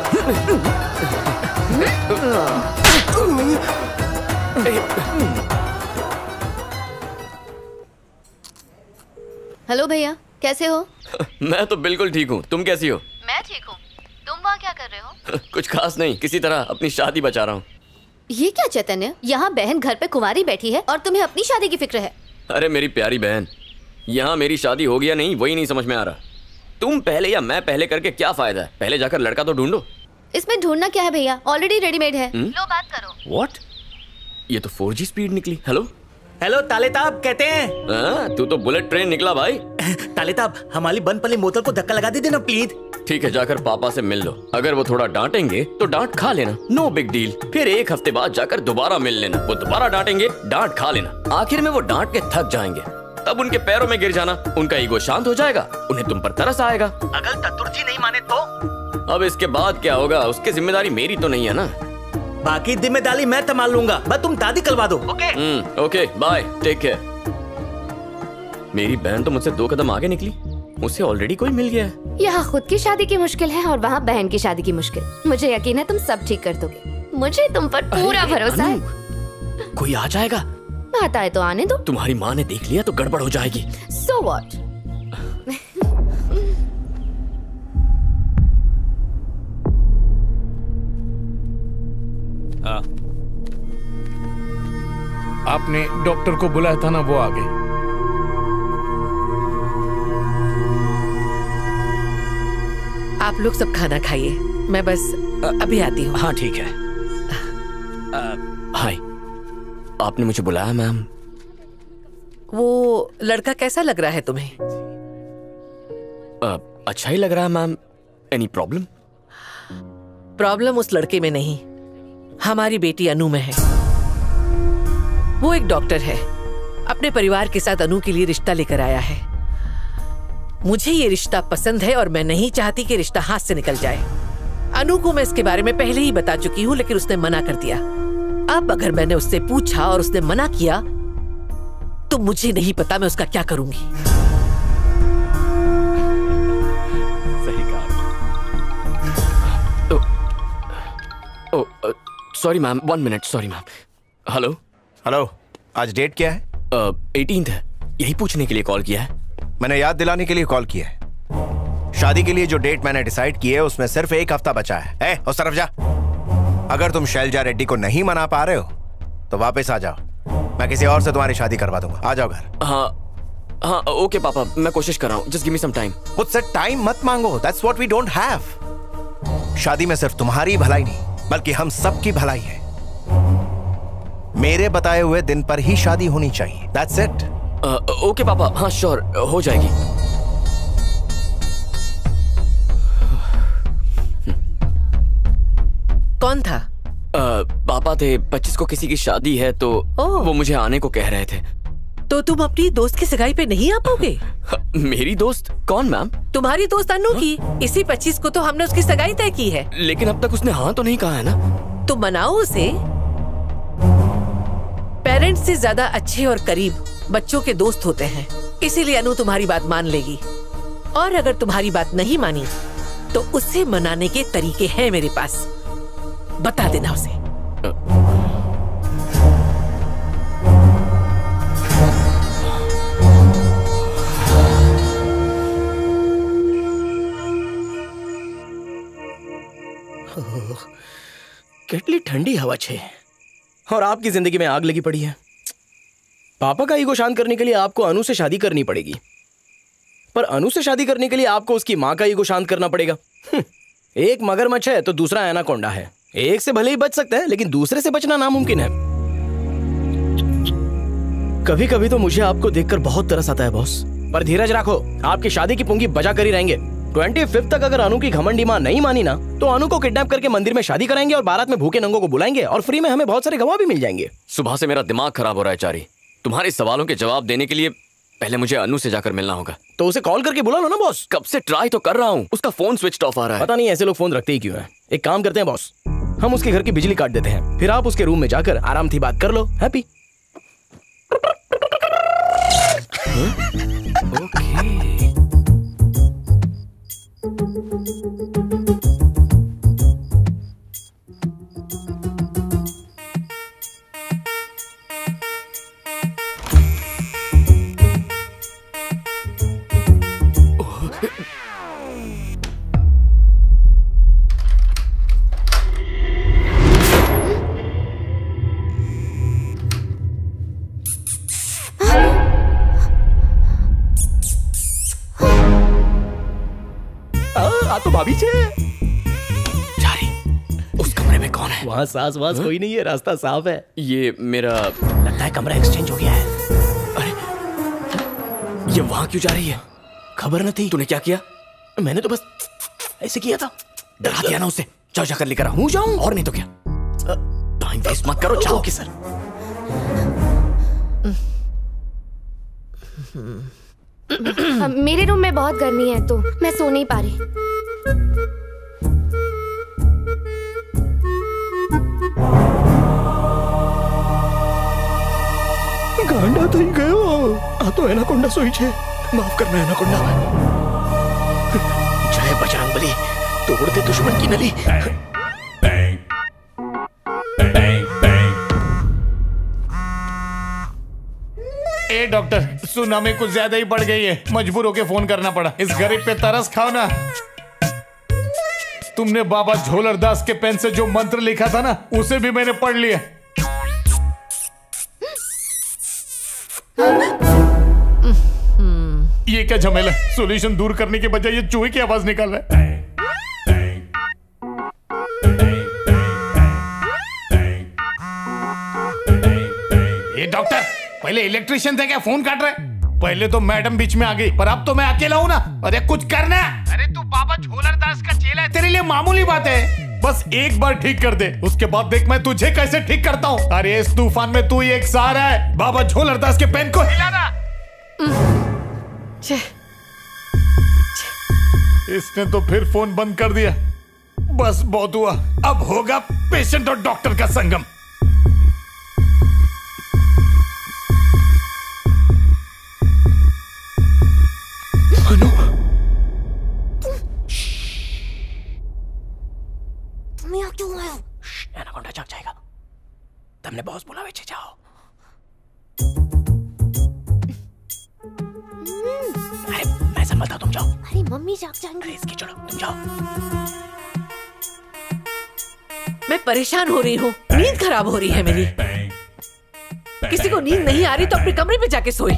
हेलो भैया, कैसे हो? मैं तो बिल्कुल ठीक हूँ, तुम कैसी हो? मैं ठीक हूँ। तुम वहाँ क्या कर रहे हो? कुछ खास नहीं, किसी तरह अपनी शादी बचा रहा हूँ। ये क्या चैतन्य, यहाँ बहन घर पे कुंवारी बैठी है और तुम्हें अपनी शादी की फिक्र है? अरे मेरी प्यारी बहन, यहाँ मेरी शादी हो गया नहीं वही नहीं समझ में आ रहा। तुम पहले या मैं पहले करके क्या फायदा है? पहले जाकर लड़का तो ढूंढो। इसमें ढूंढना क्या है भैया, ऑलरेडी रेडीमेड है। लो बात करो। व्हाट? ये तो 4G स्पीड निकली। हेलो हेलो तालेताब, कहते हैं। तू तो बुलेट ट्रेन निकला भाई। तालेताब, हमारी बंद पली बोतल को धक्का लगा दे ना प्लीज। ठीक है, जाकर पापा से मिल लो। अगर वो थोड़ा डांटेंगे तो डांट खा लेना, नो बिग डील। फिर एक हफ्ते बाद जाकर दोबारा मिल लेना, वो दोबारा डांटेंगे, डांट खा लेना। आखिर में वो डांट के थक जाएंगे, तब उनके पैरों में गिर जाना, उनका ईगो शांत हो जाएगा, उन्हें तुम पर तरस आएगा। अगर चतुर्जी नहीं माने तो? अब इसके बाद क्या होगा, उसकी जिम्मेदारी मेरी तो नहीं है ना। बाकी जिम्मेदारी मैं संभाल लूंगा, बस तुम दादी करवा दो। Okay bye, take care. मेरी बहन तो मुझसे 2 कदम आगे निकली, उसे ऑलरेडी कोई मिल गया है। यहाँ खुद की शादी की मुश्किल है और वहाँ बहन की शादी की मुश्किल। मुझे यकीन है तुम सब ठीक कर दोगे, मुझे तुम पर पूरा भरोसा है। कोई आ जाएगा। बात आए तो आने दो। तुम्हारी माँ ने देख लिया तो गड़बड़ हो जाएगी। So what? आपने डॉक्टर को बुलाया था ना, वो आ गए। आप लोग सब खाना खाइए, मैं बस अभी आती हूँ। हाँ ठीक है। हाय, आपने मुझे बुलाया मैम? वो लड़का कैसा लग रहा है तुम्हें? अच्छा ही लग रहा है मैम। Any problem? प्रॉब्लम उस लड़के में नहीं, हमारी बेटी अनु में है। वो एक डॉक्टर है, अपने परिवार के साथ अनु के लिए रिश्ता लेकर आया है। मुझे ये रिश्ता पसंद है और मैं नहीं चाहती कि रिश्ता हाथ से निकल जाए। अनु को मैं इसके बारे में पहले ही बता चुकी हूँ, लेकिन उसने मना कर दिया। अब अगर मैंने उससे पूछा और उसने मना किया तो मुझे नहीं पता मैं उसका क्या करूंगी। सही कहा। Sorry ma'am, 1 minute, sorry ma'am. Hello hello, आज डेट क्या है? 18th है, यही पूछने के लिए कॉल किया है। मैंने याद दिलाने के लिए कॉल किया है। शादी के लिए जो डेट मैंने डिसाइड की है उसमें सिर्फ 1 हफ्ता बचा है। उस तरफ जा। अगर तुम शैलजा रेड्डी को नहीं मना पा रहे हो तो वापस आ जाओ, मैं किसी और से तुम्हारी शादी करवा दूंगा। आ जाओ घर। हाँ ओके पापा, मैं कोशिश कर रहा हूँ, just give me some time. मुझसे टाइम मत मांगो, that's what we don't have. शादी में सिर्फ तुम्हारी भलाई नहीं बल्कि हम सबकी भलाई है। मेरे बताए हुए दिन पर ही शादी होनी चाहिए, दैट्स इट। ओके पापा, हाँ श्योर, हो जाएगी। कौन था? पापा थे, 25 को किसी की शादी है तो वो मुझे आने को कह रहे थे। तो तुम अपनी दोस्त की सगाई पे नहीं आ पाओगे? मेरी दोस्त? कौन मैम? तुम्हारी दोस्त अनु की। इसी 25 को तो हमने उसकी सगाई तय की है। लेकिन अब तक उसने हाँ तो नहीं कहा है ना। तो मनाओ उसे। पेरेंट्स से ज्यादा अच्छे और करीब बच्चों के दोस्त होते हैं, इसीलिए अनु तुम्हारी बात मान लेगी। और अगर तुम्हारी बात नहीं मानी तो उसे मनाने के तरीके हैं मेरे पास, बता देना उसे। કેટલી ठंडी हवा छे और आपकी जिंदगी में आग लगी पड़ी है। पापा का ईगो शांत करने के लिए आपको अनु से शादी करनी पड़ेगी, पर अनु से शादी करने के लिए आपको उसकी माँ का ईगो शांत करना पड़ेगा। एक मगरमच्छ है तो दूसरा एनाकोंडा है। एक से भले ही बच सकते हैं, लेकिन दूसरे से बचना नामुमकिन है। कभी कभी तो मुझे आपको देखकर बहुत तरस आता है बॉस, पर धीरज रखो, आपकी शादी की पुंगी बजा कर ही रहेंगे। 25 तक अगर अनु की घमंडी माँ नहीं मानी ना, तो अनु को किडनैप करके मंदिर में शादी कराएंगे और बारात में भूखे नंगों को बुलाएंगे और फ्री में हमें बहुत सारे गवाह भी मिल जाएंगे। सुबह से मेरा दिमाग खराब हो रहा है चारी। तुम्हारे सवालों के जवाब देने के लिए पहले मुझे अनु से जाकर मिलना होगा। तो उसे कॉल करके बुला लो ना बॉस। कब से ट्राई तो कर रहा हूँ, उसका फोन स्विच ऑफ आ रहा है। पता नहीं ऐसे लोग फोन रखते ही क्यों है। एक काम करते हैं बॉस, हम उसके घर की बिजली काट देते हैं, फिर आप उसके रूम में जाकर आराम से बात कर लो। हैप्पी। तो भाभी छे। चारी, उस कमरे में कौन है? वहाँ सास वास कोई नहीं है, रास्ता साफ है। ये मेरा लगता है कमरा एक्सचेंज हो गया है। अरे ये वहाँ क्यों जा रही है? खबर न थी। तूने क्या किया? मैंने तो बस ऐसे किया था। डरा दिया ना उसे। जाओ जाकर लेकर आओ। जाऊं और नहीं तो क्या। टाइम वेस्ट मत करो, जाओ। Okay sir. मेरे रूम में बहुत गर्मी है तो मैं सो नहीं पा रही। गांडा થઈ ગયો। આ તો એનાકોન્ડા સોઈ છે। માફ करना एनाकोंडा। जय बजरंगबली, तोड़ दे दुश्मन की नली। ए डॉक्टर, सुनामी कुछ ज्यादा ही बढ़ गई है, मजबूर होके फोन करना पड़ा। इस गरीब पे तरस खाओ ना। तुमने बाबा झोलर दास के पेन से जो मंत्र लिखा था ना, उसे भी मैंने पढ़ लिया। ये क्या झमेला? सॉल्यूशन दूर करने के बजाय ये चूहे की आवाज निकाल रहा है। ये डॉक्टर, पहले इलेक्ट्रिशियन थे क्या फोन काट रहे? पहले तो मैडम बीच में आ गई, पर अब तो मैं अकेला हूं ना। अरे कुछ करना। अरे तू बाबा झोलर दास का चेला है, तेरे लिए मामूली बात है। बस एक बार ठीक कर दे, उसके बाद देख मैं तुझे कैसे ठीक करता हूँ। अरे इस तूफान में तू ही एक सहारा है। बाबा झोलर दास के पेन को हिलाना। इसने तो फिर फोन बंद कर दिया। बस बहुत हुआ, अब होगा पेशेंट और डॉक्टर का संगम। एनाकोंडा जाग जाएगा। तुमने बॉस बुलावे छे, जाओ। अरे मैं संभालता, तुम जाओ। अरे मम्मी जाग जाएंगी। इसकी छोड़ो, तुम जाओ। मैं परेशान हो रही हूँ, नींद खराब हो रही है मेरी। किसी को नींद नहीं आ रही तो अपने कमरे में जाके सोए।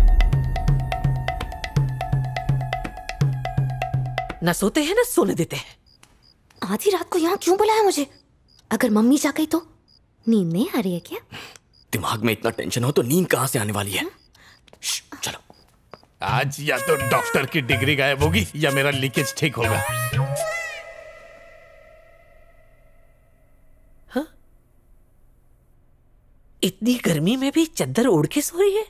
ना सोते हैं ना सोने देते हैं। आधी रात को यहाँ क्यों बुलाया मुझे? अगर मम्मी जा गई तो? नींद नहीं आ रही है क्या? दिमाग में इतना टेंशन हो तो नींद कहाँ से आने वाली है? चलो। आज या तो डॉक्टर की डिग्री गायब होगी या मेरा लीकेज ठीक होगा। हाँ? इतनी गर्मी में भी चद्दर ओढ़ के सो रही है।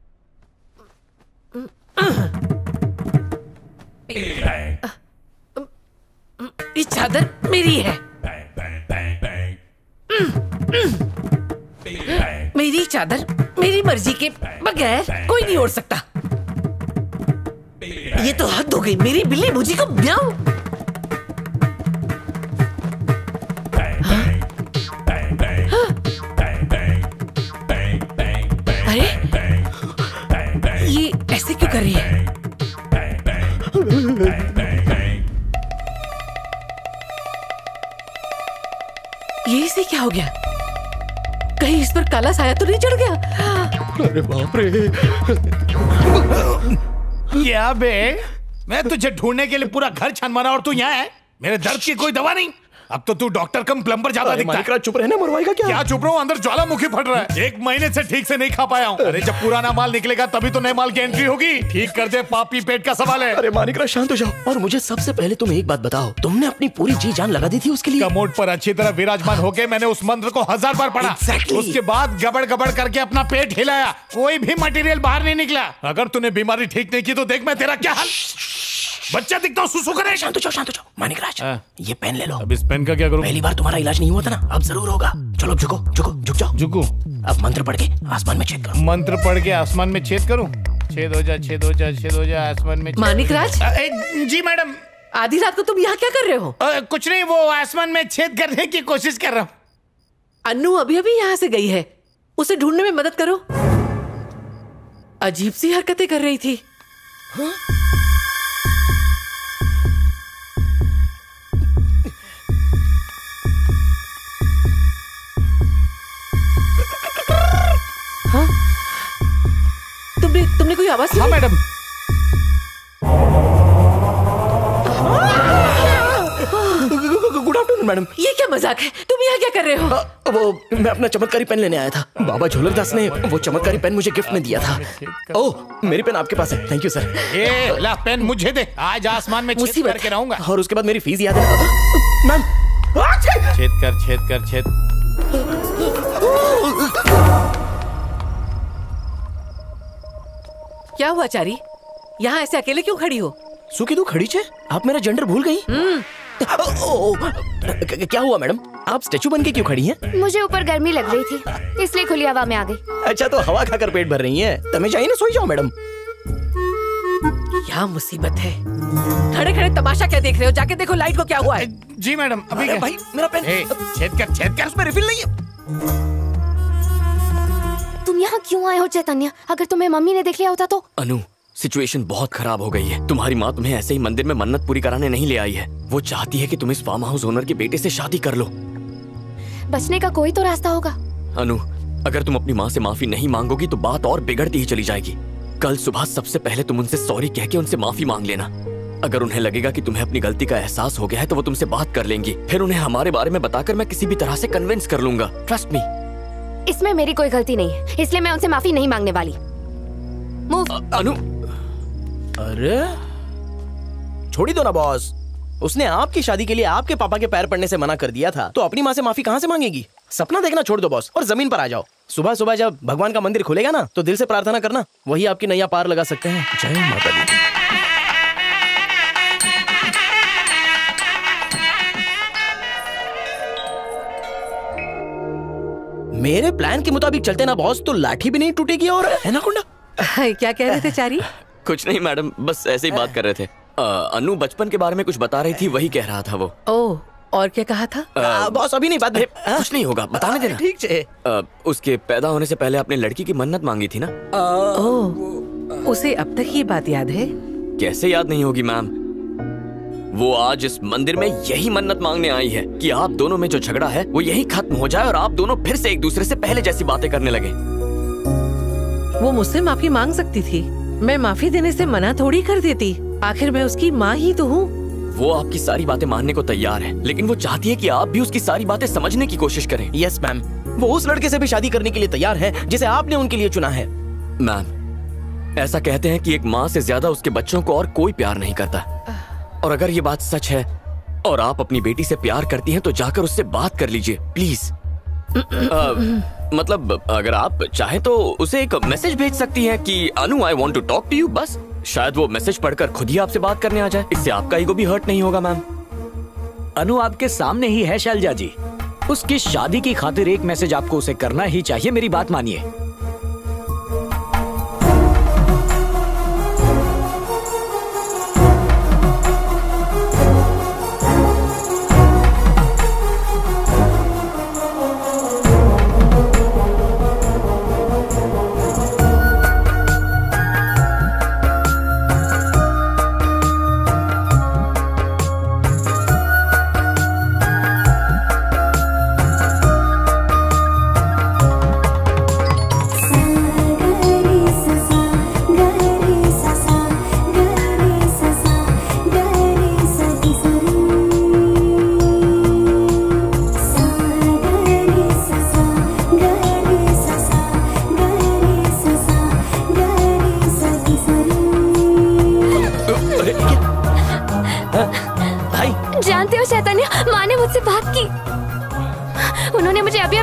ये चादर मेरी है। मेरी चादर मेरी मर्जी के बगैर कोई नहीं ओढ़ सकता। ये तो हद हो गई। मेरी बिल्ली मुझे को म्याऊं। अरे ये ऐसे क्यों कर रही है? ये इसे क्या हो गया? कहीं इस पर काला साया तो नहीं चढ़ गया? अरे बाप रे। क्या बे, मैं तुझे ढूंढने के लिए पूरा घर छान मारा और तू यहाँ है? मेरे दर्द की कोई दवा नहीं? अब तो तू डॉक्टर कम प्लम्बर ज्यादा दिखता है। चुप रहना, मरवाएगा क्या? क्या चुप रहो, अंदर ज्वालामुखी फट रहा है। 1 महीने से ठीक से नहीं खा पाया हूँ। अरे जब पुराना माल निकलेगा तभी तो नए माल की एंट्री होगी। ठीक कर दे, पापी पेट का सवाल है। अरे मानिकराज शांत हो जाओ और मुझे सबसे पहले तुम एक बात बताओ, तुमने अपनी पूरी जी जान लगा दी थी उसके लिए? कमोड पर अच्छी तरह विराजमान होके मैंने उस मंत्र को 1000 बार पढ़ा। उसके बाद गबड़ गबड़ करके अपना पेट हिलाया, कोई भी मटेरियल बाहर नहीं निकला। अगर तूने बीमारी ठीक नहीं की तो देख मैं तेरा क्या हाल। बच्चा दिखता हूँ, सुसु करे। शांत हो जाओ मानिकराज, ये पेन ले लो। अब इस पेन का क्या करूं? पहली बार तुम्हारा इलाज नहीं हुआ था ना, अब जरूर होगा। चलो अब झुको झुको झुक जाओ। झुको। अब मंत्र पढ़ के आसमान में छेद करो। मंत्र पढ़ के आसमान में छेद करूं? छेद हो जा, छेद हो जा, छेद हो जा आसमान में। मानिकराज। जी मैडम। आधी रात को तुम यहाँ क्या कर रहे हो? कुछ नहीं, वो आसमान में छेद करने की कोशिश कर रहा हूँ। अन्नू अभी अभी यहाँ से गई है, उसे ढूंढने में मदद करो। अजीब सी हरकतें कर रही थी। हाँ? हाँ? तुमने कोई आवाज सुनी? हाँ मैडम। Good afternoon madam. ये क्या मजाक है? तुम यहाँ क्या कर रहे हो? वो मैं अपना चमत्कारी पेन लेने आया था। बाबा झोलकदास ने वो चमत्कारी पेन मुझे गिफ्ट में दिया था। ओह, मेरी पेन आपके पास है। Thank you sir. ये ला पेन मुझे दे, आज आसमान में छेद करके रहूंगा। और उसके बाद मेरी फीस याद है मैम। छेद कर, छेद कर, छेद। क्या हुआ चारी? यहाँ ऐसे अकेले क्यों खड़ी हो? सुखी तू खड़ी छे? आप मेरा जेंडर भूल गई? क्या हुआ मैडम, आप स्टैचू बन के क्यों खड़ी हैं? मुझे ऊपर गर्मी लग रही थी, इसलिए खुली हवा में आ गई। अच्छा, तो हवा खाकर पेट भर रही हैं? तमें जाइए ना, सोई जाओ मैडम। क्या मुसीबत है? खड़े खड़े तमाशा क्या देख रहे हो? जाके देखो लाइट को क्या हुआ है। जी मैडम। अभी भाई मेरा पेन। छेद कर, छेद कर। उसमें रिफिल नहीं है। तुम यहाँ क्यों आए हो चैतन्य? अगर तुम्हें मम्मी ने देख लिया होता तो? अनु, सिचुएशन बहुत खराब हो गई है। तुम्हारी माँ तुम्हें ऐसे ही मंदिर में मन्नत पूरी कराने नहीं ले आई है। वो चाहती है कि तुम इस फार्म हाउस ओनर के बेटे से शादी कर लो। बचने का कोई तो रास्ता होगा। अनु, अगर तुम अपनी माँ से माफी नहीं मांगोगी तो बात और बिगड़ती ही चली जाएगी। कल सुबह सबसे पहले तुम उनसे सॉरी कह के उनसे माफी मांग लेना। अगर उन्हें लगेगा कि तुम्हें अपनी गलती का एहसास हो गया है तो वो तुमसे बात कर लेंगी। फिर उन्हें हमारे बारे में बताकर मैं किसी भी तरह से कन्विंस कर लूंगा। Trust me. इसमें मेरी कोई गलती नहीं है, इसलिए मैं उनसे माफी नहीं मांगने वाली। मूव। अनु। अरे छोड़ी दो ना बॉस, उसने आपकी शादी के लिए आपके पापा के पैर पड़ने से मना कर दिया था, तो अपनी माँ से माफी कहाँ से मांगेगी? सपना देखना छोड़ दो बॉस और जमीन पर आ जाओ। सुबह सुबह जब भगवान का मंदिर खुलेगा ना, तो दिल से प्रार्थना करना, वही आपकी नैया पार लगा सकते हैं। जय माता दी। मेरे प्लान के मुताबिक चलते ना बॉस, तो लाठी भी नहीं टूटेगी और एनाकोंडा। क्या कह रहे थे चारी? कुछ नहीं मैडम, बस ऐसे ही बात कर रहे थे। अनु बचपन के बारे में कुछ बता रही थी, वही कह रहा था वो। ओह, और क्या कहा था? बॉस अभी नहीं, बात कुछ नहीं होगा, बताने देना। ठीक है। उसके पैदा होने से पहले अपने लड़की की मन्नत मांगी थी ना। ओह, उसे अब तक ये बात याद है? कैसे याद नहीं होगी मैम? वो आज इस मंदिर में यही मन्नत मांगने आई है कि आप दोनों में जो झगड़ा है वो यही खत्म हो जाए और आप दोनों फिर से एक दूसरे से पहले जैसी बातें करने लगे। वो मुझसे माफी मांग सकती थी, मैं माफी देने से मना थोड़ी कर देती। आखिर मैं उसकी माँ ही तो हूँ। वो आपकी सारी बातें मानने को तैयार है, लेकिन वो चाहती है कि आप भी उसकी सारी बातें समझने की कोशिश करें। यस मैम, वो उस लड़के से भी शादी करने के लिए तैयार है जिसे आपने उनके लिए चुना है। मैम, ऐसा कहते हैं कि एक माँ से ज्यादा उसके बच्चों को और कोई प्यार नहीं करता। और अगर ये बात सच है और आप अपनी बेटी से प्यार करती हैं तो जाकर उससे बात कर लीजिए प्लीज। मतलब अगर आप चाहें तो उसे एक मैसेज भेज सकती हैं कि Anu I want to talk to you, बस शायद वो मैसेज पढ़कर खुद ही आपसे बात करने आ जाए। इससे आपका ईगो भी हर्ट नहीं होगा मैम। अनु आपके सामने ही है शैलजा जी, उसकी शादी की खातिर एक मैसेज आपको उसे करना ही चाहिए, मेरी बात मानिए।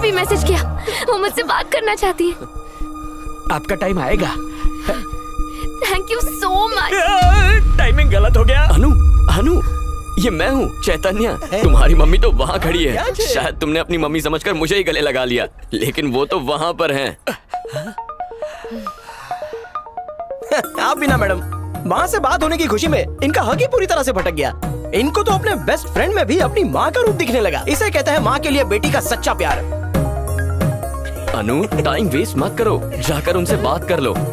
भी मैसेज किया, वो मुझसे बात करना चाहती है। आपका टाइम आएगा। Thank you so much. Timing गलत हो गया। अनु, अनु, ये मैं हूँ चैतन्य। तुम्हारी मम्मी तो वहाँ खड़ी है। शायद तुमने अपनी मम्मी समझकर मुझे ही गले लगा लिया, लेकिन वो तो वहाँ पर हैं। आप भी ना मैडम, माँ से बात होने की खुशी में इनका हक ही पूरी तरह से भटक गया। इनको तो अपने बेस्ट फ्रेंड में भी अपनी माँ का रूप दिखने लगा। इसे कहते हैं माँ के लिए बेटी का सच्चा प्यार। अनु, टाइम वेस्ट मत करो, जाकर उनसे बात कर लो।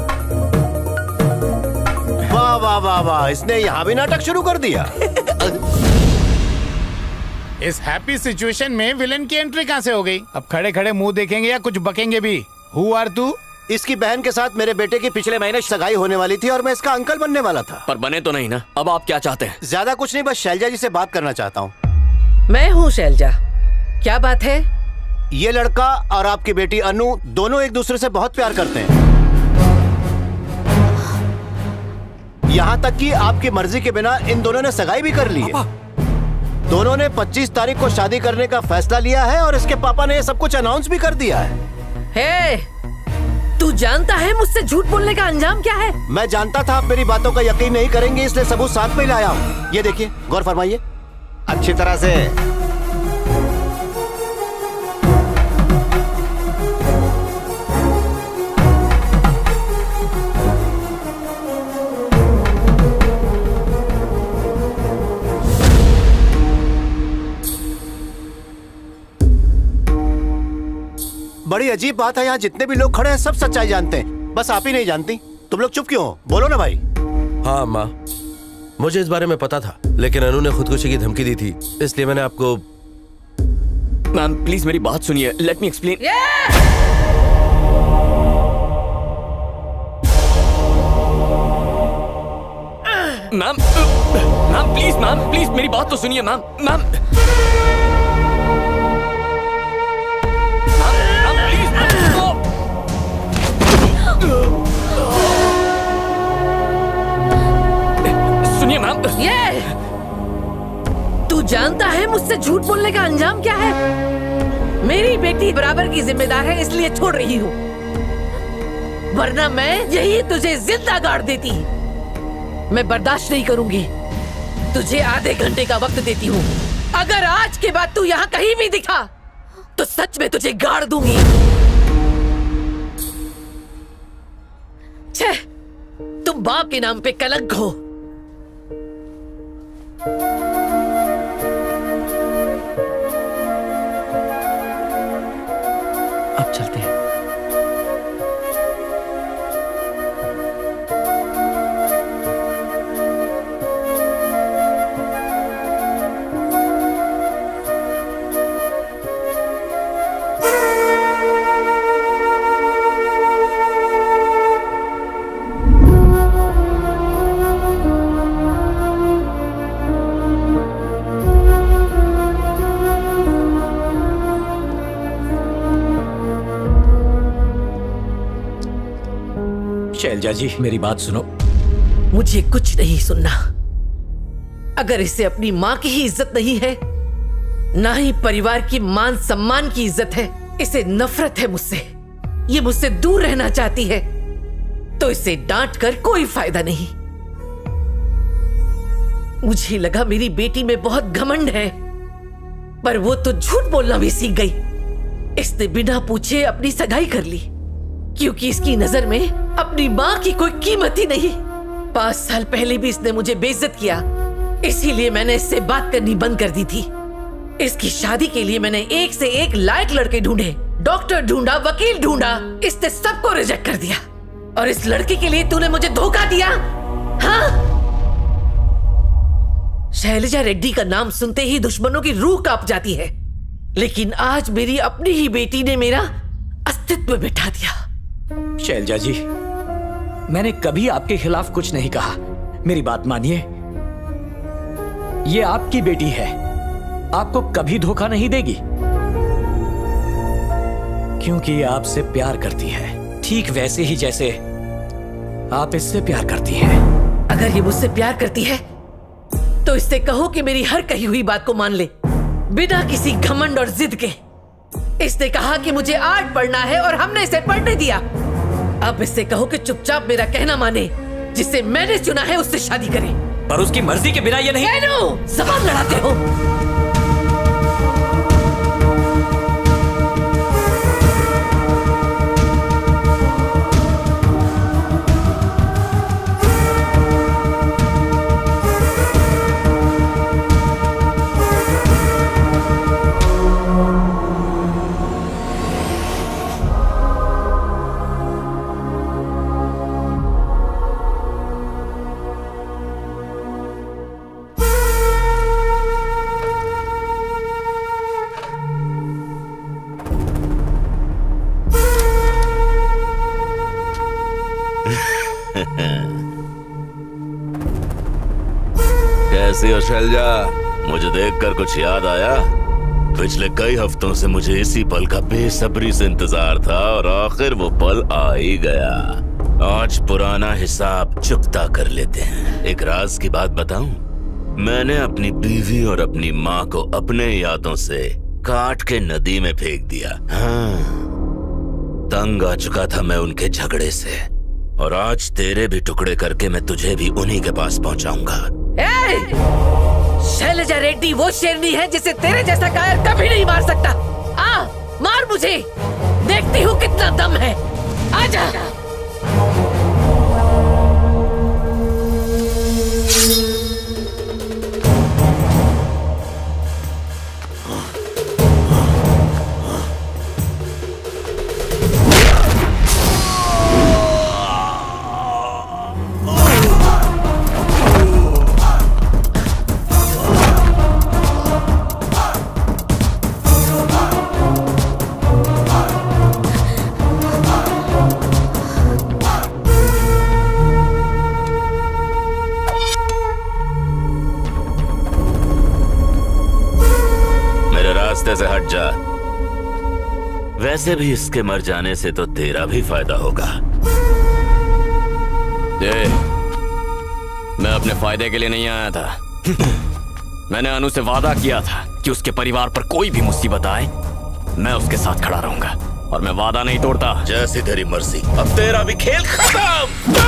वाह वाह वाह वाह, इसने यहाँ भी नाटक शुरू कर दिया। इस हैप्पी सिचुएशन में विलेन की एंट्री कहाँ से हो गई? अब खड़े खड़े मुंह देखेंगे या कुछ बकेंगे भी? हु आर तू? इसकी बहन के साथ मेरे बेटे की पिछले महीने सगाई होने वाली थी और मैं इसका अंकल बनने वाला था। पर बने तो नहीं ना। अब आप क्या चाहते हैं? ज्यादा कुछ नहीं, बस शैलजा जी से बात करना चाहता हूँ। मैं हूँ शैलजा, क्या बात है? ये लड़का और आपकी बेटी अनु दोनों एक दूसरे से बहुत प्यार करते हैं। यहाँ तक कि आपकी मर्जी के बिना इन दोनों ने सगाई भी कर ली है। दोनों ने 25 तारीख को शादी करने का फैसला लिया है और इसके पापा ने सब कुछ अनाउंस भी कर दिया है। हे, तू जानता है मुझसे झूठ बोलने का अंजाम क्या है? मैं जानता था आप मेरी बातों का यकीन नहीं करेंगे, इसलिए सबूत साथ में लाया हूँ। ये देखिए, गौर फरमाइए अच्छी तरह से। बड़ी अजीब बात है, यहाँ जितने भी लोग खड़े हैं सब सच्चाई जानते हैं, बस आप ही नहीं जानती। तुम लोग चुप क्यों हो? बोलो ना भाई। हाँ माँ, मुझे इस बारे में पता था, लेकिन अनु ने खुदकुशी की धमकी दी थी, इसलिए मैंने आपको। मैम प्लीज मेरी बात सुनिए, let me explain. Ma'am, ma'am please मेरी बात तो सुनिए मैम। मैम सुनिए मैम। ये तू जानता है मुझसे झूठ बोलने का अंजाम क्या है? मेरी बेटी बराबर की जिम्मेदार है, इसलिए छोड़ रही हूँ, वरना मैं यही तुझे जिंदा गाड़ देती। मैं बर्दाश्त नहीं करूंगी। तुझे आधे घंटे का वक्त देती हूँ। अगर आज के बाद तू यहाँ कहीं भी दिखा तो सच में तुझे गाड़ दूंगी। छे, तुम बाप के नाम पे कलंक हो। अब चलते हैं। शैलजा जी मेरी बात सुनो। मुझे कुछ नहीं सुनना। अगर इसे अपनी माँ की ही इज्जत नहीं है, ना ही परिवार की मान सम्मान की इज्जत है, इसे नफरत है मुझसे, ये मुझसे दूर रहना चाहती है, तो इसे डांट कर कोई फायदा नहीं। मुझे लगा मेरी बेटी में बहुत घमंड है, पर वो तो झूठ बोलना भी सीख गई। इसने बिना पूछे अपनी सगाई कर ली, क्योंकि इसकी नजर में अपनी माँ की कोई कीमत ही नहीं। 5 साल पहले भी इसने मुझे बेइज्जत किया, इसीलिए मैंने इससे बात करनी बंद कर दी थी। इसकी शादी के लिए मैंने एक से एक लायक लड़के ढूंढे, डॉक्टर ढूंढा, वकील ढूंढा, इसने सबको रिजेक्ट कर दिया। और इस लड़के के लिए तूने मुझे धोखा दिया, हाँ? शैलजा रेड्डी का नाम सुनते ही दुश्मनों की रूह कांप जाती है, लेकिन आज मेरी अपनी ही बेटी ने मेरा अस्तित्व बिठा दिया। शैलजा जी, मैंने कभी आपके खिलाफ कुछ नहीं कहा। मेरी बात मानिए, ये आपकी बेटी है, आपको कभी धोखा नहीं देगी, क्योंकि ये आपसे प्यार करती है, ठीक वैसे ही जैसे आप इससे प्यार करती हैं। अगर ये मुझसे प्यार करती है तो इससे कहो कि मेरी हर कही हुई बात को मान ले, बिना किसी घमंड और जिद के। इसने कहा कि मुझे आर्ट पढ़ना है और हमने इसे पढ़ने दिया। अब इससे कहो कि चुपचाप मेरा कहना माने, जिससे मैंने चुना है उससे शादी करे। पर उसकी मर्जी के बिना ये नहीं। जबान लड़ाते हो। कैसी हो शैलजा? मुझे देखकर कुछ याद आया? पिछले कई हफ्तों से मुझे इसी पल का बेसब्री से इंतजार था और आखिर वो पल आ ही गया। आज पुराना हिसाब चुकता कर लेते हैं। एक राज की बात बताऊं? मैंने अपनी बीवी और अपनी माँ को अपने यादों से काट के नदी में फेंक दिया। हाँ, तंग आ चुका था मैं उनके झगड़े से, और आज तेरे भी टुकड़े करके मैं तुझे भी उन्हीं के पास पहुंचाऊंगा। शैलजा रेड्डी वो शेरनी है जिसे तेरे जैसा कायर कभी नहीं मार सकता। आ, मार मुझे, देखती हूँ कितना दम है। आजा। से हट जा। वैसे भी इसके मर जाने से तो तेरा भी फायदा होगा। मैं अपने फायदे के लिए नहीं आया था। मैंने अनु से वादा किया था कि उसके परिवार पर कोई भी मुसीबत आए मैं उसके साथ खड़ा रहूंगा, और मैं वादा नहीं तोड़ता। जैसी तेरी मर्जी, अब तेरा भी खेल खत्म।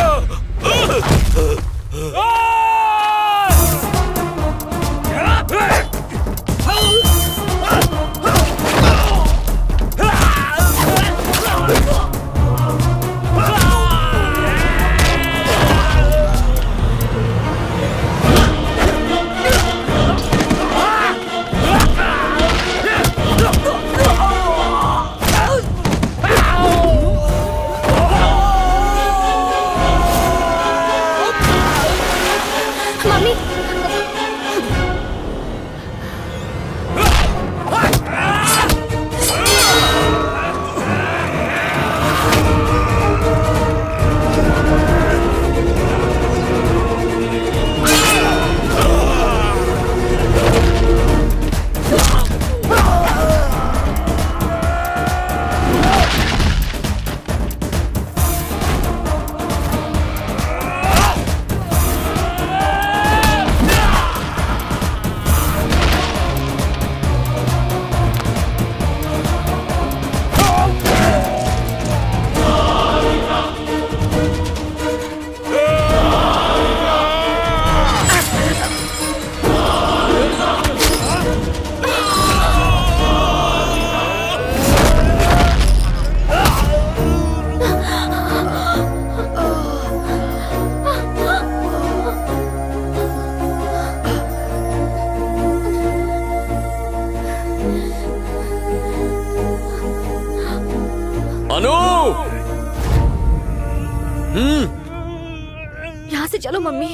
यहाँ से चलो मम्मी।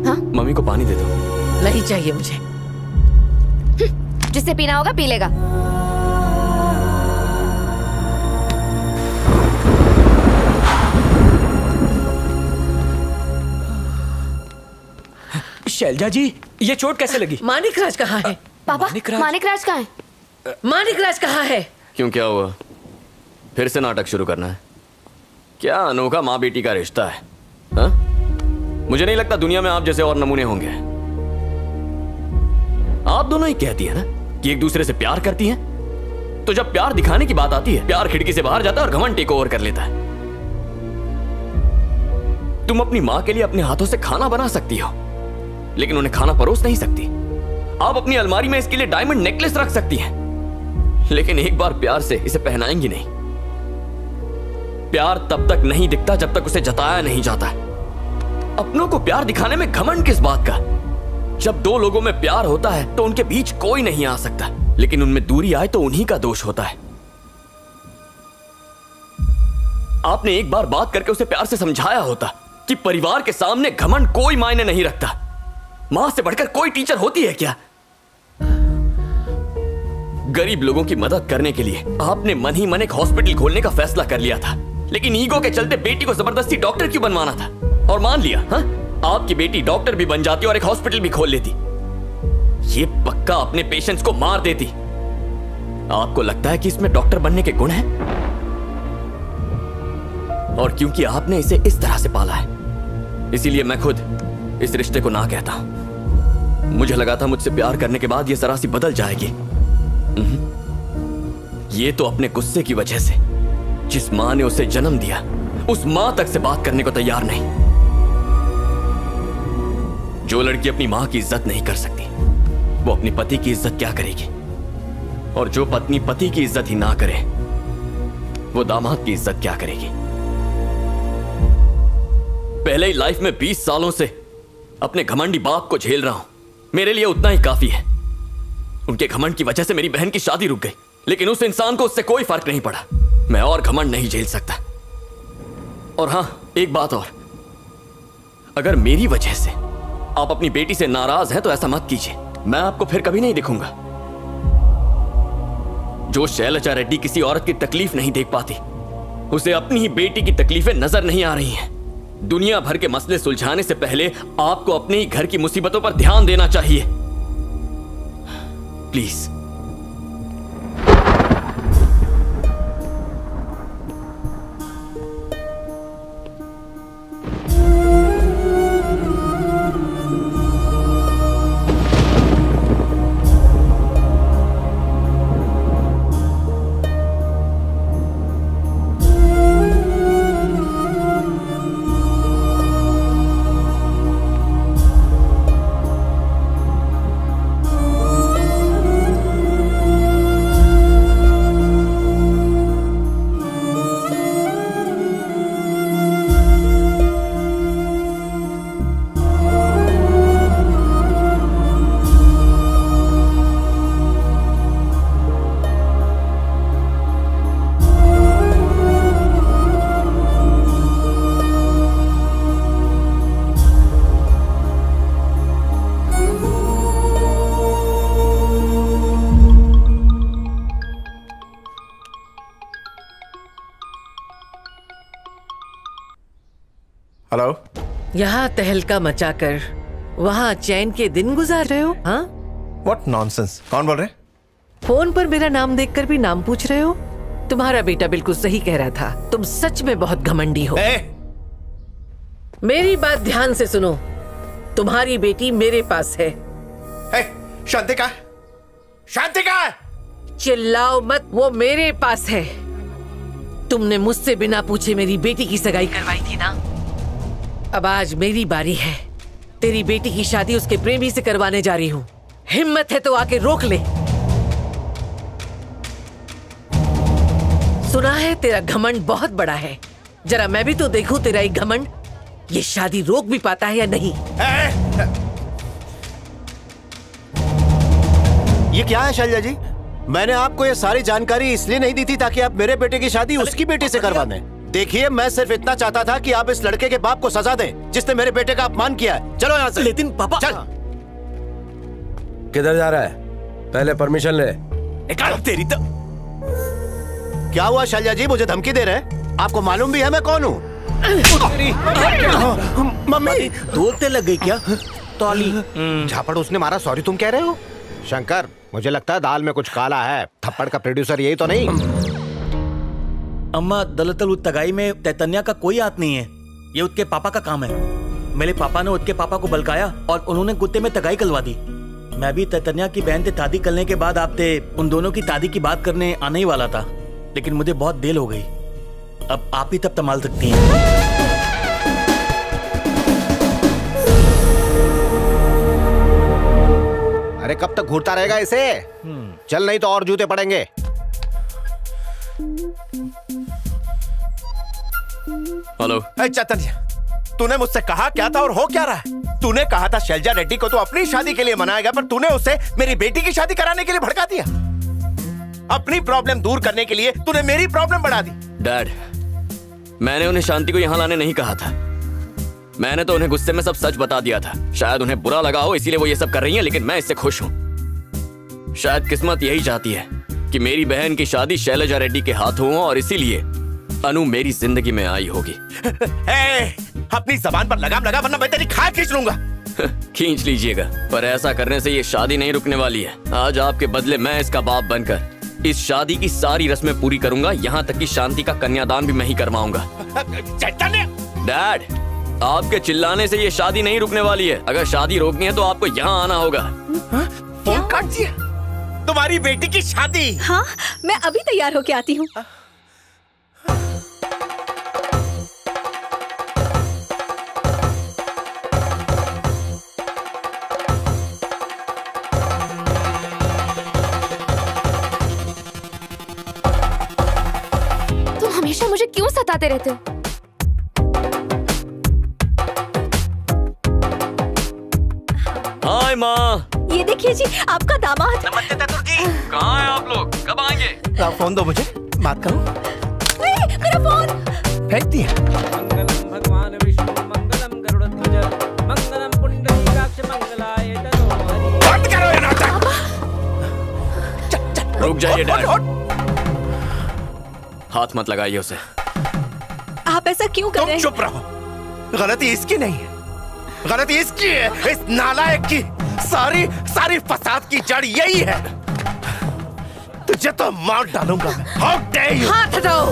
मम्मी को पानी दे दो। नहीं चाहिए मुझे। जिसे पीना होगा पी लेगा। शैलजा जी, ये चोट कैसे लगी? मानिकराज कहाँ है? पापा, मानिकराज कहाँ है? मानिकराज कहाँ है? क्यों, क्या हुआ? फिर से नाटक शुरू करना है क्या? अनोखा माँ बेटी का रिश्ता है हा? मुझे नहीं लगता दुनिया में आप जैसे और नमूने होंगे। आप दोनों ही कहती है ना कि एक दूसरे से प्यार करती हैं, तो जब प्यार दिखाने की बात आती है, प्यार खिड़की से बाहर जाता है और घमंड टेक ओवर कर लेता है। तुम अपनी माँ के लिए अपने हाथों से खाना बना सकती हो, लेकिन उन्हें खाना परोस नहीं सकती। आप अपनी अलमारी में इसके लिए डायमंड नेकलेस रख सकती हैं, लेकिन एक बार प्यार से इसे पहनाएंगी नहीं। प्यार तब तक नहीं दिखता जब तक उसे जताया नहीं जाता। अपनों को प्यार दिखाने में घमंड किस बात का? जब दो लोगों में प्यार होता है तो उनके बीच कोई नहीं आ सकता, लेकिन उनमें दूरी आए तो उन्हीं का दोष होता है। आपने एक बार बात करके उसे प्यार से समझाया होता कि परिवार के सामने घमंड कोई मायने नहीं रखता। मां से बढ़कर कोई टीचर होती है क्या? गरीब लोगों की मदद करने के लिए आपने मन ही मन एक हॉस्पिटल खोलने का फैसला कर लिया था, लेकिन ईगो के चलते बेटी को जबरदस्ती डॉक्टर क्यों बनवाना था? और मान लिया हाँ, आपकी बेटी डॉक्टर भी बन जाती और एक हॉस्पिटल भी खोल लेती। ये पक्का अपने पेशेंट्स को मार देती। आपको लगता है कि इसमें डॉक्टर बनने के गुण हैं? और क्योंकि आपने इसे इस तरह से पाला है, इसीलिए मैं खुद इस रिश्ते को ना कहता हूं। मुझे लगा था मुझसे प्यार करने के बाद ये जरा सी बदल जाएगी। ये तो अपने गुस्से की वजह से, जिस मां ने उसे जन्म दिया उस मां तक से बात करने को तैयार नहीं। जो लड़की अपनी मां की इज्जत नहीं कर सकती, वो अपनी पति की इज्जत क्या करेगी? और जो पत्नी पति की इज्जत ही ना करे, वो दामाद की इज्जत क्या करेगी? पहले ही लाइफ में 20 सालों से अपने घमंडी बाप को झेल रहा हूं। मेरे लिए उतना ही काफी है। उनके घमंड की वजह से मेरी बहन की शादी रुक गई, लेकिन उस इंसान को उससे कोई फर्क नहीं पड़ा। मैं और घमंड नहीं झेल सकता। और हां, एक बात और, अगर मेरी वजह से आप अपनी बेटी से नाराज हैं तो ऐसा मत कीजिए। मैं आपको फिर कभी नहीं दिखूंगा। जो शैलजा रेड्डी किसी औरत की तकलीफ नहीं देख पाती, उसे अपनी ही बेटी की तकलीफें नजर नहीं आ रही हैं। दुनिया भर के मसले सुलझाने से पहले आपको अपने ही घर की मुसीबतों पर ध्यान देना चाहिए। प्लीज। हेलो। यहाँ तहलका मचाकर वहाँ चैन के दिन गुजार रहे हो? हाँ, व्हाट नॉनसेंस। कौन बोल रहे? फोन पर मेरा नाम देखकर भी नाम पूछ रहे हो? तुम्हारा बेटा बिल्कुल सही कह रहा था, तुम सच में बहुत घमंडी हो। मेरी बात ध्यान से सुनो, तुम्हारी बेटी मेरे पास है। शांति का? शांति का? चिल्लाओ मत, वो मेरे पास है। तुमने मुझसे बिना पूछे मेरी बेटी की सगाई करवाई थी ना? अब आज मेरी बारी है। तेरी बेटी की शादी उसके प्रेमी से करवाने जा रही हूँ। हिम्मत है तो आके रोक ले। सुना है तेरा घमंड बहुत बड़ा है, जरा मैं भी तो देखूं तेरा एक घमंड ये शादी रोक भी पाता है या नहीं। ये क्या है शैलजा जी? मैंने आपको ये सारी जानकारी इसलिए नहीं दी थी ताकि आप मेरे बेटे की शादी उसकी बेटी से करवा दें। देखिए, मैं सिर्फ इतना चाहता था कि आप इस लड़के के बाप को सजा दें जिसने मेरे बेटे का अपमान किया है। चलो यहाँ से। लेकिन पापा, चल। किधर जा रहा है? पहले परमिशन ले। निकाल तेरी तो। क्या हुआ शैलजा जी, मुझे धमकी दे रहे हैं? आपको मालूम भी है मैं कौन हूँ? मम्मी बोलते लग गई क्या? तौली झापड़ उसने मारा, सॉरी तुम कह रहे हो? शंकर, मुझे लगता है दाल में कुछ काला है। थप्पड़ का प्रोड्यूसर यही तो नहीं? अम्मा, दलतल तगाई में तैतन्या का कोई हाथ नहीं है। ये उसके पापा का काम है। मेरे पापा ने उसके पापा को बलकाया और उन्होंने कुत्ते में तगाई करवा दी। मैं भी तैतन्या की बहन से शादी करने के बाद आपसे उन दोनों की शादी की बात करने आने ही वाला था, लेकिन मुझे बहुत देर हो गई। अब आप ही तब संभाल सकती हैं। अरे कब तक घूरता रहेगा इसे? चल, नहीं तो और जूते पड़ेंगे। हेलो चैतन्य, तूने मुझसे कहा क्या था और हो क्या रहा है? तूने कहा था शैलजा रेड्डी को तो अपनी शादी के लिए मनाएगा, पर तूने उसे मेरी बेटी की शादी कराने के लिए भड़का दिया। अपनी प्रॉब्लम दूर करने के लिए तूने मेरी प्रॉब्लम बढ़ा दी। डैड, मैंने उन्हें शांति को यहाँ लाने नहीं कहा था। मैंने तो उन्हें गुस्से में सब सच बता दिया था। शायद उन्हें बुरा लगा हो, इसीलिए वो ये सब कर रही हैं, लेकिन मैं इससे खुश हूँ। शायद किस्मत यही चाहती है कि मेरी बहन की शादी शैलजा रेड्डी के हाथ हो, और इसीलिए अनु मेरी जिंदगी में आई होगी। अपनी जबान पर लगाम लगा, वरना मैं तेरी खाल खींच लूंगा। खींच लीजिएगा, पर ऐसा करने से ये शादी नहीं रुकने वाली है। आज आपके बदले मैं इसका बाप बनकर इस शादी की सारी रस्में पूरी करूंगा, यहाँ तक कि शांति का कन्यादान भी मैं ही करवाऊंगा। डैड, आपके चिल्लाने से ये शादी नहीं रुकने वाली है। अगर शादी रोकनी है तो आपको यहाँ आना होगा। फोन काट दिया। तुम्हारी बेटी की शादी? हाँ, मैं अभी तैयार होके आती हूँ। तुम हमेशा मुझे क्यों सताते रहते हो? हाय माँ। ये देखिए जी, आपका दामाद। नमस्ते चतुर जी। कहाँ हैं आप लोग? कब आएंगे? फोन दो मुझे, बात करूं। मेरा फोन फेंक दिया। मंगलम भगवान विष्णु मंगलम गरुड़ध्वज मंगलम पुंडरीकाक्ष मंगलाय तनोहरि। बंद करो ये नाटक। रुक जाइए डैड, हाथ मत लगाइए उसे। आप ऐसा क्यों कर रहे हैं? चुप रहो। गलती इसकी नहीं है, गलती इसकी है, इस नालायक की। सारी फसाद की जड़ यही है। तुझे तो मार डालूंगा मैं। How dare you? हाथ हटाओ।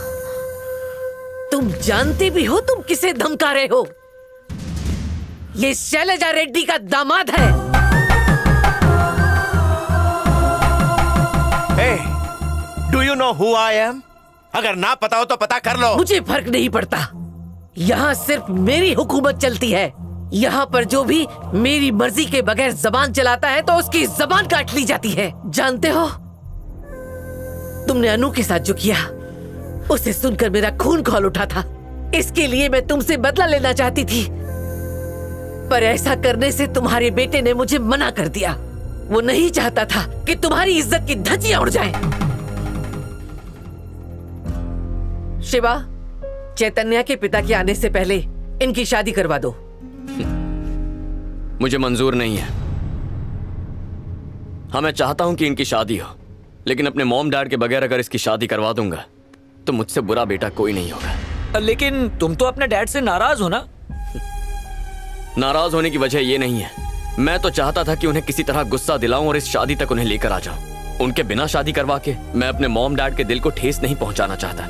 तुम जानते भी हो तुम किसे धमका रहे हो? ये शैलजा रेड्डी का दामाद है। Hey, do you know who I am? अगर ना पता हो तो पता कर लो। मुझे फर्क नहीं पड़ता। यहाँ सिर्फ मेरी हुकूमत चलती है। यहाँ पर जो भी मेरी मर्जी के बगैर जबान चलाता है तो उसकी जबान काट ली जाती है। जानते हो, तुमने अनु के साथ जो किया, उसे सुनकर मेरा खून खौल उठा था। इसके लिए मैं तुमसे बदला लेना चाहती थी, पर ऐसा करने से तुम्हारे बेटे ने मुझे मना कर दिया। वो नहीं चाहता था कि तुम्हारी इज्जत की धज्जियां उड़ जाएं। शिवा, चैतन्या के पिता के आने से पहले इनकी शादी करवा दो। मुझे मंजूर नहीं है। हाँ, मैं चाहता हूं कि इनकी शादी हो, लेकिन अपने मॉम डैड के बगैर अगर इसकी शादी करवा दूंगा तो मुझसे बुरा बेटा कोई नहीं होगा। लेकिन तुम तो अपने डैड से नाराज हो ना? नाराज होने की वजह ये नहीं है। मैं तो चाहता था कि उन्हें किसी तरह गुस्सा दिलाऊं और इस शादी तक उन्हें लेकर आ जाऊं। उनके बिना शादी करवा के मैं अपने मॉम डैड के दिल को ठेस नहीं पहुंचाना चाहता।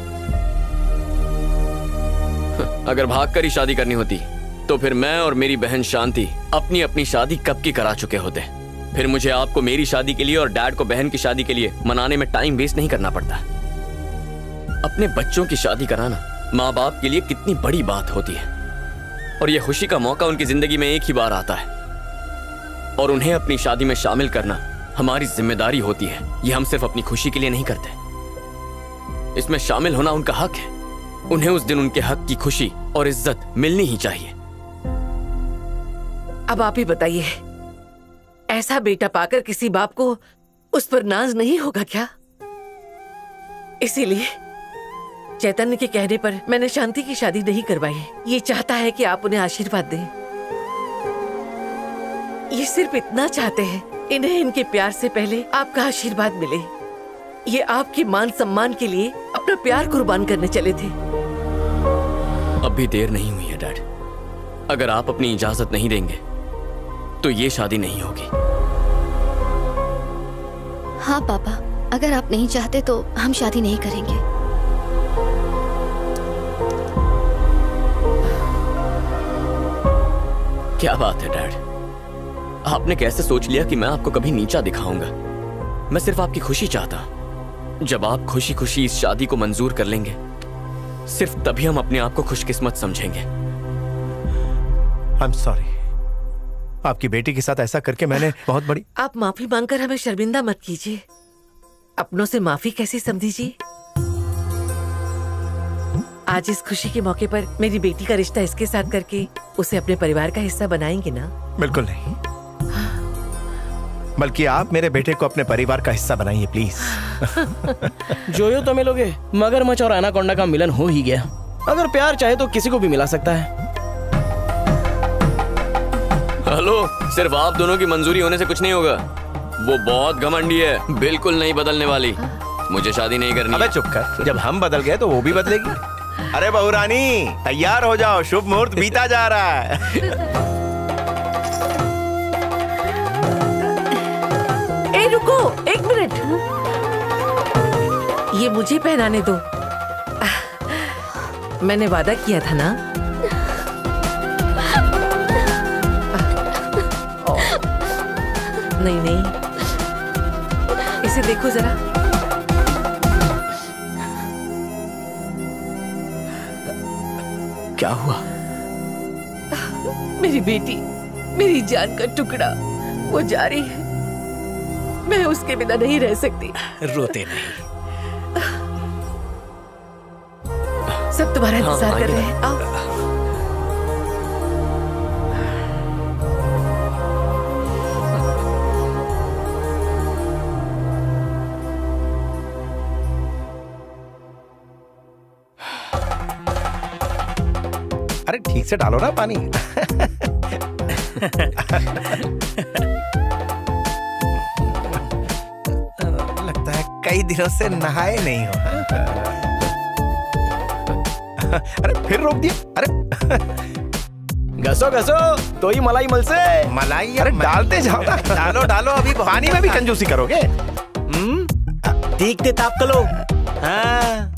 अगर भागकर ही शादी करनी होती तो फिर मैं और मेरी बहन शांति अपनी अपनी शादी कब की करा चुके होते। फिर मुझे आपको मेरी शादी के लिए और डैड को बहन की शादी के लिए मनाने में टाइम वेस्ट नहीं करना पड़ता। अपने बच्चों की शादी कराना माँ बाप के लिए कितनी बड़ी बात होती है, और यह खुशी का मौका उनकी जिंदगी में एक ही बार आता है, और उन्हें अपनी शादी में शामिल करना हमारी जिम्मेदारी होती है। यह हम सिर्फ अपनी खुशी के लिए नहीं करते, इसमें शामिल होना उनका हक है। उन्हें उस दिन उनके हक की खुशी और इज्जत मिलनी ही चाहिए। अब आप ही बताइए, ऐसा बेटा पाकर किसी बाप को उस पर नाज नहीं होगा क्या? इसीलिए चैतन्य के कहने पर मैंने शांति की शादी नहीं करवाई। ये चाहता है कि आप उन्हें आशीर्वाद दें। ये सिर्फ इतना चाहते हैं, इन्हें इनके प्यार से पहले आपका आशीर्वाद मिले। ये आपके मान सम्मान के लिए अपना प्यार कुर्बान करने चले थे। अभी देर नहीं हुई है डैड। अगर आप अपनी इजाजत नहीं देंगे तो ये शादी नहीं होगी। हाँ पापा, अगर आप नहीं चाहते तो हम शादी नहीं करेंगे। क्या बात है डैड, आपने कैसे सोच लिया कि मैं आपको कभी नीचा दिखाऊंगा? मैं सिर्फ आपकी खुशी चाहता। जब आप खुशी खुशी इस शादी को मंजूर कर लेंगे, सिर्फ तभी हम अपने आप को खुशकिस्मत समझेंगे। I'm sorry। आपकी बेटी के साथ ऐसा करके मैंने बहुत बड़ी। आप माफी मांगकर हमें शर्मिंदा मत कीजिए। अपनों से माफी कैसे समझिए। आज इस खुशी के मौके पर मेरी बेटी का रिश्ता इसके साथ करके उसे अपने परिवार का हिस्सा बनाएंगे ना? बिल्कुल नहीं, बल्कि आप मेरे बेटे को अपने परिवार का हिस्सा बनाइए प्लीज। जोयो तो मिलोगे, मगरमच्छ और एनाकोंडा का मिलन हो ही गया। अगर प्यार चाहे तो किसी को भी मिला सकता है। हेलो, सिर्फ आप दोनों की मंजूरी होने से कुछ नहीं होगा। वो बहुत घमंडी है, बिल्कुल नहीं बदलने वाली। मुझे शादी नहीं करनी। अबे चुप कर, जब हम बदल गए तो वो भी बदलेगी। अरे बहू रानी, तैयार हो जाओ, शुभ मुहूर्त बीता जा रहा है। ए रुको, एक मिनट, ये मुझे पहनाने दो। मैंने वादा किया था ना। नहीं नहीं, इसे देखो जरा। क्या हुआ? मेरी बेटी, मेरी जान का टुकड़ा, वो जा रही है। मैं उसके बिना नहीं रह सकती। रोते नहीं। सब तुम्हारा इंतजार कर रहे हैं। आओ। अरे ठीक से डालो ना पानी। लगता है कई दिनों से नहाए नहीं हो। अरे फिर रोक दिया। अरे घसो घसो, तो ही मलाई मल से मलाई। अरे डालते जाओ ना। डालो डालो, अभी पानी में भी कंजूसी करोगे? देखते ताप कलो। हाँ।